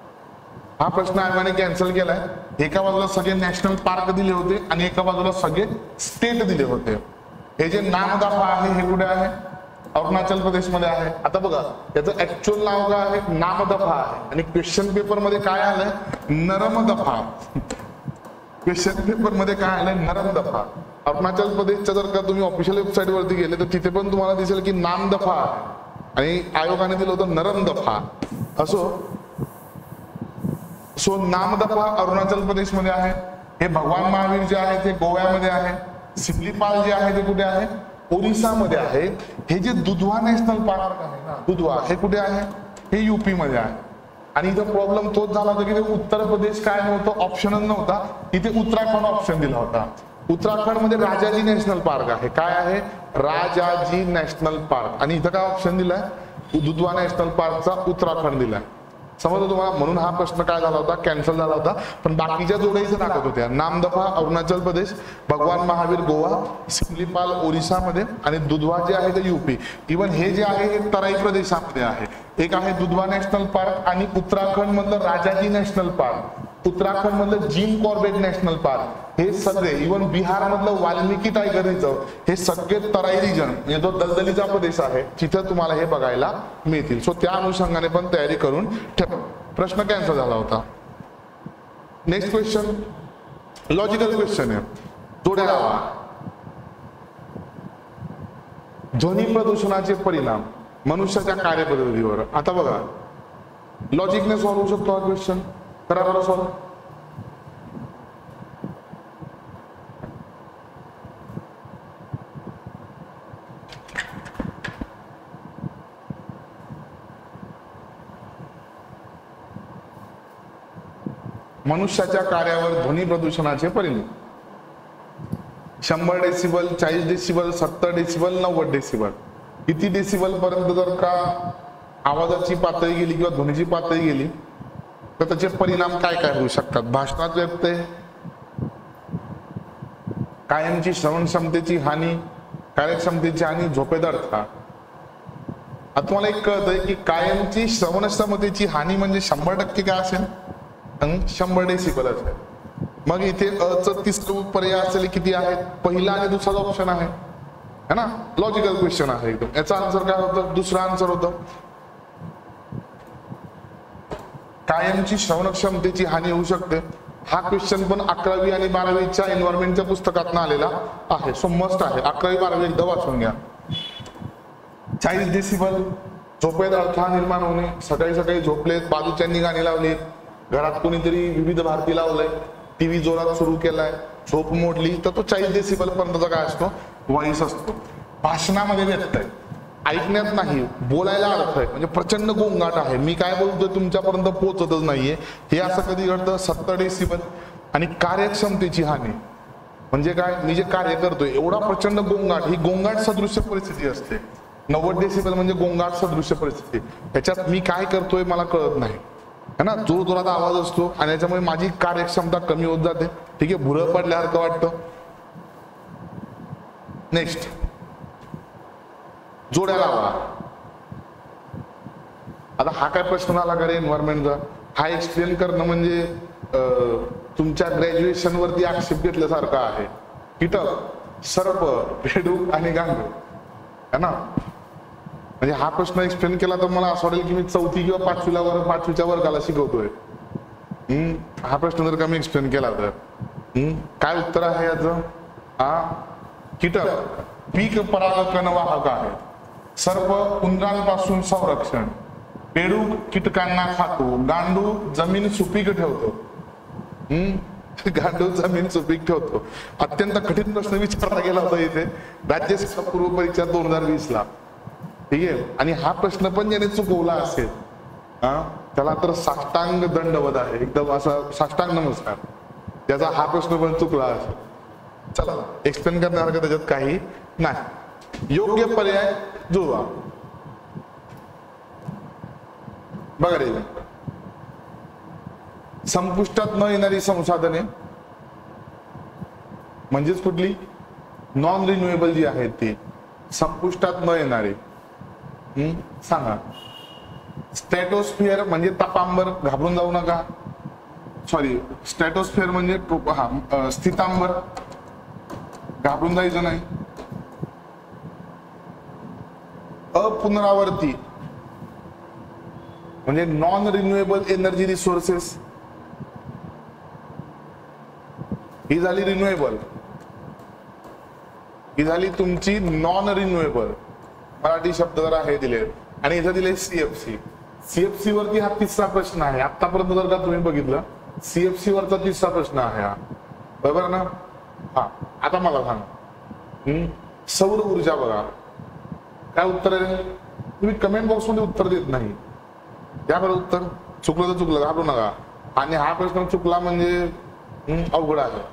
हा प्रश्न आयोगाने कॅन्सल केलाय. एका बाजूला सगळे नॅशनल पार्क दिले होते आणि एका बाजूला सगळे स्टेट दिले होते. हे जे नामदफा आहे हे कुठे आहे अरुणाचल प्रदेश मध्ये आहे. आता बघा याचं ऍक्च्युअल नाव काय आहे नामदफा आहे आणि क्वेश्चन पेपर मध्ये काय आलंय नरमदफा. क्वेश्चन पेपर मध्ये काय आलंय नरमदफा. अरुणाचल प्रदेशच्या जर का तुम्ही ऑफिशियल वेबसाईट वरती गेले तर तिथे पण तुम्हाला दिसेल की नामदफा आहे आणि आयोगाने दिलं होतं नरमदफा. असो सो नामदफा अरुणाचल प्रदेश मध्ये आहे. हे भगवान महावीर जे आहे ते गोव्यामध्ये आहे. सिमलीपाल जे आहे ते कुठे आहे ओरिसा मध्ये आहे. हे जे दुधवा नॅशनल पार्क आहे ना दुधवा हे कुठे आहे हे युपी मध्ये आहे. आणि इथं प्रॉब्लेम तोच झाला होता की उत्तर प्रदेश काय नव्हतं ऑप्शनच नव्हता, इथे उत्तराखंड ऑप्शन दिला होता. उत्तराखंड मध्ये राजाजी नॅशनल पार्क आहे. काय आहे राजाजी नॅशनल पार्क आणि इथं काय ऑप्शन दिलाय दुधवा नॅशनल पार्कचा उत्तराखंड दिलाय. समजलं तुम्हाला. म्हणून हा प्रश्न काय झाला होता कॅन्सल झाला होता. पण बाकीच्या जोड्या इथे दाखवत होत्या नामदफा अरुणाचल प्रदेश, भगवान महावीर गोवा, सिमलीपाल ओरिसामध्ये आणि दुधवा जे आहे ते युपी. इव्हन हे जे आहे हे तराई प्रदेशामध्ये आहे. एक आहे दुधवा नॅशनल पार्क आणि उत्तराखंड मधलं राजाजी नॅशनल पार्क, उत्तराखंड मधलं जिम कॉर्बेट नॅशनल पार्क, हे सगळे इव्हन बिहार मधलं वाल्मिकी टायगर रिझर्व हे सगळे तराई रिजन म्हणजे जो दलदलीचा प्रदेश आहे तिथे तुम्हाला हे बघायला मिळतील. सो त्या अनुषंगाने पण तयारी करून ठेवा. प्रश्न कॅन्सल झाला होता. नेक्स्ट क्वेश्चन लॉजिकल क्वेश्चन आहे. जोड्या लावा. ध्वनी प्रदूषणाचे परिणाम मनुष्याच्या कार्यपद्धतीवर. आता बघा लॉजिकने सॉल्व्ह होऊ शकतो हा क्वेश्चन. करा बरं सॉल्व्ह. मनुष्याच्या कार्यावर ध्वनी प्रदूषणाचे परिणाम. शंभर डेसिबल, चाळीस डेसिबल, सत्तर डेसिबल, नव्वद डेसिबल, किती डेसिबल पर्यंत जर का आवाजाची पातळी गेली किंवा ध्वनीची पातळी गेली तर त्याचे परिणाम काय काय होऊ शकतात. भाषणात व्यत्यय, कायमची श्रवण क्षमतेची हानी, कार्यक्षमतेची हानी, झोपेत अडथळा. आता तुम्हाला एक कळतंय की कायमची श्रवण क्षमतेची हानी म्हणजे शंभर टक्के काय असेल, शंभर डेसिबल असेल. मग इथे अच तिसरं पर्याय असेल किती आहेत, पहिला आणि दुसरा ऑप्शन आहे है ना. लॉजिकल क्वेश्चन आहे एकदम. याचा आन्सर काय होतं, दुसरा आन्सर होतं कायमची श्रवण क्षमतेची हानी होऊ शकते. हा क्वेश्चन पण अकरावी आणि बारावीच्या एन्व्हायरमेंटच्या पुस्तकातून आलेला आहे. सो मस्ट आहे. अकरावी बारावी एकदा वाचून घ्या. चाळीस डेसिबल, झोपेत अडथळा निर्माण होणे, सकाळी सकाळी झोपलेत, बाजूच्यांनी गाणी लावली, घरात कोणीतरी विविध भारती लावलंय, टीव्ही जोरात सुरू केलाय, झोप मोडली, तर तो चाळीस डेसिबल पर्यंतचा काय असतो, व्हॉइस असतो. भाषणामध्ये व्यत्यय, ऐकण्यात नाही, बोलायला अडथळे, म्हणजे प्रचंड गोंगाट आहे, मी काय बोलतोय तुमच्यापर्यंत पोहोचतच नाहीये, हे असं कधी घडतं, सत्तर डेसिबल. आणि कार्यक्षमतेची हानी म्हणजे काय, मी जे कार्य करतोय एवढा प्रचंड गोंगाट, ही गोंगाट सदृश्य परिस्थिती असते. नव्वद डेसिबल म्हणजे गोंगाट सदृश्य परिस्थिती, त्याच्यात मी काय करतोय मला कळत नाही है ना, जोर जोरात आवाज असतो आणि याच्यामुळे माझी कार्यक्षमता कमी होत जाते. ठीक आहे, भुरं पडल्यासारखं वाटतं. नेक्स्ट, जोड्या लावा. आता हा काय प्रश्न आला का रे एन्व्हायरमेंटचा, हा एक्सप्लेन करणं म्हणजे तुमच्या ग्रॅज्युएशन वरती आक्षेप घेतल्यासारखं आहे. कीटक, सर्प, बेडूक आणि गांडूळ है ना. म्हणजे हा प्रश्न एक्सप्लेन केला तर मला असं वाटेल की मी चौथी किंवा पाचवीला वर पाचवीच्या वर्गाला शिकवतोय. हम्म हा प्रश्न जर का मी एक्सप्लेन केला तर हम्म काय उत्तर आहे याचं. हा, कीटक पीक परागकण वाहक आहे, सर्प उंदरांपासून संरक्षण, बेडूक कीटकांना खातो, गांडूळ जमीन सुपीक ठेवतो. हम्म गांडूळ जमीन सुपीक ठेवतो. अत्यंत कठीण प्रश्न विचारला गेला होता इथे राज्यसेवा पूर्व परीक्षा दोन हजार वीस ला. ठीक आहे, आणि हा प्रश्न पण ज्याने चुकवला असेल हा त्याला तर साष्टांग दंडवत आहे, एकदम असा साष्टांग नमस्कार, त्याचा हा प्रश्न पण चुकला असेल. चला, एक्सप्लेन करण्यासारखं त्याच्यात काही नाही. योग्य पर्याय जुळवा. बघा रे, संपुष्टात न येणारी संसाधने म्हणजेच कुठली, नॉन रिन्युएबल जी आहेत ती संपुष्टात न येणारी. हम्म सांगा. स्ट्रॅटोस्फिअर म्हणजे तपांबर, घाबरून जाऊ नका. सॉरी, स्ट्रॅटोस्फिअर म्हणजे हा स्थितांबर, घाबरून जायचं नाही. अपुनरावर्ती म्हणजे नॉन रिन्युएबल एनर्जी रिसोर्सेस, ही झाली रिन्युएबल, ही झाली तुमची नॉन रिन्युएबल. मराठी शब्द जरा हे दिले आणि इथं दिले सीएफसी. सीएफसी वरती हा तिसरा प्रश्न आहे. आतापर्यंत जर का तुम्ही बघितलं सीएफसी वरचा तिसरा प्रश्न आहे हा, बरोबर ना. हा, आता मला सांगा, सौर ऊर्जा बघा काय उत्तर आहे. तुम्ही कमेंट बॉक्स मध्ये उत्तर देत नाही, या बरं उत्तर. चुकलं तर चुकलं, घाबरू नका. आणि हा प्रश्न चुकला म्हणजे अवघड आहे.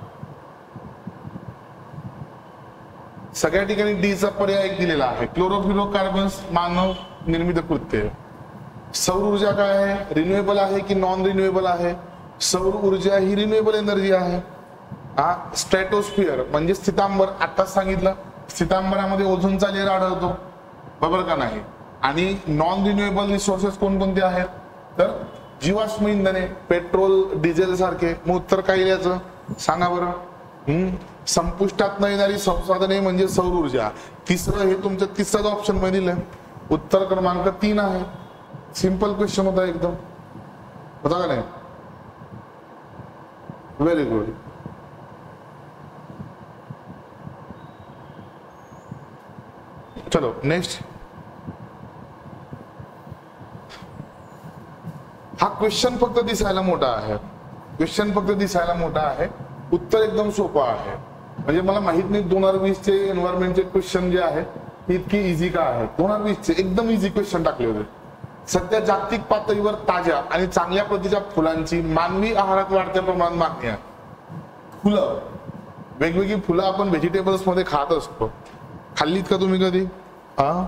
सगळ्या ठिकाणी डी चा पर्याय एक दिलेला आहे, क्लोरोफ्लोरोकार्बन्स मानव निर्मित कृत्य. सौर ऊर्जा काय आहे, रिन्युएबल आहे की नॉन रिन्युएबल आहे. सौर ऊर्जा ही रिन्युएबल एनर्जी आहे. हा, स्ट्रॅटोस्फिअर म्हणजे स्थितांबर, आताच सांगितलं स्थितांबरामध्ये ओझोनचा लेयर आढळतो, बरोबर का नाही. आणि नॉन रिन्युएबल रिसोर्सेस कोणकोणते आहेत, तर जीवाश्म इंधने, पेट्रोल, डिझेल सारखे. मग उत्तर काय याचं सांगा बरं. हम्म संपुष्टात न येणारी संसाधने म्हणजे सौर ऊर्जा. तिसरं हे तुमच्या तिसऱ्याच ऑप्शन मध्ये दिलंय, उत्तर क्रमांक तीन आहे. सिंपल क्वेश्चन होता एकदम, होता का नाही. Very good. चलो नेक्स्ट. क्वेश्चन फक्त दिसायला मोठा आहे, क्वेश्चन फक्त दिसायला मोठा आहे, उत्तर एकदम सोपं आहे. म्हणजे मला माहित नाही दोन हजार वीस चे एन्व्हायरमेंटचे क्वेश्चन जे आहेत इतकी इझी का आहेत. दोन हजार वीस चे एकदम इझी क्वेश्चन टाकले होते. सध्या जागतिक पातळीवर ताज्या आणि चांगल्या प्रतीच्या फुलांची मानवी आहारात वाढत्या प्रमाणात मागणी आहे. फुलं, वेगवेगळी फुलं आपण व्हेजिटेबल्स मध्ये खात असतो. खाल्लीत का तुम्ही कधी? हा,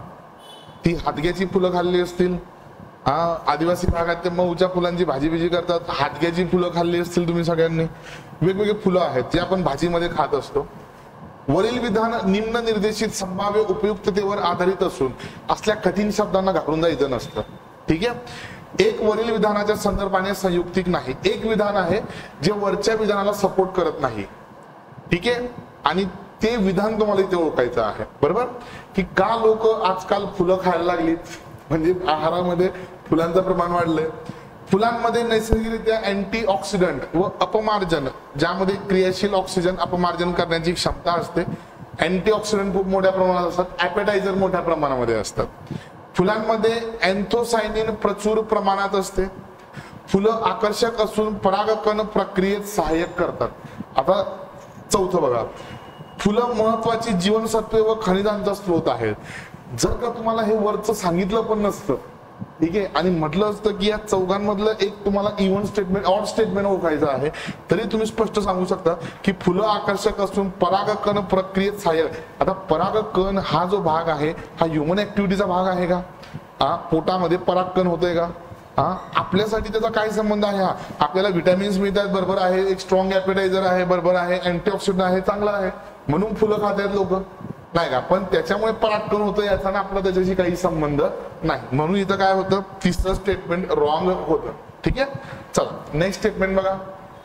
ती हातग्याची फुलं खाल्ली असतील. हा, आदिवासी भागात ते मऊच्या फुलांची भाजी बिजी करतात. हातग्याची फुलं खाल्ली असतील तुम्ही सगळ्यांनी. वेगवेगळे फुलं आहेत जे आपण भाजीमध्ये खात असतो. वरील विधान निम्न निर्देशित संभाव्य उपयुक्ततेवर आधारित असून असल्या कठीण शब्दांना घाबरून जायचं नसतं. ठीक आहे. एक वरील विधानाच्या संदर्भाने संयुक्तिक नाही. एक विधान आहे जे वरच्या विधानाला सपोर्ट करत नाही. ठीक आहे. आणि ते विधान तुम्हाला इथे ओळखायचं आहे. बरोबर की का लोक आजकाल फुलं खायला लागलीत, म्हणजे आहारामध्ये फुलांचं प्रमाण वाढलंय. फुलांमध्ये नैसर्गिकरित्या अँटी ऑक्सिडंट व अपमार्जन, ज्यामध्ये क्रियाशील ऑक्सिजन अपमार्जन करण्याची क्षमता असते. अँटी ऑक्सिडंट खूप मोठ्या प्रमाणात असतात. ॲपेटायझर मोठ्या प्रमाणामध्ये असतात. फुलांमध्ये अँथोसायनिन प्रचूर प्रमाणात असते. फुलं आकर्षक असून परागकण प्रक्रियेत सहाय्यक करतात. आता चौथं बघा, फुलं महत्वाची जीवनसत्वे व खनिजांचा स्रोत आहेत. जर का तुम्हाला हे वरचं सांगितलं पण नसतं, ठीक आहे, आणि म्हटलं असतं की या चौघांमधलं एक तुम्हाला इव्हन स्टेटमेंट ऑड स्टेटमेंट ओळखायचं आहे, तरी तुम्ही स्पष्ट सांगू शकता की फुलं आकर्षक असून परागकण प्रक्रियेत सहाय्यक. आता परागकण हा जो भाग आहे हा ह्युमन ऍक्टिव्हिटीचा भाग आहे का? हा, पोटामध्ये परागकण होतोय का? हा, आपल्यासाठी त्याचा काय संबंध आहे? हा, आपल्याला विटॅमिन्स मिळतात, बरोबर आहे. एक स्ट्रॉंग ॲपेटायझर आहे, बरोबर आहे. अँटीऑक्सिडंट आहे, चांगला आहे, म्हणून फुलं खात आहेत लोक, नाही का? पण त्याच्यामुळे परागकण होतं याचा ना आपला त्याच्याशी काही संबंध नाही. म्हणून इथं काय होतं, तिसरं स्टेटमेंट रॉंग होतं. ठीक आहे. चला नेक्स्ट स्टेटमेंट बघा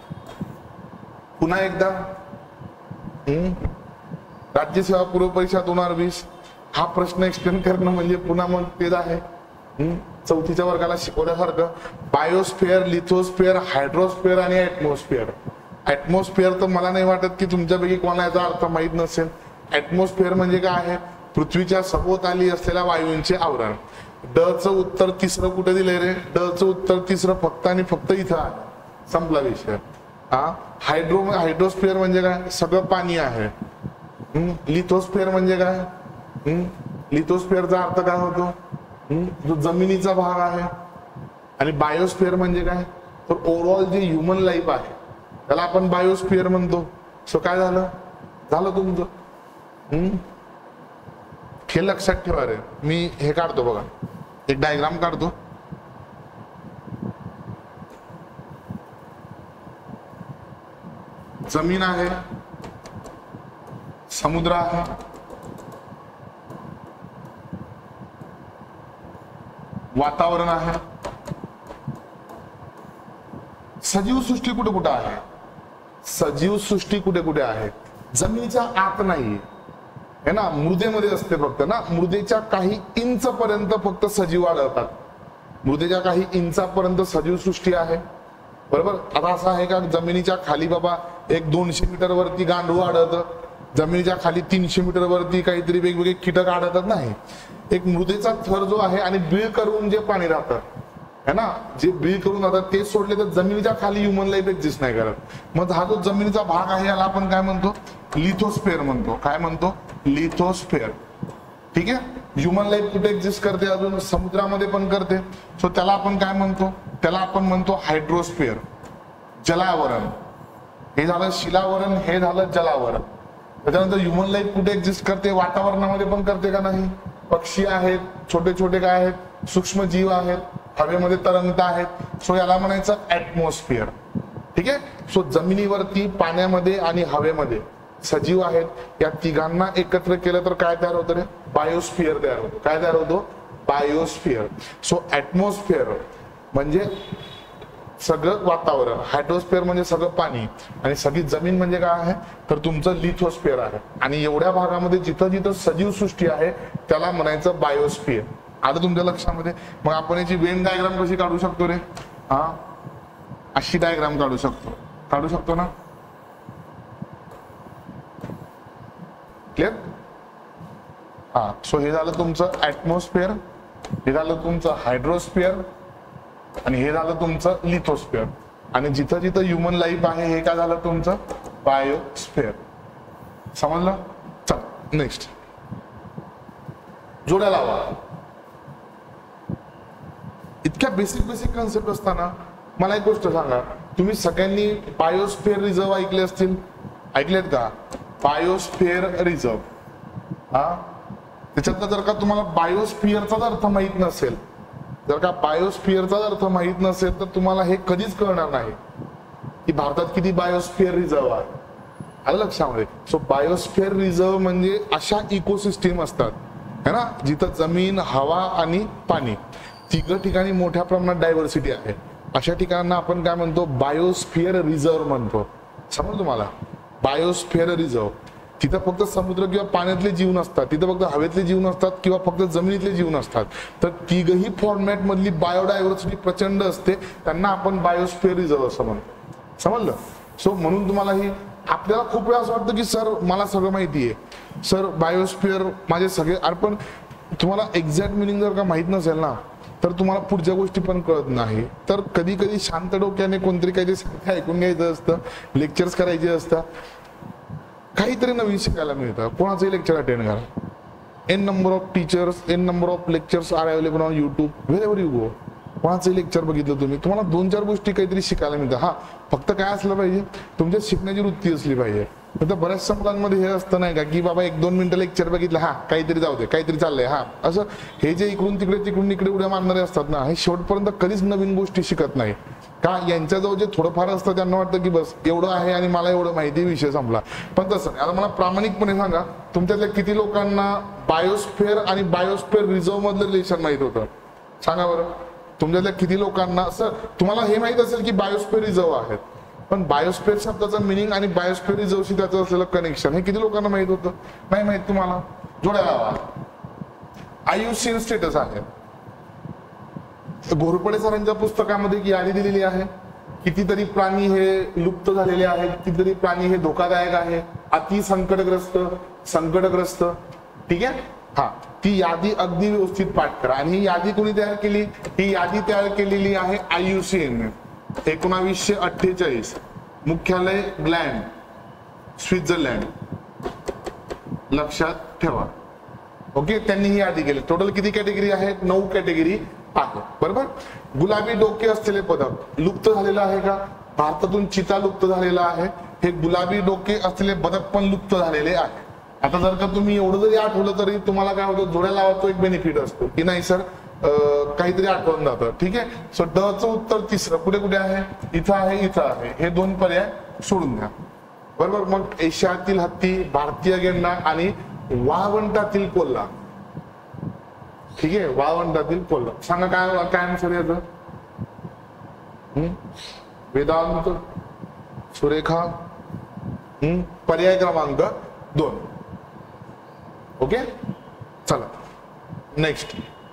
पुन्हा एकदा. राज्यसेवा पूर्व परीक्षा दोन हजार वीस हा प्रश्न एक्सप्लेन करणं म्हणजे पुन्हा मग तेच आहे. चौथीच्या वर्गाला शिकवल्यासारखं. बायोस्फिअर, लिथोस्फिअर, हायड्रोस्फिअर आणि ऍटमॉस्फिअर. ऍटमॉस्फिअर तर मला नाही वाटत की तुमच्यापैकी कोणाला याचा अर्थ माहित नसेल. ऍटमॉस्फिअर म्हणजे काय आहे? पृथ्वीच्या सभोवताली असलेल्या वायूंचे आवरण. ड चं उत्तर तिसरं कुठे दिलंय रे? ड चं उत्तर तिसरं फक्त आणि फक्त इथं आहे. संपला विषय. हा, हायड्रो हायड्रोस्फिअर म्हणजे काय? सगळं पाणी आहे. लिथोस्फिअर म्हणजे काय? लिथोस्फिअरचा अर्थ काय होतो? जो जमिनीचा भाग आहे. आणि बायोस्फिअर म्हणजे काय? तर ओव्हरऑल जे ह्युमन लाईफ आहे त्याला आपण बायोस्फिअर म्हणतो. सो काय झालं झालं तुमचं. हम्म हे लक्षात ठेवा रे. मी हे काढतो बघा, एक डायग्राम काढतो. जमीन आहे, समुद्र आहे, वातावरण आहे, सजीव सृष्टी कुठे कुठे आहे? सजीव सृष्टी कुठे कुठे आहे? जमिनीच्या आत नाही है ना, मृदेमध्ये असते फक्त ना. मृदेच्या काही इंच पर्यंत फक्त सजीव आढळतात. मृदेच्या काही इंचापर्यंत सजीव सृष्टी आहे, बरोबर. आता असं आहे का जमिनीच्या खाली बाबा एक दोनशे मीटर वरती गांडूळ आढळतं, जमिनीच्या खाली तीनशे मीटर वरती काहीतरी वेगवेगळे कीटक आढळतात? नाही. एक मृदेचा थर जो आहे आणि बीळ करून जे पाणी राहतं है ना, जे बीळ करून राहतात ते सोडले तर जमिनीच्या खाली ह्युमन लाईफ एक्झिस्ट नाही करत. मग हा जो जमिनीचा भाग आहे याला आपण काय म्हणतो? लिथोस्फिअर म्हणतो. काय म्हणतो? लिथोस्फिअर. ठीक आहे. ह्युमन लाईफ कुठे एक्झिस्ट करते? अजून समुद्रामध्ये पण करते. सो त्याला आपण काय म्हणतो? त्याला आपण म्हणतो हायड्रोस्फिअर, जलावरण. हे झालं शिलावरण, हे झालं जलावरण. त्याच्यानंतर ह्युमन लाईफ कुठे एक्झिस्ट करते? वातावरणामध्ये पण करते का नाही? पक्षी आहेत, छोटे छोटे काय आहेत? सूक्ष्म जीव आहेत, हवेमध्ये तरंगत आहेत. सो याला म्हणायचं ऍटमॉस्फिअर. ठीक आहे. सो जमिनीवरती, पाण्यामध्ये आणि हवेमध्ये सजीव आहेत. या तिघांना एकत्र केलं तर काय तयार होतं रे? बायोस्फिअर तयार होतो. काय तयार होतो? बायोस्फिअर. सो ऍटमॉस्फिअर म्हणजे सगळं वातावरण, हायड्रोस्फिअर म्हणजे सगळं पाणी, आणि सगळी जमीन म्हणजे काय आहे? तर तुमचं लिथोस्फिअर आहे. आणि एवढ्या भागामध्ये जिथं जिथं सजीव सृष्टी आहे त्याला म्हणायचं बायोस्फिअर. आलं तुमच्या लक्षामध्ये? मग आपण याची वेन डायग्राम कशी काढू शकतो रे? हा, अशी डायग्राम काढू शकतो. काढू शकतो ना? क्लिअर? हा. सो हे झालं तुमचं ऍटमॉस्फिअर, हे झालं तुमचं हायड्रोस्फिअर, आणि हे झालं तुमचं लिथोस्फिअर. आणि जिथं जिथं ह्युमन लाईफ आहे हे काय झालं तुमचं बायोस्फिअर. समजलं? चल नेक्स्ट जोड्या लावा. इतक्या बेसिक बेसिक कन्सेप्ट असताना मला एक गोष्ट सांगा, तुम्ही सगळ्यांनी बायोस्फिअर रिझर्व ऐकले असतील, ऐकलेत का? Biosphere reserve. हा त्याच्यातला जर का तुम्हाला बायोस्फिअरचाच अर्थ माहित नसेल, जर का बायोस्फिअरचाच अर्थ माहित नसेल तर तुम्हाला हे कधीच कळणार नाही की भारतात किती बायोस्फिअर रिझर्व आहे. आलं लक्षामध्ये? सो बायोस्फिअर रिझर्व म्हणजे अशा इकोसिस्टीम असतात है ना, जिथं जमीन, हवा आणि पाणी तिघ ठिकाणी मोठ्या प्रमाणात डायव्हर्सिटी आहे. अशा ठिकाणांना आपण काय म्हणतो? बायोस्फिअर रिझर्व म्हणतो. समज तुम्हाला बायोस्फिअर रिझर्व. तिथं फक्त समुद्र किंवा पाण्यातले जीव नसतात, तिथं फक्त हवेतले जीव नसतात किंवा फक्त जमिनीतले जीव नसतात, तर तिघही फॉर्मॅट मधली बायोडायव्हर्सिटी प्रचंड असते. त्यांना आपण बायोस्फिअर रिझर्व असं म्हणतो. समजलं? सो म्हणून तुम्हाला ही आपल्याला खूप वेळा असं वाटतं की सर मला सगळं माहिती आहे, सर बायोस्फिअर माझे सगळे, अरे पण तुम्हाला एक्झॅक्ट मिनिंग जर का माहित नसेल ना तर तुम्हाला पुढच्या गोष्टी पण कळत नाही. तर कधी कधी शांत डोक्याने कोणतरी काहीतरी सांगते ऐकून घ्यायचं असतं, लेक्चर्स करायचे असतात, काहीतरी नवीन शिकायला मिळतं. कोणाचंही लेक्चर अटेंड करा. N number of teachers, n number of lectures are available on YouTube, wherever you go. कोणाचंही लेक्चर बघितलं तुम्ही, तुम्हाला दोन चार गोष्टी काहीतरी शिकायला मिळतात. हा फक्त काय असलं पाहिजे, तुमच्या शिकण्याची वृत्ती असली पाहिजे. तर बऱ्याचशा मुलांमध्ये हे असतं नाही का की बाबा एक दोन मिनिटं लेक्चर बघितलं, हा काहीतरी जाऊ दे, काहीतरी चाललंय, हा असं. हे जे इकडून तिकडे तिकडून इकडे उड्या मारणारे असतात ना, हे शेवटपर्यंत कधीच नवीन गोष्टी शिकत नाही. का? यांच्याजवळ जे थोडंफार असतं त्यांना वाटतं की बस एवढं आहे आणि मला एवढं माहिती, विषय संपला. पण तसं नाही. आता मला प्रामाणिकपणे सांगा, तुमच्यातल्या किती लोकांना बायोस्फिअर आणि बायोस्फिअर रिझर्व मधलं रिलेशन माहित होतं? सांगा बरं. तुमच्यातल्या किती लोकांना असं तुम्हाला हे माहित असेल की बायोस्फिअर रिझर्व आहेत, पण बायोस्फिअर शब्दाचं मिनिंग आणि बायोस्फिअर रिझर्वशी त्याचं असलेलं कनेक्शन हे किती लोकांना माहित होतं? नाही माहित. तुम्हाला जोड्या लावा. आयुष्य स्टेटस आहे. घोरपडे सरांच्या पुस्तकामध्ये यादी दिलेली आहे. कितीतरी प्राणी हे लुप्त झालेले आहेत, कितीतरी प्राणी हे धोकादायक आहे, अति संकटग्रस्त, संकटग्रस्त. ठीक आहे. हा ती यादी अगदी व्यवस्थित पाठ करा. आणि ही यादी कोणी तयार केली? ही यादी तयार केलेली आहे आय यू सी एन ने एकोणावीसशे अठ्ठेचाळीस. मुख्यालय ग्लँड, स्वित्झर्लंड. लक्षात ठेवा. ओके. त्यांनी ही यादी केली. टोटल किती कॅटेगरी आहेत? नऊ कॅटेगरी आहे. बरोबर. गुलाबी डोके असलेले बदक लुप्त झालेलं आहे का? भारतातून चिता लुप्त झालेला आहे. हे गुलाबी डोके असलेले बदक पण लुप्त झालेले आहे. आता जर का तुम्ही एवढं जरी आठवलं तरी तुम्हाला काय होतं, जोड्या लावायचा एक बेनिफिट असतो की नाही सर काहीतरी आठवून जातं. ठीक आहे. सो ड चं उत्तर तिसरं कुठे कुठे आहे? इथं आहे, इथं आहे. हे दोन पर्याय सोडून द्या. बरोबर. मग एशियातील हत्ती, भारतीय गेंडा आणि वाळवंटातील कोल्हा. ठीक आहे. वाळवंटातील कोल्हा. सांगा काय काय आन्सर याचं? वेदांत, सुरेखा. हम्म पर्याय क्रमांक दोन. ओके. चला नेक्स्ट.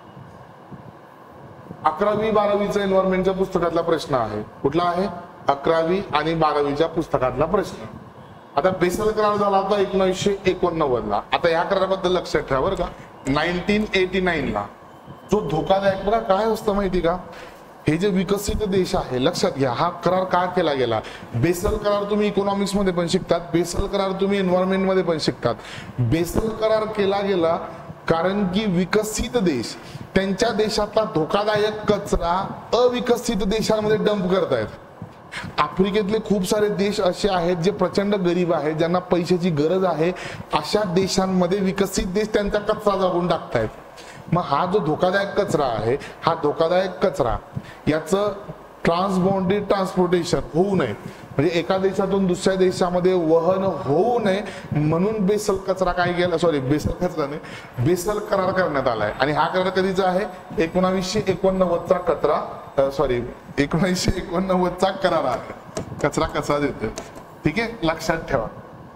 अकरावी बारावीचा एन्व्हायरमेंटच्या पुस्तकातला प्रश्न आहे. कुठला आहे? अकरावी आणि बारावीच्या पुस्तकातला प्रश्न. आता बेसल करार झाला होता एकोणीसशे एकोणनव्वद ला. आता या कराराबद्दल लक्षात ठेवा बरं का. नाईन्टीन एटी नाईन ला जो धोकादायक बघा काय असतं माहिती का, हे जे विकसित देश आहे, लक्षात घ्या हा करार का केला गेला. बेसल करार तुम्ही इकॉनॉमिक्स मध्ये पण शिकतात, बेसल करार तुम्ही एन्व्हायरमेंट मध्ये पण शिकतात. बेसल करार केला गेला कारण की विकसित देश त्यांच्या देशातला धोकादायक कचरा अविकसित देशांमध्ये डंप करतायत. आफ्रिकेतले खूप सारे देश असे आहेत जे प्रचंड गरीब आहेत, ज्यांना पैशाची गरज आहे. अशा देशांमध्ये विकसित देश त्यांचा कचरा जाळून टाकतायत. मग हा जो धोकादायक कचरा आहे, हा धोकादायक कचरा याचं ट्रान्सबाउंड्री ट्रान्सपोर्टेशन होऊ नये, म्हणजे एका देशातून दुसऱ्या देशामध्ये वहन होऊ नये म्हणून बेसल कचरा काय केला, सॉरी बेसल कचरा नाही बेसल करार करण्यात आलाय. आणि हा करार कधीचा आहे? एकोणावीसशे एकोणनव्वद चा कचरा सॉरी एकोणीसशे एकोणनव्वद चा करार आहे. कचरा कसा देतो. ठीक आहे. लक्षात ठेवा.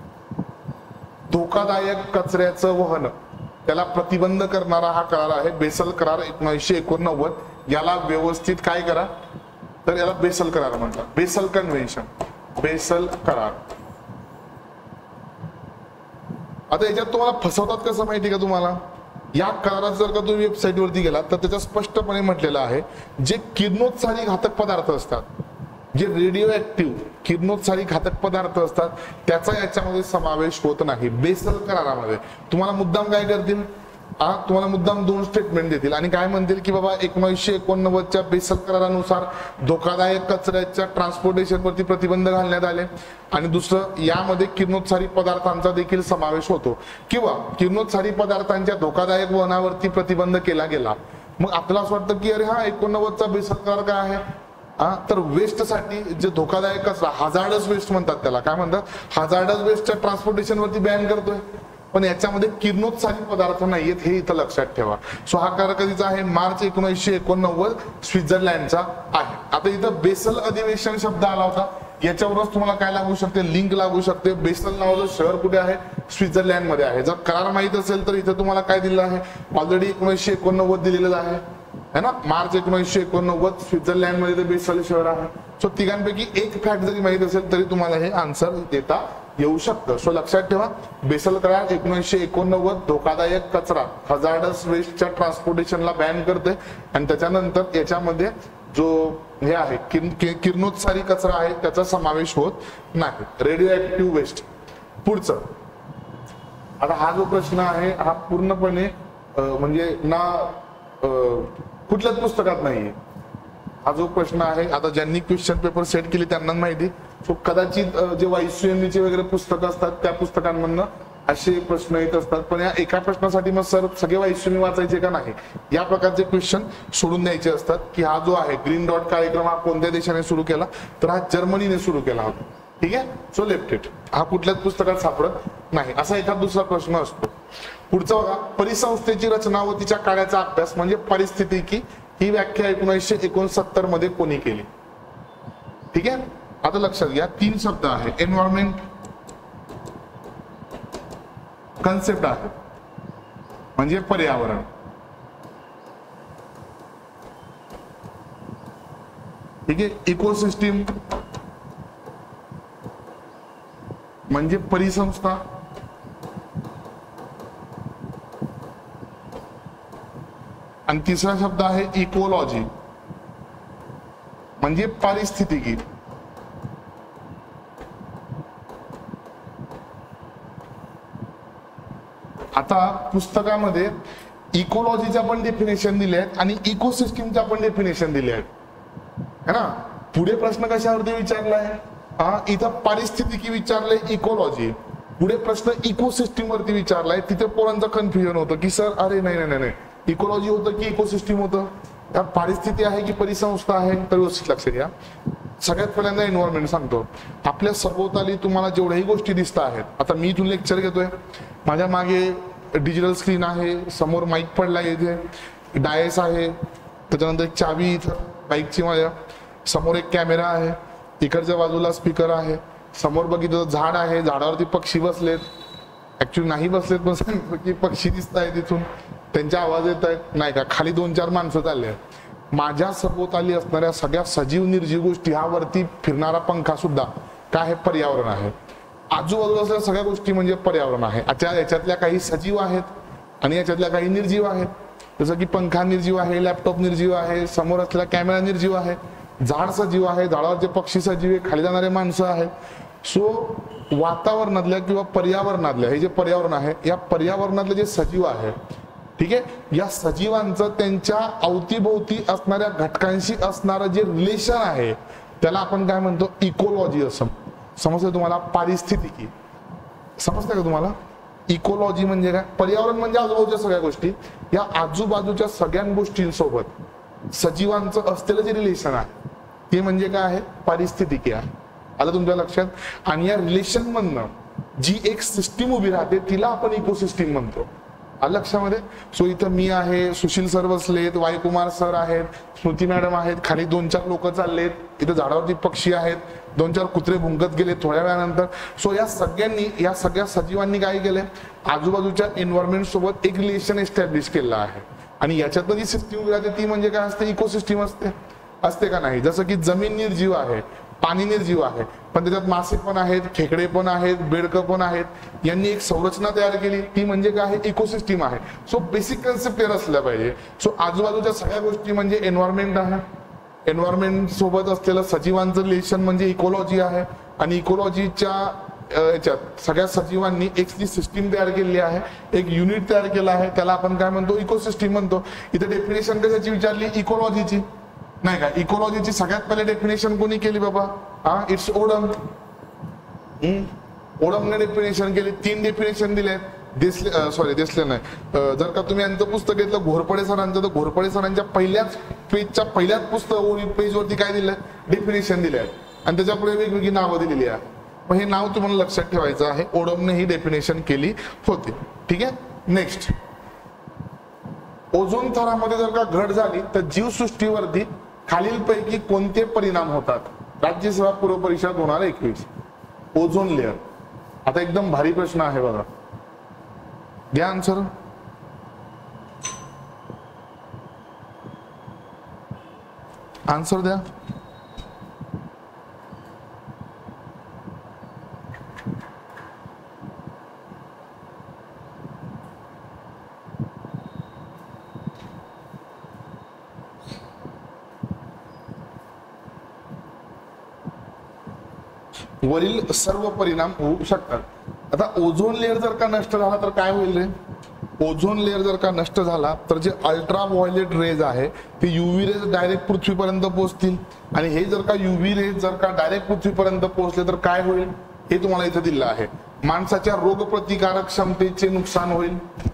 धोकादायक कचऱ्याचं वहन त्याला प्रतिबंध करणारा हा करार आहे बेसल करार एकोणीसशे एकोणनव्वद. याला व्यवस्थित काय करा तर याला बेसल करार म्हणतात. बेसल कन्व्हेन्शन, बेसल करार. आता याच्यात तुम्हाला फसवतात कसं माहिती का तुम्हाला? या करारात जर का तुम्ही वेबसाईटवरती गेला तर त्याच्यात स्पष्टपणे म्हटलेलं आहे, जे किरणोत्सारी घातक पदार्थ असतात, जे रेडिओ ऍक्टिव्ह किरणोत्सारी घातक पदार्थ असतात, त्याचा याच्यामध्ये समावेश होत नाही. बेसल करारामध्ये तुम्हाला मुद्दाम काय करतील, हा तुम्हाला मुद्दाम दोन स्टेटमेंट देतील आणि काय म्हणतील की बाबा एकोणीसशे एकोणनव्वदच्या बेसल करारानुसार धोकादायक कचऱ्याच्या ट्रान्सपोर्टेशन वरती प्रतिबंध घालण्यात आले आणि दुसरं यामध्ये किरणोत्सारी पदार्थांचा देखील समावेश होतो किंवा किरणोत्सारी पदार्थांच्या धोकादायक वहनावरती प्रतिबंध केला गेला. मग आपल्याला असं वाटतं की अरे हा एकोणनव्वदचा बेसल करार काय आहे, हा तर वेस्ट साठी जे धोकादायक कचरा हजार्डस वेस्ट म्हणतात, त्याला काय म्हणतात, हजार्डस वेस्टच्या ट्रान्सपोर्टेशन वरती बॅन करतोय, पण याच्यामध्ये किरणोत्सारी पदार्थ नाहीयेत हे इथं लक्षात ठेवा. सो हा करार कधीचा आहे, मार्च एकोणीसशे एकोणनव्वद स्वित्झर्लंडचा आहे. आता इथं बेसल अधिवेशन शब्द आला होता, याच्यावरच तुम्हाला काय लागू शकते, लिंक लागू शकते. बेसल नावाचं शहर कुठे आहे, स्वित्झर्लंड मध्ये आहे. जर करार माहित असेल तर इथे तुम्हाला काय दिलं आहे, ऑलरेडी एकोणीसशे एकोणनव्वद दिलेलं आहे है ना, मार्च एकोणीसशे एकोणनव्वद स्वित्झर्लंड मध्ये ते बेसल शहर आहे. सो तिघांपैकी एक फॅक्ट जरी माहित असेल तरी तुम्हाला हे आन्सर देता येऊ शकतं. सो लक्षात ठेवा, बेसल करार एकोणीसशे एकोणनव्वद धोकादायक कचरा हजार्डस वेस्टच्या ट्रान्सपोर्टेशनला बॅन करते आणि त्याच्यानंतर याच्यामध्ये जो हे आहे किरणोत्सारी कचरा आहे त्याचा समावेश होत नाही, रेडिओ ऍक्टिव्ह वेस्ट. पुढचं आता हा जो प्रश्न आहे हा पूर्णपणे म्हणजे ना कुठल्याच पुस्तकात नाहीये हा जो प्रश्न आहे. आता ज्यांनी क्वेश्चन पेपर सेट केले त्यांना माहिती, सो कदाचित जे वायसीएमचे वगैरे पुस्तकं असतात त्या पुस्तकांमधनं असे प्रश्न येत असतात, पण या एका प्रश्नासाठी मग सर सगळे वायसीएम वाचायचे का नाही, या प्रकारचे क्वेश्चन सोडून द्यायचे असतात. की हा जो आहे ग्रीन डॉट कार्यक्रम हा कोणत्या देशाने सुरू केला, तर हा जर्मनीने सुरू केला होता. ठीक आहे, सो लेफ्ट इट, हा कुठल्याच पुस्तकात सापडत नाही. असा एखादा दुसरा प्रश्न असतो. पुढचा बघा, परिसंस्थेची रचना व तिच्या कार्याचा अभ्यास म्हणजे पारिस्थितिकी ही व्याख्या एकोणीसशे एकोणसत्तर मध्ये कोणी केली. ठीक आहे, आता लक्षात घ्या तीन शब्द आहे, एन्व्हायरमेंट कन्सेप्ट आहे म्हणजे पर्यावरण, ठीक आहे, इकोसिस्टीम म्हणजे परिसंस्था, आणि तिसरा शब्द आहे इकोलॉजी म्हणजे पारिस्थितिकी. आता पुस्तकामध्ये इकोलॉजीच्या पण डेफिनेशन दिले आहेत आणि इकोसिस्टीमच्या पण डेफिनेशन दिले आहेत है ना. पुढे प्रश्न कशावरती विचारलाय, हा इथं पारिस्थितिकी विचारलंय, इकोलॉजी. पुढे प्रश्न इकोसिस्टीम वरती विचारलाय. तिथे पोरांचं कन्फ्युजन होतं की सर अरे नाही नाही नाही इकोलॉजी होतं की इकोसिस्टीम होतं, त्यात पारिस्थिती आहे की परिसंस्था आहे. तर व्यवस्थित लक्षात घ्या. सगळ्यात पहिल्यांदा एन्व्हायरमेंट सांगतो. आपल्या सभोवताली तुम्हाला जेवढ्याही गोष्टी दिसत आहेत, आता मी इथून लेक्चर घेतोय, माझ्या मागे डिजिटल स्क्रीन आहे, समोर माईक पडला, इथे डायस आहे, त्याच्यानंतर एक चावी इथं बाईकची, माझ्या समोर एक कॅमेरा आहे, इकडच्या बाजूला स्पीकर आहे, समोर बघितलं झाड आहे, झाडावरती पक्षी बसलेत, ऍक्च्युली नाही बसलेत पण सांगतो की पक्षी दिसत आहेत तिथून, त्यांच्या आवाज येत आहेत नाही का, खाली दोन चार माणसं चालले आहेत. माझ्या सभोवताली असणाऱ्या सगळ्या सजीव निर्जीव गोष्टी, हा वरती फिरणारा पंखा सुद्धा काय आहे, पर्यावरण आहे. आजूबाजूला असलेल्या सगळ्या गोष्टी म्हणजे पर्यावरण आहे. अच्छा, याच्यातल्या काही सजीव आहेत आणि याच्यातल्या काही निर्जीव आहेत. जसं की पंखा निर्जीव आहे, लॅपटॉप निर्जीव आहे, समोर असलेला कॅमेरा निर्जीव आहे, झाड सजीव आहे, झाडावरचे पक्षी सजीव आहे, खाली जाणारे माणसं आहेत. सो वातावरणातल्या किंवा पर्यावरणातल्या, हे जे पर्यावरण आहे या पर्यावरणातले जे सजीव आहेत, ठीक आहे, या सजीवांचं त्यांच्या अवतीभोवती असणाऱ्या घटकांशी असणारं जे रिलेशन आहे त्याला आपण काय म्हणतो, इकोलॉजी असं समजतंय तुम्हाला. पारिस्थितिकी समजतंय का तुम्हाला. इकोलॉजी म्हणजे काय, पर्यावरण म्हणजे आजूबाजूच्या सगळ्या गोष्टी, या आजूबाजूच्या सगळ्या गोष्टींसोबत सजीवांचं असलेलं जे रिलेशन आहे ते म्हणजे काय आहे, पारिस्थितिकी आहे. आलं तुमच्या लक्षात. आणि या रिलेशन मधनं जी एक सिस्टीम उभी राहते तिला आपण इकोसिस्टीम म्हणतो. लक्षामध्ये. सो इथं मी आहे, सुशील सर बसलेत, वायकुमार सर आहेत, स्मृती मॅडम आहेत, खाली दोन चार लोक चाललेत, इथं झाडावरती पक्षी आहेत, दोन चार कुत्रे भुंकत गेले थोड्या वेळानंतर. सो या सगळ्यांनी, या सगळ्या सजीवांनी काय केलंय, आजूबाजूच्या एन्व्हायरमेंट सोबत एक रिलेशन एस्टॅब्लिश केलं आहे. आणि याच्यातनं जी सिस्टीम उभी राहते ती म्हणजे काय असते, इकोसिस्टीम असते. असते का नाही. जसं की जमीन निर्जीव आहे, पाणी निर्जीव आहे, पण त्याच्यात मासे पण आहेत, खेकडे पण आहेत, बेडकं पण आहेत. यांनी एक संरचना तयार केली, ती म्हणजे काय आहे, इकोसिस्टीम आहे. सो बेसिक कन्सेप्ट क्लिअर असल्या पाहिजे. सो आजूबाजूच्या सगळ्या गोष्टी म्हणजे एन्व्हायरमेंट आहे, एन्व्हायरमेंट सोबत असलेलं सजीवांचं रिलेशन म्हणजे इकोलॉजी आहे, आणि इकोलॉजीच्या याच्यात सगळ्या सजीवांनी एक सिस्टीम तयार केलेली आहे, एक युनिट तयार केलं आहे, त्याला आपण काय म्हणतो, इकोसिस्टीम म्हणतो. इथे डेफिनेशन कशाची विचारली, इकोलॉजीची, नाही का. इकोलॉजीची सगळ्यात पहिले डेफिनेशन कोणी केली बाबा, हा इट्स ओडम. ओडमने डेफिनेशन केली. तीन डेफिनेशन दिले, देसले सॉरी देसले नाही, जर का तुम्ही यांचं पुस्तक घेतलं घोरपडे सरांचं, तर घोरपडे सरांच्या पहिल्याच पेजच्या पहिल्याच पुस्तक पेजवरती काय दिलंय, डेफिनेशन दिले आहे, आणि त्याच्या पुढे वेगवेगळी नावं दिलेली आहे. मग हे नाव तुम्हाला लक्षात ठेवायचं आहे. ओडमने ही डेफिनेशन केली होती. ठीक आहे. नेक्स्ट, ओझोन थरामध्ये जर का घट झाली तर जीवसृष्टीवरती खालीलपैकी कोणते परिणाम होतात. राज्यसेवा पूर्व परीक्षा दोन हजार एकवीस. Ozone layer. आता एकदम भारी प्रश्न आहे बघा, द्या आन्सर. आन्सर द्या. वरील सर्व परिणाम होऊ शकतात. आता ओझोन लेअर जर का नष्ट झाला तर काय होईल रे, ओझोन लेअर जर का नष्ट झाला तर जे अल्ट्रा व्हायोलेट रेज आहे ते युव्ही रेज डायरेक्ट पृथ्वीपर्यंत पोहोचतील, आणि हे जर का युव्ही रेज जर का डायरेक्ट पृथ्वीपर्यंत पोहोचले तर काय होईल हे तुम्हाला इथे दिलं आहे. माणसाच्या रोगप्रतिकारक क्षमतेचे नुकसान होईल,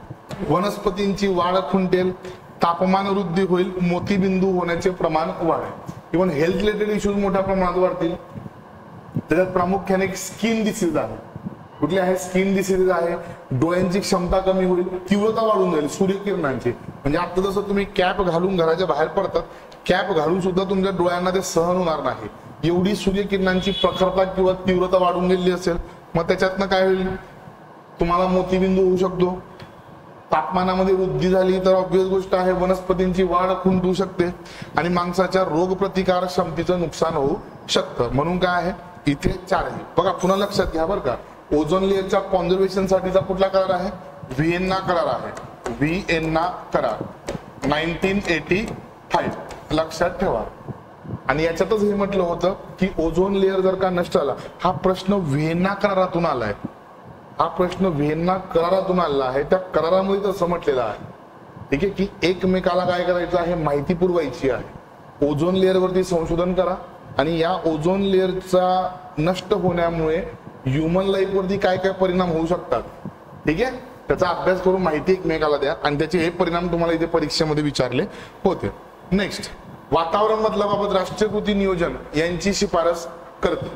वनस्पतींची वाढ खुंटेल, तापमान वृद्धी होईल, मोतीबिंदू होण्याचे प्रमाण वाढेल. इव्हन हेल्थ रिलेटेड इश्यूज मोठ्या प्रमाणात वाढतील. त्याच्यात प्रामुख्याने स्किन डिसीज आहे. कुठली आहे, स्किन डिसीज आहे. डोळ्यांची क्षमता कमी होईल, तीव्रता वाढून जाईल सूर्यकिरणांची. म्हणजे आता जसं तुम्ही कॅप घालून घराच्या बाहेर पडतात, कॅप घालून सुद्धा तुमच्या डोळ्यांना ते सहन होणार नाही, एवढी सूर्यकिरणांची प्रखरता किंवा तीव्रता वाढून गेलेली असेल. मग त्याच्यातनं काय होईल, तुम्हाला मोतीबिंदू होऊ शकतो. तापमानामध्ये वृद्धी झाली तर ऑब्वियस गोष्ट आहे वनस्पतींची वाढ खुंटू शकते, आणि माणसाच्या रोगप्रतिकार क्षमतेचं नुकसान होऊ शकतं. म्हणून काय आहे इथे चारही बघा. पुन्हा लक्षात घ्या बरं का, ओझोन लेअरच्या कॉन्झर्वेशन साठीचा कुठला करार आहे, व्हिएन्ना करार आहे. व्हिएन्ना करार नाईन्टीन एटी फाईव्ह लक्षात ठेवा. आणि याच्यातच हे म्हटलं होतं की ओझोन लेअर जर का नष्ट झाला, हा प्रश्न व्हिएन्ना करारातून आलाय. हा प्रश्न व्हिएन्ना करारातून आलेला आहे. त्या करारामध्ये तसं म्हटलेलं आहे, ठीक आहे, की एकमेकाला काय करायचं आहे, माहिती पुरवायची आहे. ओझोन लेअरवरती संशोधन करा, आणि या ओझोन लेअरचा नष्ट होण्यामुळे ह्युमन लाईफ वरती काय काय परिणाम होऊ शकतात, ठीक आहे, त्याचा अभ्यास करून माहिती एकमेकाला द्या, आणि त्याचे हे परिणाम तुम्हाला इथे परीक्षेमध्ये विचारले होते. नेक्स्ट, वातावरण बदलाबाबत राष्ट्रीय कृती नियोजन यांची शिफारस करते.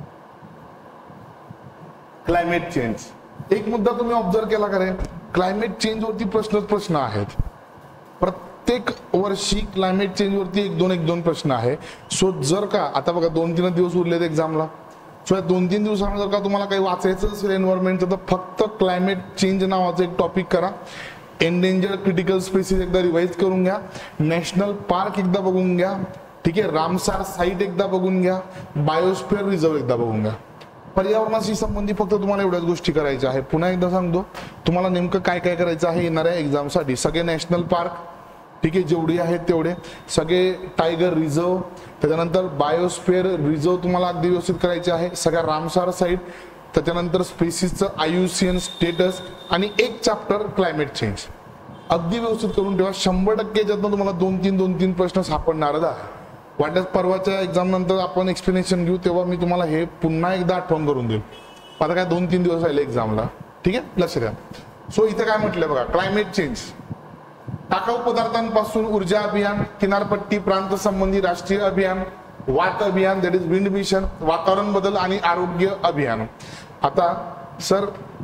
Climate change. एक मुद्दा तुम्ही ऑब्झर्व केला का रे, क्लायमेट चेंज वरती प्रश्नच प्रश्न आहेत. प्रत्येक वर्षी क्लायमेट चेंज वरती एक दोन एक दोन प्रश्न आहे. सो जर का आता बघा दोन तीन दिवस उरलेत एक्झामला, सो या दोन तीन दिवसांमध्ये जर का तुम्हाला काही वाचायचं असेल एन्व्हायरमेंटचं, तर फक्त क्लायमेट चेंज नावाचं एक टॉपिक करा. एंडेंजर्ड क्रिटिकल स्पेसिस एकदा रिवाइज करून घ्या. नॅशनल पार्क एकदा बघून घ्या, ठीक आहे. रामसार साईट एकदा बघून घ्या. बायोस्फिअर रिझर्व एकदा बघून घ्या. पर्यावरणाशी संबंधी फक्त तुम्हाला एवढ्याच गोष्टी करायच्या आहे. पुन्हा एकदा सांगतो तुम्हाला नेमकं काय काय करायचं आहे येणाऱ्या एक्झामसाठी. सगळे नॅशनल पार्क, ठीक आहे, जेवढे आहेत तेवढे सगळे, टायगर रिझर्व, त्याच्यानंतर बायोस्फिअर रिझर्व तुम्हाला अगदी व्यवस्थित करायचे आहे. सगळ्या रामसार साईट, त्याच्यानंतर स्पेसिसचं आयुसीएन स्टेटस, आणि एक चॅप्टर क्लायमेट चेंज अगदी व्यवस्थित करून ठेवा. शंभर टक्के याच्यातनं तुम्हाला दोन तीन दोन तीन प्रश्न सापडणारच आहे. वाटल्यास परवाच्या एक्झाम नंतर आपण एक्सप्लेनेशन घेऊ, तेव्हा मी तुम्हाला हे पुन्हा एकदा आठवण करून देईल. आता काय दोन तीन दिवस राहिले एक्झामला, ठीक आहे, लक्ष द्या. सो इथे काय म्हटलंय बघा, क्लायमेट चेंज, टाकाऊ पदार्थांपासून ऊर्जा अभियान, किनारपट्टी प्रांत संबंधी राष्ट्रीय अभियान, वात अभियान दॅट इज विंड मिशन, वातावरण बदल आणि आरोग्य अभियान. आता सर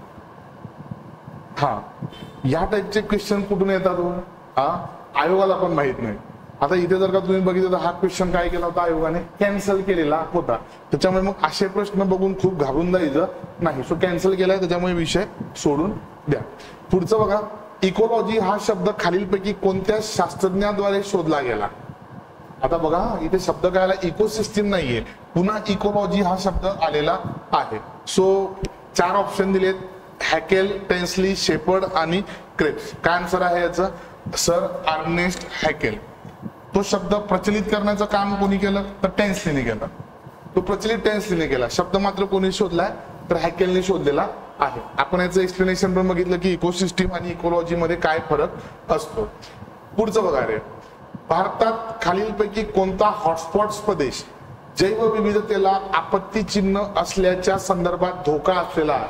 हा या टाईपचे क्वेश्चन कुठून येतात, हा आयोगाला पण माहित नाही. आता इथे जर का तुम्ही बघितलं तर हा क्वेश्चन काय केला होता आयोगाने, कॅन्सल केलेला होता. त्याच्यामुळे मग असे प्रश्न बघून खूप घाबरून जायचं नाही. सो कॅन्सल केलाय, त्याच्यामुळे विषय सोडून द्या. पुढचं बघा, इकोलॉजी हा शब्द खालीलपैकी कोणत्या शास्त्रज्ञाद्वारे शोधला गेला. आता बघा इथे शब्द काय आला, इकोसिस्टीम नाहीये, पुन्हा इकोलॉजी हा शब्द आलेला आहे. सो चार ऑप्शन दिलेत, हॅकेल, टेन्सली, शेपर्ड आणि क्रेप्स. काय आन्सर आहे याचं? Sir Ernest Haeckel. तो शब्द प्रचलित करण्याचं काम कोणी केलं? तर टेन्सलीने केलं. तो प्रचलित टेन्सलीने केला. शब्द मात्र कोणी शोधलाय? तर हॅकेलने शोधलेला आहे. आपण याचं एक्सप्लेनेशन पण बघितलं की इकोसिस्टीम आणि इकोलॉजी मध्ये काय फरक असतो. पुढचं बघा रे, भारतात खालीलपैकी कोणता हॉटस्पॉट प्रदेश जैवविविधतेला आपत्ती चिन्ह असल्याच्या संदर्भात धोका असलेला आहे?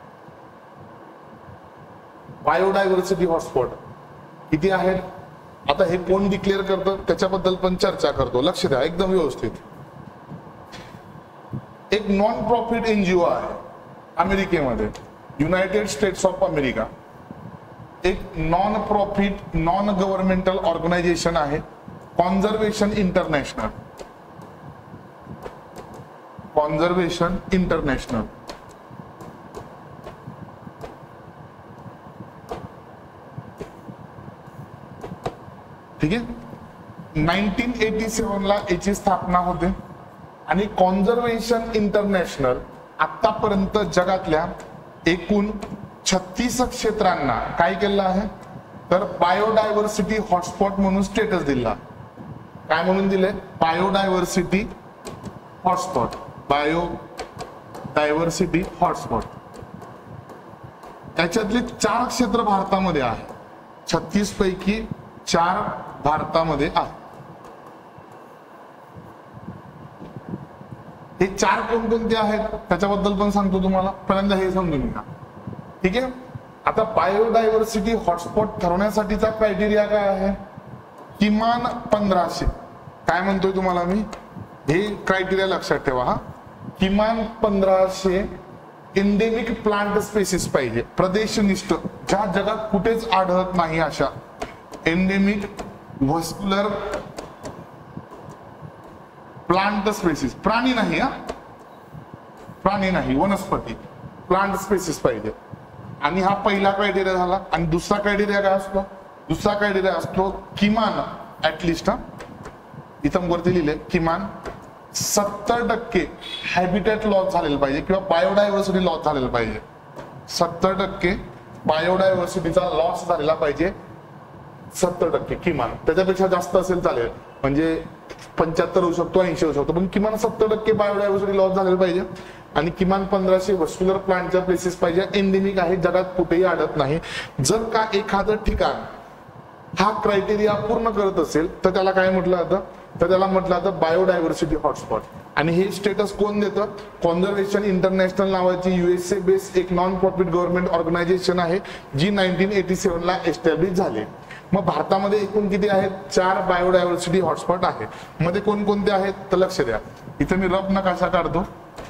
बायोडायव्हर्सिटी हॉटस्पॉट किती आहेत? आता हे कोण डिक्लेअर करतं त्याच्याबद्दल पण चर्चा करतो. लक्ष द्या एकदम व्यवस्थित. एक नॉन प्रॉफिट एनजीओ आहे अमेरिकेमध्ये, युनायटेड स्टेट्स ऑफ अमेरिका. एक non profit non governmental organization आहे कॉन्झर्वेशन इंटरनॅशनल. Conservation International. ठीक आहे. नाईन्टीन एटी सेव्हन ला याची स्थापना होते आणि कॉन्झर्वेशन इंटरनॅशनल आतापर्यंत जगातल्या एकूण छत्तीस क्षेत्रांना काय केलं आहे? तर बायोडायव्हर्सिटी हॉटस्पॉट म्हणून स्टेटस दिला. काय म्हणून दिले? Biodiversity hotspot. Biodiversity hotspot. त्याच्यातले चार क्षेत्र भारतामध्ये आहे. छत्तीस पैकी चार भारतामध्ये आहे. हे चार कोणकोणते आहेत त्याच्याबद्दल पण सांगतो तुम्हाला. पहिल्यांदा हे समजून घ्या. ठीक आहे. आता बायोडायव्हर्सिटी हॉटस्पॉट ठरवण्यासाठीचा क्रायटेरिया काय आहे? किमान पंधराशे. काय म्हणतोय तुम्हाला मी? हे क्रायटेरिया लक्षात ठेवा हा. किमान पंधराशे एंडेमिक प्लांट स्पेसिस पाहिजे, प्रदेशनिष्ठ, ज्या जगात कुठेच आढळत नाही अशा एंडेमिक व्हस्क्युलर प्लांट स्पेसिस. प्राणी नाही हा, प्राणी नाही, वनस्पती, प्लांट स्पेसिस पाहिजे. आणि हा पहिला क्रायटेरिया झाला. आणि दुसरा क्रायटेरिया काय असतो? दुसरा क्रायटेरिया असतो किमान ऍटलिस्ट, हा इथं वरती लिहिले, किमान सत्तर टक्के हॅबिटेट लॉस झालेला पाहिजे किंवा बायोडायव्हर्सिटी लॉस झालेला पाहिजे. सत्तर टक्के बायोडायव्हर्सिटीचा लॉस झालेला पाहिजे. सत्तर टक्के किमान. त्याच्यापेक्षा जास्त असेल चालेल, म्हणजे पंच्याहत्तर होऊ शकतो, ऐंशी होऊ शकतो, पण किमान सत्तर टक्के बायोडायव्हर्सिटी लॉस झालेला पाहिजे. आणि किमान पंधराशे व्हस्क्युलर प्लांटच्या प्लेसेस पाहिजे, एंडेमिक आहे, जगात कुठेही आढळत नाही. जर का एखादं ठिकाण हा क्रायटेरिया पूर्ण करत असेल तर त्याला काय म्हटलं जातं? तर त्याला म्हटलं जातं बायोडायव्हर्सिटी हॉटस्पॉट. आणि हे स्टेटस कोण देतं? कॉन्झर्वेशन इंटरनॅशनल नावाची युएसए बेस्ड एक नॉन प्रॉफिट गव्हर्नमेंट ऑर्गनायझेशन आहे जी नाईन्टीन एटी सेव्हन ला एस्टॅब्लिश झाली. मग भारतामध्ये एकूण किती आहेत? चार बायोडायव्हर्सिटी हॉटस्पॉट आहे. मध्ये कोणकोणते आहेत तर लक्ष द्या. इथं मी रफ नकाशा काढतो.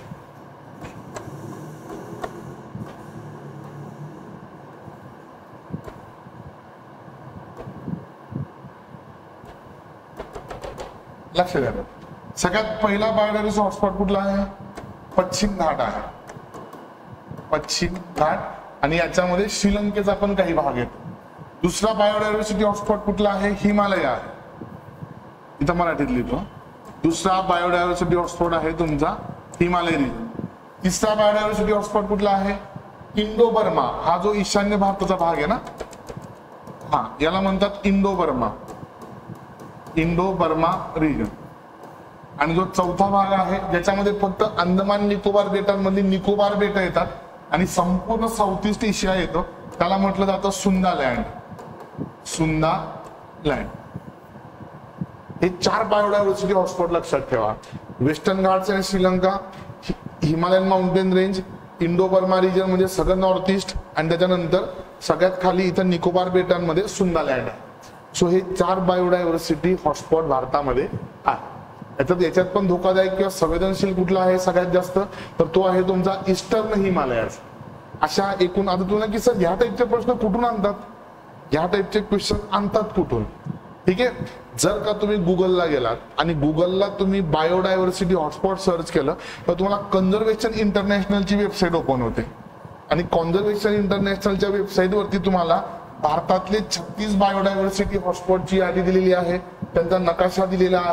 लक्ष द्या. सगळ्यात पहिला बायोडायव्हर्सिटी हॉटस्पॉट कुठला आहे? पश्चिम घाट आहे. पश्चिम घाट. आणि याच्यामध्ये श्रीलंकेचा पण काही भाग येतो. दुसरा बायोडायव्हर्सिटी हॉटस्पॉट कुठला आहे? हिमालय आहे. इथं मराठीत लिहितो. दुसरा बायोडायव्हर्सिटी हॉटस्पॉट आहे तुमचा हिमालय रिजन. तिसरा बायोडायव्हर्सिटी हॉटस्पॉट कुठला आहे? Indo Burma. हा जो ईशान्य भारताचा भाग आहे ना, हा याला म्हणतात Indo Burma. Indo Burma region. आणि जो चौथा भाग आहे ज्याच्यामध्ये फक्त अंदमान निकोबार बेटांमधली निकोबार बेट येतात आणि संपूर्ण साऊथ ईस्ट एशिया येतो, त्याला म्हटलं जातं सुंदा लँड. Sunda land. हे चार बायोडायव्हर्सिटी हॉटस्पॉट लक्षात ठेवा. वेस्टर्न घाट्स आणि Sri Lanka, Himalayan mountain range, Indo Burma region म्हणजे सगळं नॉर्थ ईस्ट, आणि त्याच्यानंतर सगळ्यात खाली इथं निकोबार बेटांमध्ये सुंदा लँड आहे. सो हे चार बायोडायव्हर्सिटी हॉटस्पॉट भारतामध्ये आहे. याच्यात याच्यात पण धोकादायक किंवा संवेदनशील कुठला आहे सगळ्यात जास्त? तर तो आहे तुमचा ईस्टर्न हिमालयास. अशा एकूण, आता तुला की सर ह्या टाईपचे प्रश्न कुठून आणतात? ह्या टाईपचे क्वेश्चन आणतात कुठून? ठीक आहे. जर का तुम्ही गुगलला गेलात आणि गुगलला तुम्ही बायोडायव्हर्सिटी हॉटस्पॉट सर्च केलं तर तुम्हाला कन्झर्वेशन इंटरनॅशनलची वेबसाईट ओपन होते. आणि कॉन्झर्वेशन इंटरनॅशनलच्या वेबसाईट वरती तुम्हाला भारतातले छत्तीस बायोडायव्हर्सिटी हॉटस्पॉटची यादी दिलेली आहे, त्यांचा नकाशा दिलेला आहे,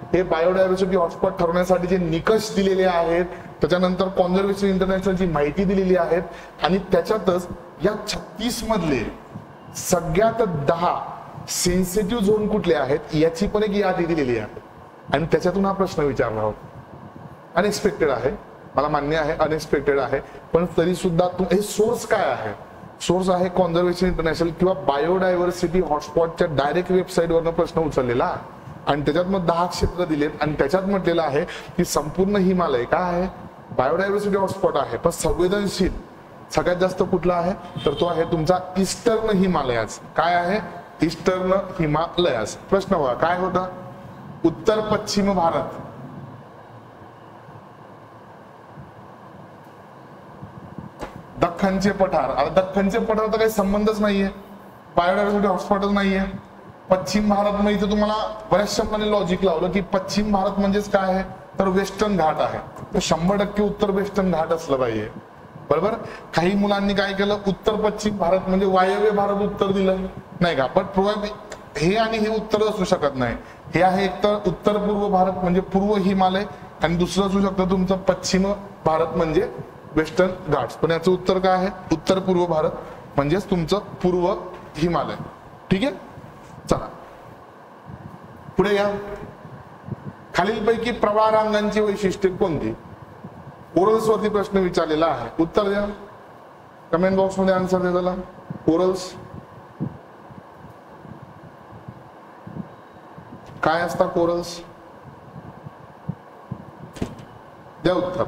हे बायोडायव्हर्सिटी हॉटस्पॉट ठरवण्यासाठी जे निकष दिलेले आहेत, त्याच्यानंतर कॉन्झर्वेशन इंटरनॅशनलची माहिती दिलेली आहे आणि त्याच्यातच या छत्तीस मधले सगळ्यात दहा सेन्सिटिव्ह झोन कुठले आहेत याची पण एक यादी दिलेली आहे आणि त्याच्यातून हा प्रश्न विचारला होता. अनएक्सपेक्टेड आहे, मला मान्य आहे अनएक्सपेक्टेड आहे, पण तरी सुद्धा हे सोर्स काय आहे? सोर्स आहे कॉन्झर्वेशन इंटरनॅशनल किंवा बायोडायव्हर्सिटी हॉटस्पॉटच्या डायरेक्ट वेबसाईटवरनं प्रश्न उचललेला आणि त्याच्यात मग दहा क्षेत्र दिलेत आणि त्याच्यात म्हटलेलं आहे की संपूर्ण हिमालय काय आहे? बायोडायव्हर्सिटी हॉटस्पॉट आहे, पण संवेदनशील सगळ्यात जास्त कुठला आहे? तर तो आहे तुमचा ईस्टर्न हिमालयास. काय आहे? ईस्टर्न हिमालयास. प्रश्न बघा काय होता? उत्तर पश्चिम भारत, दख्खनचे पठार. आता दख्खनचे पठार तर काही संबंधच नाहीये, बायोडायव्हर्सिटी हॉटस्पॉटच नाहीये. पश्चिम भारत मध्ये तर तुम्हाला बऱ्याच शब्दाने लॉजिक लावलं की पश्चिम भारत म्हणजेच काय आहे? तर वेस्टर्न घाट आहे. तर शंभर टक्के उत्तर वेस्टर्न घाट असलं पाहिजे, बरोबर. काही मुलांनी काय केलं, उत्तर पश्चिम भारत म्हणजे वायव्य भारत उत्तर दिलं नाही का, पण हे आणि हे उत्तर असू शकत नाही. हे आहे एक तर उत्तर पूर्व भारत म्हणजे पूर्व हिमालय आणि दुसरं असू शकतं तुमचं पश्चिम भारत म्हणजे वेस्टर्न घाट्स. पण याचं उत्तर काय आहे? उत्तर पूर्व भारत म्हणजेच तुमचं पूर्व हिमालय. ठीक आहे, चला पुढे या. खालीलपैकी प्रवाळ रांगांची वैशिष्ट्ये कोणती? कोरल्स वरती प्रश्न विचारलेला आहे, उत्तर द्या. कमेंट बॉक्स मध्ये आन्सर द्या त्याला. कोरल्स काय असतात? कोरल्स द्या उत्तर.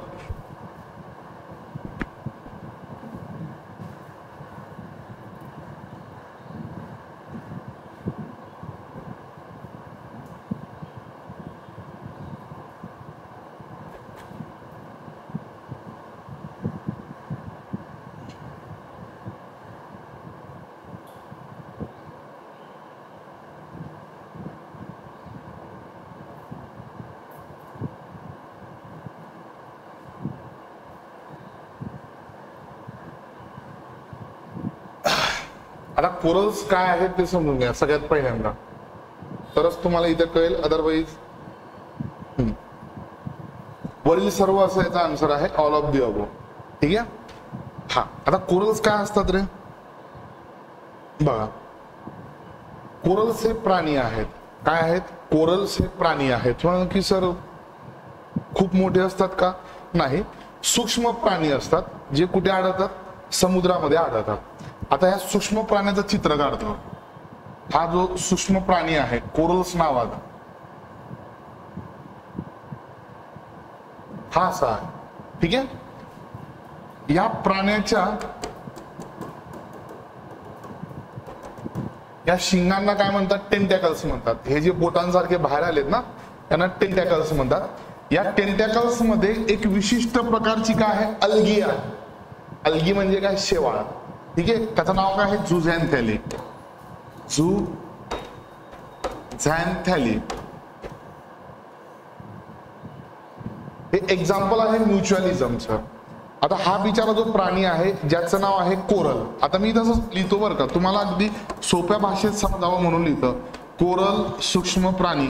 आता कोरल्स काय आहेत ते समजून घ्या सगळ्यात पहिल्यांदा, तरच तुम्हाला इथे कळेल. अदरवाईज वरील सर्व असं याचा आन्सर आहे, ऑल ऑफ दी अबो. ठीक आहे. हा, आता कोरल्स काय असतात रे? बघा, कोरल्स हे प्राणी आहेत. काय आहेत? कोरल्स हे प्राणी आहेत. म्हणून की सर खूप मोठे असतात का? नाही, सूक्ष्म प्राणी असतात जे कुठे आढळतात? समुद्रामध्ये आढळतात. आता ह्या सूक्ष्म प्राण्याचं चित्र काढतो. हा जो सूक्ष्म प्राणी आहे कोरल्स नावाचा, हा असा आहे. ठीक आहे. या प्राण्याच्या या शिंगांना काय म्हणतात? टेंटॅकल्स म्हणतात. हे जे बोटांसारखे बाहेर आलेत ना त्यांना टेंटॅकल्स म्हणतात. या टेंटॅकल्स मध्ये एक विशिष्ट प्रकारची काय आहे? अल्गी आहे. अल्गी म्हणजे काय? शेवाळ. ठीक आहे. त्याचं नाव काय आहे? झुझॅन्थॅली. झुझॅन्थॅली हे एक्झाम्पल आहे म्युच्युअलिझमचं. आता हा बिचारा जो प्राणी आहे ज्याचं नाव आहे कोरल. आता मी तसं लिहितो बरं का, तुम्हाला अगदी सोप्या भाषेत समजावं म्हणून लिहितं. कोरल सूक्ष्म प्राणी.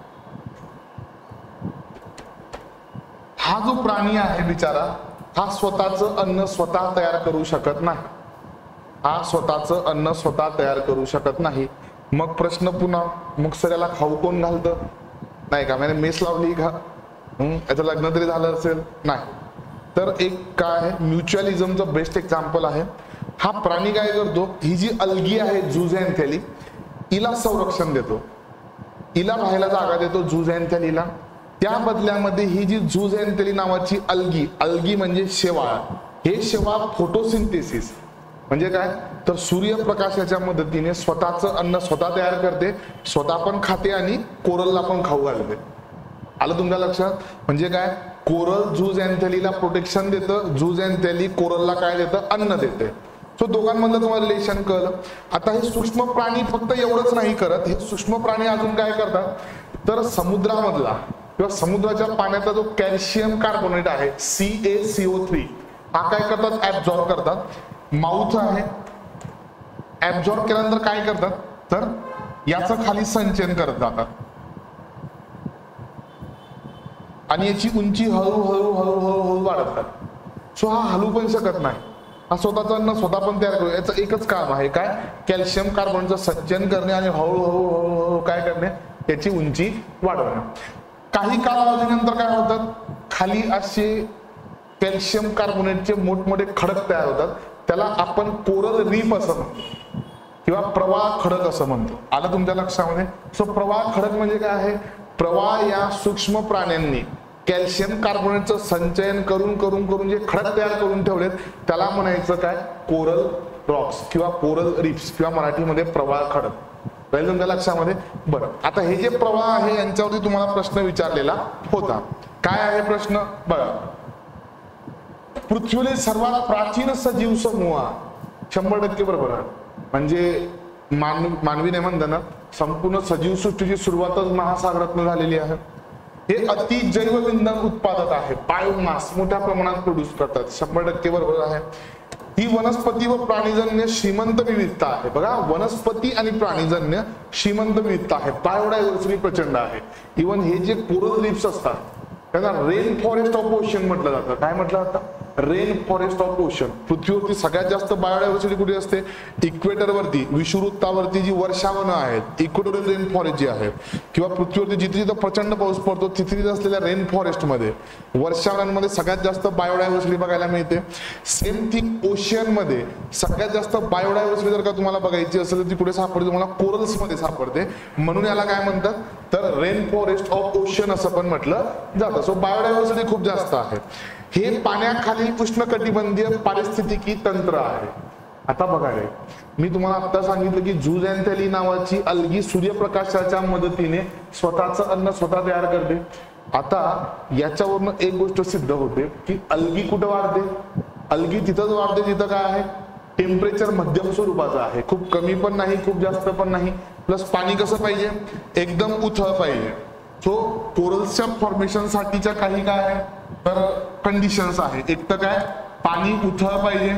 हा जो प्राणी आहे बिचारा, हा स्वतःचं अन्न स्वतः तयार करू शकत नाही. हा स्वतःचं अन्न स्वतः तयार करू शकत नाही. मग प्रश्न पुन्हा, मग सगळ्याला खाऊ कोण घालतं? नाही का, म्हणजे मेस लावली का? याचं लग्न तरी झालं असेल? नाही. तर एक काय आहे म्युच्युअलिझमचं बेस्ट एक्झाम्पल आहे. हा प्राणी काय करतो? ही जी अल्गी आहे झुझॅन्थॅली, हिला संरक्षण देतो, हिला राहायला जागा देतो झुझॅन्थॅलीला. त्या बदल्यामध्ये ही जी झुझॅन्थॅली नावाची अल्गी, अल्गी म्हणजे शेवाळ, हे शेवाळ फोटोसिंथेसिस म्हणजे काय? तर सूर्यप्रकाशाच्या मदतीने स्वतःचं अन्न स्वतः तयार करते, स्वतः पण खाते आणि कोरलला पण खाऊ घालते. आलं तुमच्या लक्षात? म्हणजे काय? कोरल झुझॅन्थॅलीला प्रोटेक्शन देतं, झुझॅन्थॅली कोरलला काय देतं? अन्न देते. सो दोघांमधलं तुम्हाला रिलेशन कळलं. आता हे सूक्ष्म प्राणी फक्त एवढंच नाही करत, हे सूक्ष्म प्राणी अजून काय करतात? तर समुद्रामधला किंवा समुद्राच्या पाण्याचा जो कॅल्शियम कार्बोनेट आहे C A C O three, हा काय करतात? ऍब्झॉर्ब करतात. माउथ आहे, ऍब्झॉर्ब केल्यानंतर काय करतात? तर याचं खाली संचयन करत जातात. आणि याची उंची हळूहळू हळूहळू हळू वाढत आहे. सो हा हलू पण शकत नाही, हा स्वतःचा अन्न स्वतः पण तयार करू. याचं एकच काम आहे काय, कॅल्शियम कार्बनचं संचयन करणे आणि हळूहळू हळूहळू काय करणे, याची उंची वाढवणे. काही कालावधीनंतर काय होतात, खाली असे कॅल्शियम कार्बोनेटचे मोठमोठे खडक तयार होतात. त्याला आपण कोरल रीफ असं म्हणतो किंवा प्रवाह खडक असं म्हणतो. आलं तुमच्या लक्षामध्ये. सो प्रवाह खडक म्हणजे काय आहे, प्रवाह या सूक्ष्म प्राण्यांनी कॅल्शियम कार्बोनेटचं संचयन करून करून करून जे खडक तयार करून ठेवलेत त्याला म्हणायचं काय, कोरल रॉक्स किंवा कोरल रीफ्स किंवा मराठीमध्ये प्रवाह खडक. राहील तुमच्या लक्षामध्ये. बरं, आता हे जे प्रवाह आहे यांच्यावरती तुम्हाला प्रश्न विचारलेला होता. काय आहे प्रश्न बघा, पृथ्वीतील सर्वात प्राचीन सजीव समूह शंभर टक्के बरोबर आहे. म्हणजे मानव मानवी नेमंदन संपूर्ण सजीव सृष्टीची सुरुवातच महासागरातून झालेली आहे. हे अति जैव इंधन उत्पादक आहे, बायोमास मोठ्या प्रमाणात प्रोड्यूस करतात. शंभर टक्के बरोबर आहे. ही वनस्पती व प्राणीजन्य श्रीमंत विविधता आहे. बघा, वनस्पती आणि प्राणीजन्य श्रीमंत विविधता आहे, बायोडायव्हर्सिटी प्रचंड आहे. इव्हन हे जे कोरल रीफ्स असतात त्यांना रेन फॉरेस्ट ऑफ ओशन म्हटलं जातं. काय म्हटलं जातं, रेन फॉरेस्ट ऑफ ओशन. पृथ्वीवरती सगळ्यात जास्त बायोडायव्हर्सिटी कुठे असते, इक्वेटरवरती, विषुवृत्तावरती जी वर्षावनं आहेत, इक्वेटोरियल रेन फॉरेस्ट जी आहे, किंवा पृथ्वीवरती जिथे जिथे प्रचंड पाऊस पडतो तिथे तिथे असलेल्या रेन फॉरेस्टमध्ये वर्षावनांमध्ये सगळ्यात जास्त बायोडायव्हर्सिटी बघायला मिळते. सेम थिंग ओशियन मध्ये सगळ्यात जास्त बायोडायव्हर्सिटी जर का तुम्हाला बघायची असेल तर ती कुठे सापडते, तुम्हाला कोरल्स मध्ये सापडते. म्हणून याला काय म्हणतात, तर रेन फॉरेस्ट ऑफ ओशन असं पण म्हटलं जातं. सो बायोडायव्हर्सिटी खूप जास्त आहे. हे पाण्याखाली उष्णकटिबंधीय पारिस्थितिकी तंत्र आहे. आता बघा रे, मी तुम्हाला आता सांगितलं की झूझॅन्थेली नावाची अल्गी सूर्यप्रकाशाच्या मदतीने स्वतःचं अन्न स्वतः तयार करते. आता याच्यावरून एक गोष्ट सिद्ध होते की अल्गी कुठं वाढते, अल्गी तिथंच वाढते जिथं काय आहे, टेम्परेचर मध्यम स्वरूपाचं आहे, खूप कमी पण नाही खूप जास्त पण नाही. प्लस पाणी कसं पाहिजे, एकदम उथळ पाहिजे. सो कोरल्सच्या फॉर्मेशन साठीच्या काही काय आहे तर कंडिशन्स आहे. एक तर काय, पाणी उथळ पाहिजे,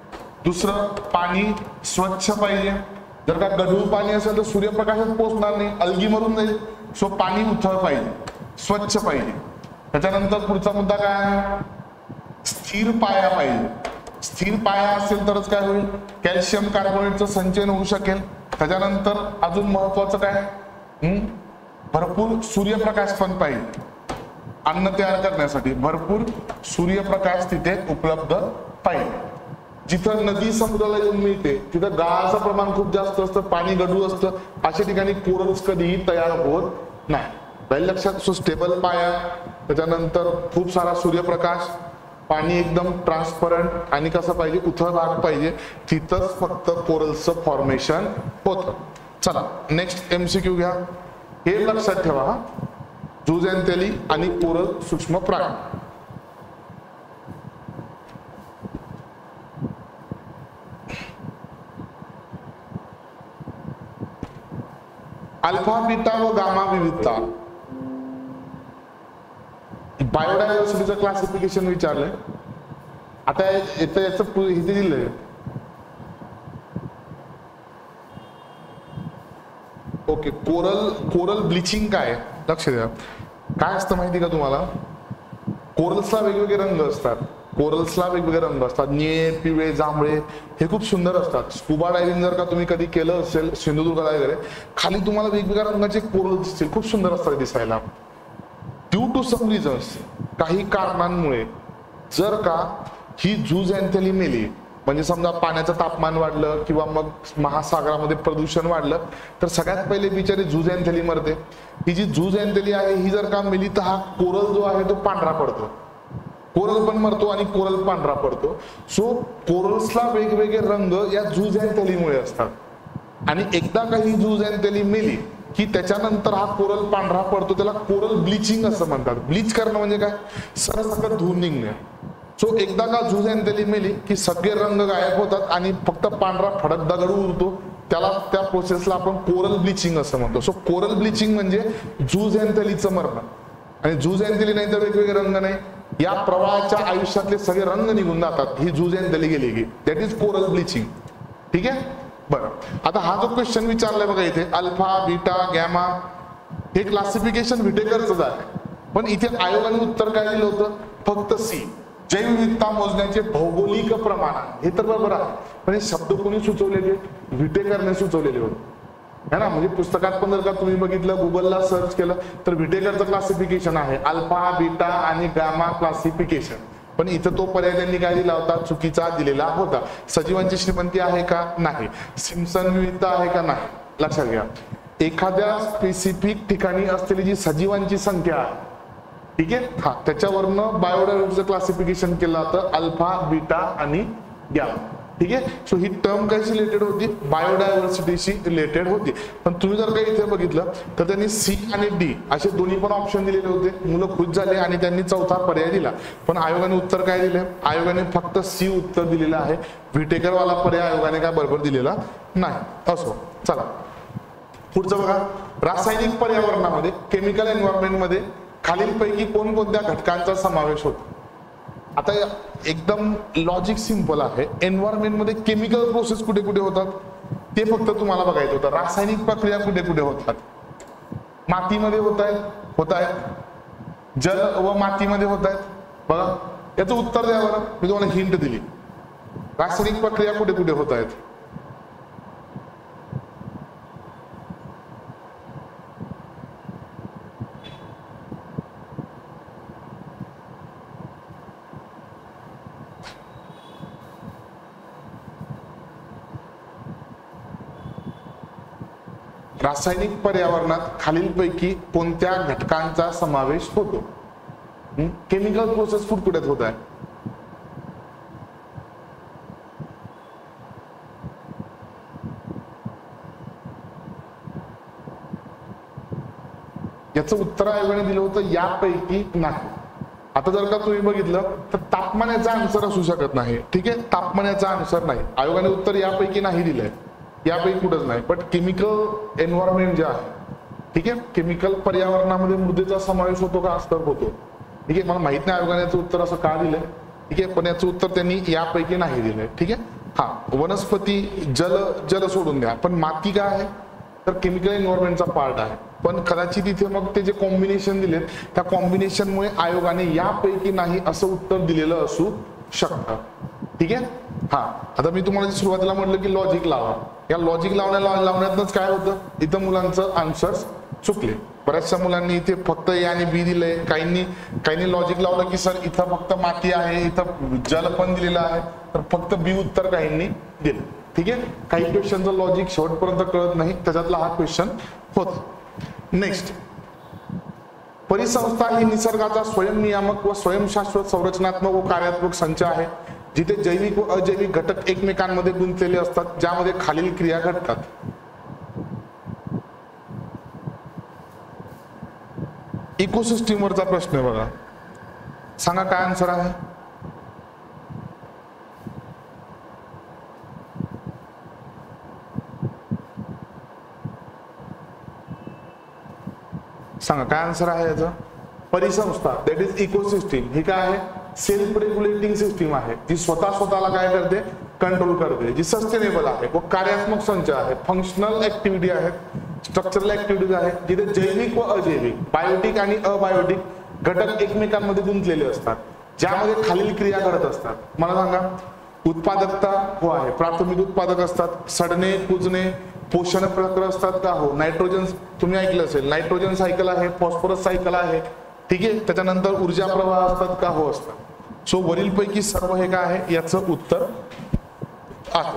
दुसरं पाणी स्वच्छ पाहिजे. जर का गढूळ पाणी असेल तर सूर्यप्रकाशात पोहोचणार नाही, अल्गी मरून जाईल. सो पाणी उथळ पाहिजे, स्वच्छ पाहिजे. त्याच्यानंतर पुढचा मुद्दा काय आहे, स्थिर पाया पाहिजे. स्थिर पाया असेल तरच काय होईल, कॅल्शियम कार्बोनेटचं संचयन होऊ शकेल. त्याच्यानंतर अजून महत्वाचं काय, हम्म भरपूर सूर्यप्रकाश पण पाहिजे. अन्न तयार करण्यासाठी भरपूर सूर्यप्रकाश तिथे उपलब्ध पाहिजे. जिथं नदी समुद्राला येऊन मिळते तिथं गाळाचं प्रमाण खूप जास्त असतं, पाणी गढूळ असतं, अशा ठिकाणी कोरल्स कधीही तयार होत नाही. राहील लक्षात. सो स्टेबल पाया, त्याच्यानंतर खूप सारा सूर्यप्रकाश, पाणी एकदम ट्रान्सपरंट आणि कसं पाहिजे, उथळ भाग पाहिजे, तिथंच फक्त कोरल्सचं फॉर्मेशन होतं. चला नेक्स्ट एमसीक्यू घ्या. हे लक्षात ठेवा, हा झूझॅन्थेली आणि कोरल सूक्ष्म प्राणी. अल्फा बीटा व गामा विविधता. बायोडायव्हर्सिटीचं क्लासिफिकेशन विचारलंय. आता याचं याचं इथे दिलंय, ओके. कोरल कोरल ब्लिचिंग काय, लक्ष द्या. काय असतं माहिती का तुम्हाला, कोरल्सला वेगवेगळे रंग असतात. कोरल्सला वेगवेगळे रंग असतात, निळे, पिवळे, जांभळे, हे खूप सुंदर असतात. स्कुबा डायव्हिंग जर का तुम्ही कधी केलं असेल सिंधुदुर्गला वगैरे, खाली तुम्हाला वेगवेगळ्या रंगाचे कोरल दिसतील, खूप सुंदर असतात दिसायला. ड्यू टू सम रिझन्स, काही कारणांमुळे जर का ही झूझॅन्थेली मेली, म्हणजे समजा पाण्याचं तापमान वाढलं किंवा मग महासागरामध्ये प्रदूषण वाढलं तर सगळ्यात पहिले बिचारी झूझॅन्थेली मरते. ही जी झूझॅन्थेली आहे ही जर का मेली तर हा कोरल जो आहे तो पांढरा पडतो. कोरल पण मरतो आणि कोरल पांढरा पडतो. सो कोरल्सला वेगवेगळे रंग या झूझॅन्थेलीमुळे असतात. आणि एकदा काही झूझॅन्थेली मेली की त्याच्यानंतर हा कोरल पांढरा पडतो, त्याला कोरल ब्लिचिंग असं म्हणतात. ब्लीच करणं म्हणजे काय, सरसकट धुवून निघणे. सो एकदा का झूझॅन्थेली मेली की सगळे रंग गायब होतात आणि फक्त पांढरा फडक दगड उरतो, त्याला त्या प्रोसेसला आपण कोरल ब्लिचिंग असं म्हणतो. सो कोरल ब्लिचिंग म्हणजे झूझॅन्थेलीचं मरण. आणि झूझॅन्थेली नाही तर वेगवेगळे रंग नाही, या प्रवाहाच्या आयुष्यातले सगळे रंग निघून जातात ही झूझॅन्थेली गेली की, दॅट इज कोरल ब्लिचिंग. ठीक आहे. बरं, आता हा जो क्वेश्चन विचारलाय बघा इथे, अल्फा बीटा गॅमा, हे क्लासिफिकेशन व्हिटेकरच आहे. पण इथे आयोगाने उत्तर काय दिलं होतं? फक्त सी, जैवविविधता मोजण्याचे भौगोलिक प्रमाण, हे तर बरोबर आहे, पण हे शब्द कोणी सुचवलेले? विटेकरने सुचवलेले होते है ना. म्हणजे पुस्तकात पण जर का तुम्ही बघितलं, गुगलला सर्च केलं तर विटेकरचं क्लासिफिकेशन आहे अल्फा, बीटा आणि गामा क्लासिफिकेशन, पण इथं तो पर्याय त्यांनी काय दिला होता? चुकीचा दिलेला होता. सजीवांची श्रीमंती आहे का? नाही. सिम्पसन विविधता आहे का? नाही. लक्षात घ्या, एखाद्या स्पेसिफिक ठिकाणी असलेली जी सजीवांची संख्या आहे, ठीक आहे, हा, त्याच्यावरनं बायोडायव्हर्सिटीचं क्लासिफिकेशन केलं जातं अल्फा, बीटा आणि गॅमा. ठीक आहे. सो ही टर्म कशी रिलेटेड होती? बायोडायव्हर्सिटीशी रिलेटेड होती. पण तुम्ही जर काही इथे बघितलं तर त्यांनी सी आणि डी असे दोन्ही पण ऑप्शन दिलेले होते. मुलं खुश झाले आणि त्यांनी चौथा पर्याय दिला. पण आयोगाने उत्तर काय दिले? आयोगाने फक्त सी उत्तर दिलेलं आहे. विटेकर वाला पर्याय आयोगाने काय बरोबर दिलेला नाही. असो, चला पुढचं बघा. रासायनिक पर्यावरणामध्ये, केमिकल एन्व्हायरमेंट मध्ये खालीलपैकी कोणकोणत्या घटकांचा समावेश होतो? आता एकदम लॉजिक सिंपल आहे. एन्व्हायरमेंट मध्ये केमिकल प्रोसेस कुठे कुठे होतात ते फक्त तुम्हाला बघायचं होतं. रासायनिक प्रक्रिया कुठे कुठे होतात? मातीमध्ये होत आहेत, होत आहेत, जल व मातीमध्ये होत आहेत. बघा, याचं उत्तर द्या बरं. मी तुम्हाला हिंट दिली. रासायनिक प्रक्रिया कुठे कुठे होत आहेत? रासायनिक पर्यावरणात खालीलपैकी कोणत्या घटकांचा समावेश होतो? केमिकल प्रोसेस कुठकुठ्यात होत आहे? याचं उत्तर आयोगाने दिलं होतं यापैकी नाही. आता जर का तुम्ही बघितलं तर तापमानाचा आन्सर असू शकत नाही. ठीक आहे, तापमानाचा आन्सर नाही. आयोगाने उत्तर यापैकी नाही दिलंय, यापैकी कुठंच नाही. पण केमिकल एन्व्हायरमेंट जे आहे, ठीक आहे, केमिकल पर्यावरणामध्ये मृदेचा समावेश होतो का? असं होतो. ठीक आहे, मला माहित नाही आयोगाने याचं उत्तर असं का दिलंय. ठीक आहे, पण याचं उत्तर त्यांनी यापैकी नाही दिलंय. ठीक आहे. हा, वनस्पती, जल जल सोडून द्या, पण माती काय आहे? तर केमिकल एन्व्हायरमेंटचा पार्ट आहे. पण कदाचित इथे मग ते जे कॉम्बिनेशन दिले त्या कॉम्बिनेशनमुळे आयोगाने यापैकी नाही असं उत्तर दिलेलं असू शकतं. ठीक आहे. हा, आता मी तुम्हाला सुरुवातीला म्हटलं की लॉजिक लावा. या लॉजिक लावण्याला लावण्यातच काय होतं? इथं मुलांचं आन्सर्स चुकले. बऱ्याचशा मुलांनी इथे फक्त ए आणि बी दिलंय. काहींनी काहींनी लॉजिक लावलं की सर इथं फक्त माती आहे, इथं जल पण दिलेलं आहे, तर फक्त बी उत्तर काहींनी दिलं. ठीक आहे. काही क्वेश्चनचं लॉजिक शेवटपर्यंत कळत नाही, त्याच्यातला हा क्वेश्चन होता. नेक्स्ट, परिसंस्था ही निसर्गाचा स्वयंनियामक व स्वयंशाश्वत संरचनात्मक व कार्यात्मक संच आहे, जिथे जैविक व अजैविक घटक एकमेकांमध्ये गुंतलेले असतात, ज्यामध्ये खालील क्रिया घडतात. इकोसिस्टीम वरचा प्रश्न आहे बघा. सांगा काय आन्सर आहे? सांगा काय आन्सर आहे याचा? परिसंस्था, दॅट इज इकोसिस्टीम, ही काय आहे? सेल्फ रेग्युलेटिंग सिस्टीम आहे, जी स्वतः स्वतःला काय करते? कंट्रोल करते, जी सस्टेनेबल आहे व कार्यात्मक संच आहे. फंक्शनल ऍक्टिव्हिटी आहेत, स्ट्रक्चरल ऍक्टिव्हिटीज आहेत, जिथे जैविक व अजैविक, बायोटिक आणि अबायोटिक घटक एकमेकांमध्ये गुंतलेले असतात, ज्यामध्ये खालील क्रिया घडत असतात. मला सांगा. उत्पादकता हो आहे, प्राथमिक उत्पादक असतात. सडणे, कुजणे, पोषण प्रक्रिया असतात का? हो. नायट्रोजन तुम्ही ऐकलं असेल, नायट्रोजन सायकल आहे, फॉस्फरस सायकल आहे. ठीक आहे. त्याच्यानंतर ऊर्जा प्रवाह असतात का? हो असतात. सो वरीलपैकी सर्व हे काय आहे? याचं उत्तर आहे.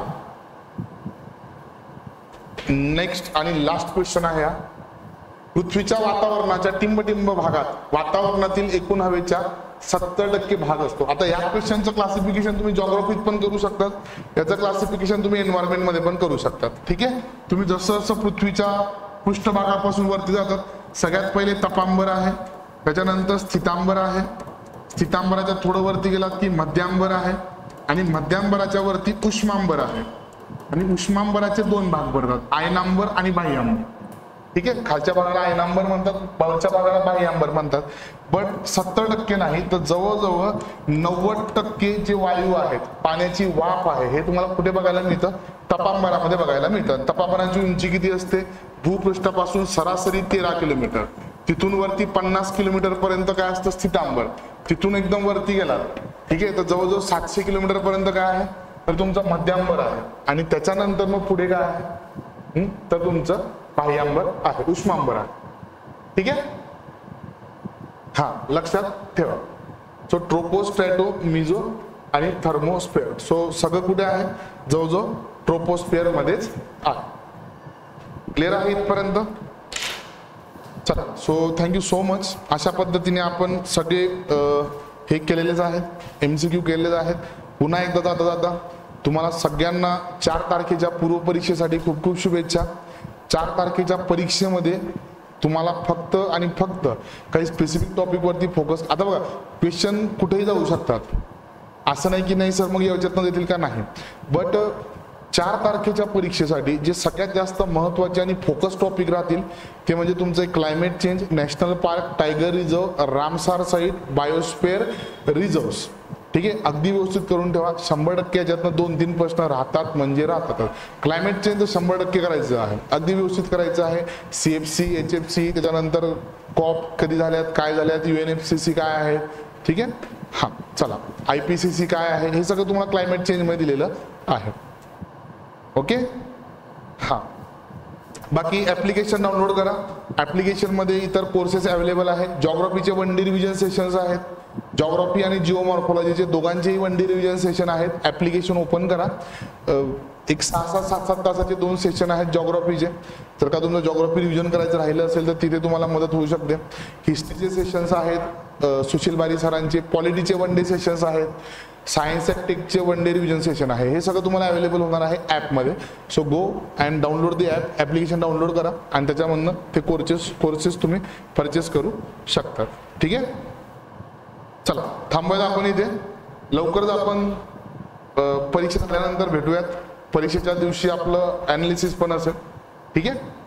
नेक्स्ट आणि लास्ट क्वेश्चन आहे हा. पृथ्वीच्या वातावरणाच्या टिंबटिंब भागात वातावरणातील एकूण हवेच्या सत्तर टक्के भाग असतो. आता या क्वेश्चनचं क्लासिफिकेशन तुम्ही जॉग्राफीत पण करू शकतात, याचं क्लासिफिकेशन तुम्ही एन्व्हायरमेंट मध्ये पण करू शकतात. ठीक आहे. तुम्ही जसं जसं पृथ्वीच्या पृष्ठभागापासून वरती जातात, सगळ्यात पहिले तपांबर आहे, त्याच्यानंतर स्थितांबर आहे, स्थितांबराच्या थोडं वरती गेलात की मध्यांबर आहे, आणि मध्यांबराच्या वरती उष्मांबर आहे. आणि उष्मांबराचे दोन भाग पडतात, आयनांबर आणि बाह्यांबर. ठीक आहे. खालच्या भागाला आयनांबर म्हणतात, वरच्या भागाला बाह्यांबर म्हणतात. बट सत्तर टक्के नाही तर जवळजवळ नव्वद टक्के जे वायू आहेत, पाण्याची वाफ आहे, हे तुम्हाला कुठे बघायला मिळतं? तपांबरामध्ये बघायला मिळतं. तपांबराची उंची किती असते? भूपृष्ठापासून सरासरी तेरा किलोमीटर. तिथून वरती पन्नास किलोमीटर पर्यंत काय असतं स्थितांबर, तिथून एकदम वरती गेला ठीक आहे तर जवळजवळ सातशे किलोमीटर पर्यंत काय आहे तर तुमचा मध्यांबर आहे आणि त्याच्यानंतर मग पुढे काय आहे तर तुमचं बाह्यांबर आहे, उष्मांबर आहे ठीक आहे. हा लक्षात ठेवा. सो ट्रोपोस्ट्रॅटो, मिझो आणि थर्मोस्फिअर. सो सगळं कुठे आहे जवळजवळ ट्रोपोस्फिअर मध्येच आहे. क्लिअर आहे इथपर्यंत. चला सो थँक्यू सो मच. अशा पद्धतीने आपण सगळे हे केलेलेच आहेत, एमसीक्यू केलेले आहेत. पुन्हा एकदा जाता जाता तुम्हाला सगळ्यांना चार तारखेच्या पूर्व परीक्षेसाठी खूप खूप शुभेच्छा. चार तारखेच्या परीक्षेमध्ये तुम्हाला फक्त आणि फक्त काही स्पेसिफिक टॉपिक वरती फोकस. आता बघा क्वेश्चन कुठेही जाऊ शकतात, असं नाही की नाही सर मग याच्यातनं देतील का, नाही. बट चार तारखेच्या परीक्षेसाठी जे सगळ्यात जास्त महत्त्वाचे आणि फोकस टॉपिक राहतील ते म्हणजे तुमचं climate change, national park, tiger reserve, Ramsar site, biosphere reserves. ठीक आहे, अगदी व्यवस्थित करून ठेवा. शंभर टक्के याच्यातनं दोन तीन प्रश्न राहतात म्हणजे राहतात. क्लायमेट चेंज शंभर टक्के करायचं आहे, अगदी व्यवस्थित करायचं आहे. सीएफसी, एच एफ सी, त्याच्यानंतर कॉप कधी झाल्यात, काय झाल्यात, युएनएफसीसी काय आहे, ठीक आहे. हा चला, आयपीसीसी काय आहे, हे सगळं तुम्हाला क्लायमेट चेंज मध्ये दिलेलं आहे. ओके. हा बाकी ऍप्लिकेशन डाउनलोड करा. ऍप्लिकेशन मध्ये इतर कोर्सेस अवेलेबल आहेत. जॉग्राफीचे वन डे रिव्हिजन सेशन्स आहेत. जॉग्राफी आणि जिओमॉर्फॉलॉजीचे दोघांचेही वन डे रिव्हिजन सेशन आहेत. ऍप्लिकेशन ओपन करा. एक सहा सात सात सात तासाचे दोन सेशन आहेत जॉग्राफीचे. जर का तुमचं जॉग्राफी रिव्हिजन करायचं राहिलं असेल तर तिथे तुम्हाला मदत होऊ शकते. हिस्ट्रीचे सेशन्स आहेत सुशील बारी सरांचे. पॉलिटीचे वन डे सेशन्स आहेत. सायन्स अँड टेकचे वन डे रिव्हिजन सेशन आहे. हे सगळं तुम्हाला अवेलेबल होणार आहे ॲपमध्ये. So go and download the app. Application download करा आणि त्याच्यामधनं ते कोर्सेस कोर्सेस तुम्ही परचेस करू शकता. ठीक आहे. चला थांबायला आपण इथे. लवकरच आपण परीक्षा झाल्यानंतर भेटूयात. परीक्षेच्या दिवशी आपलं ॲनालिसिस पण असेल. ठीक आहे.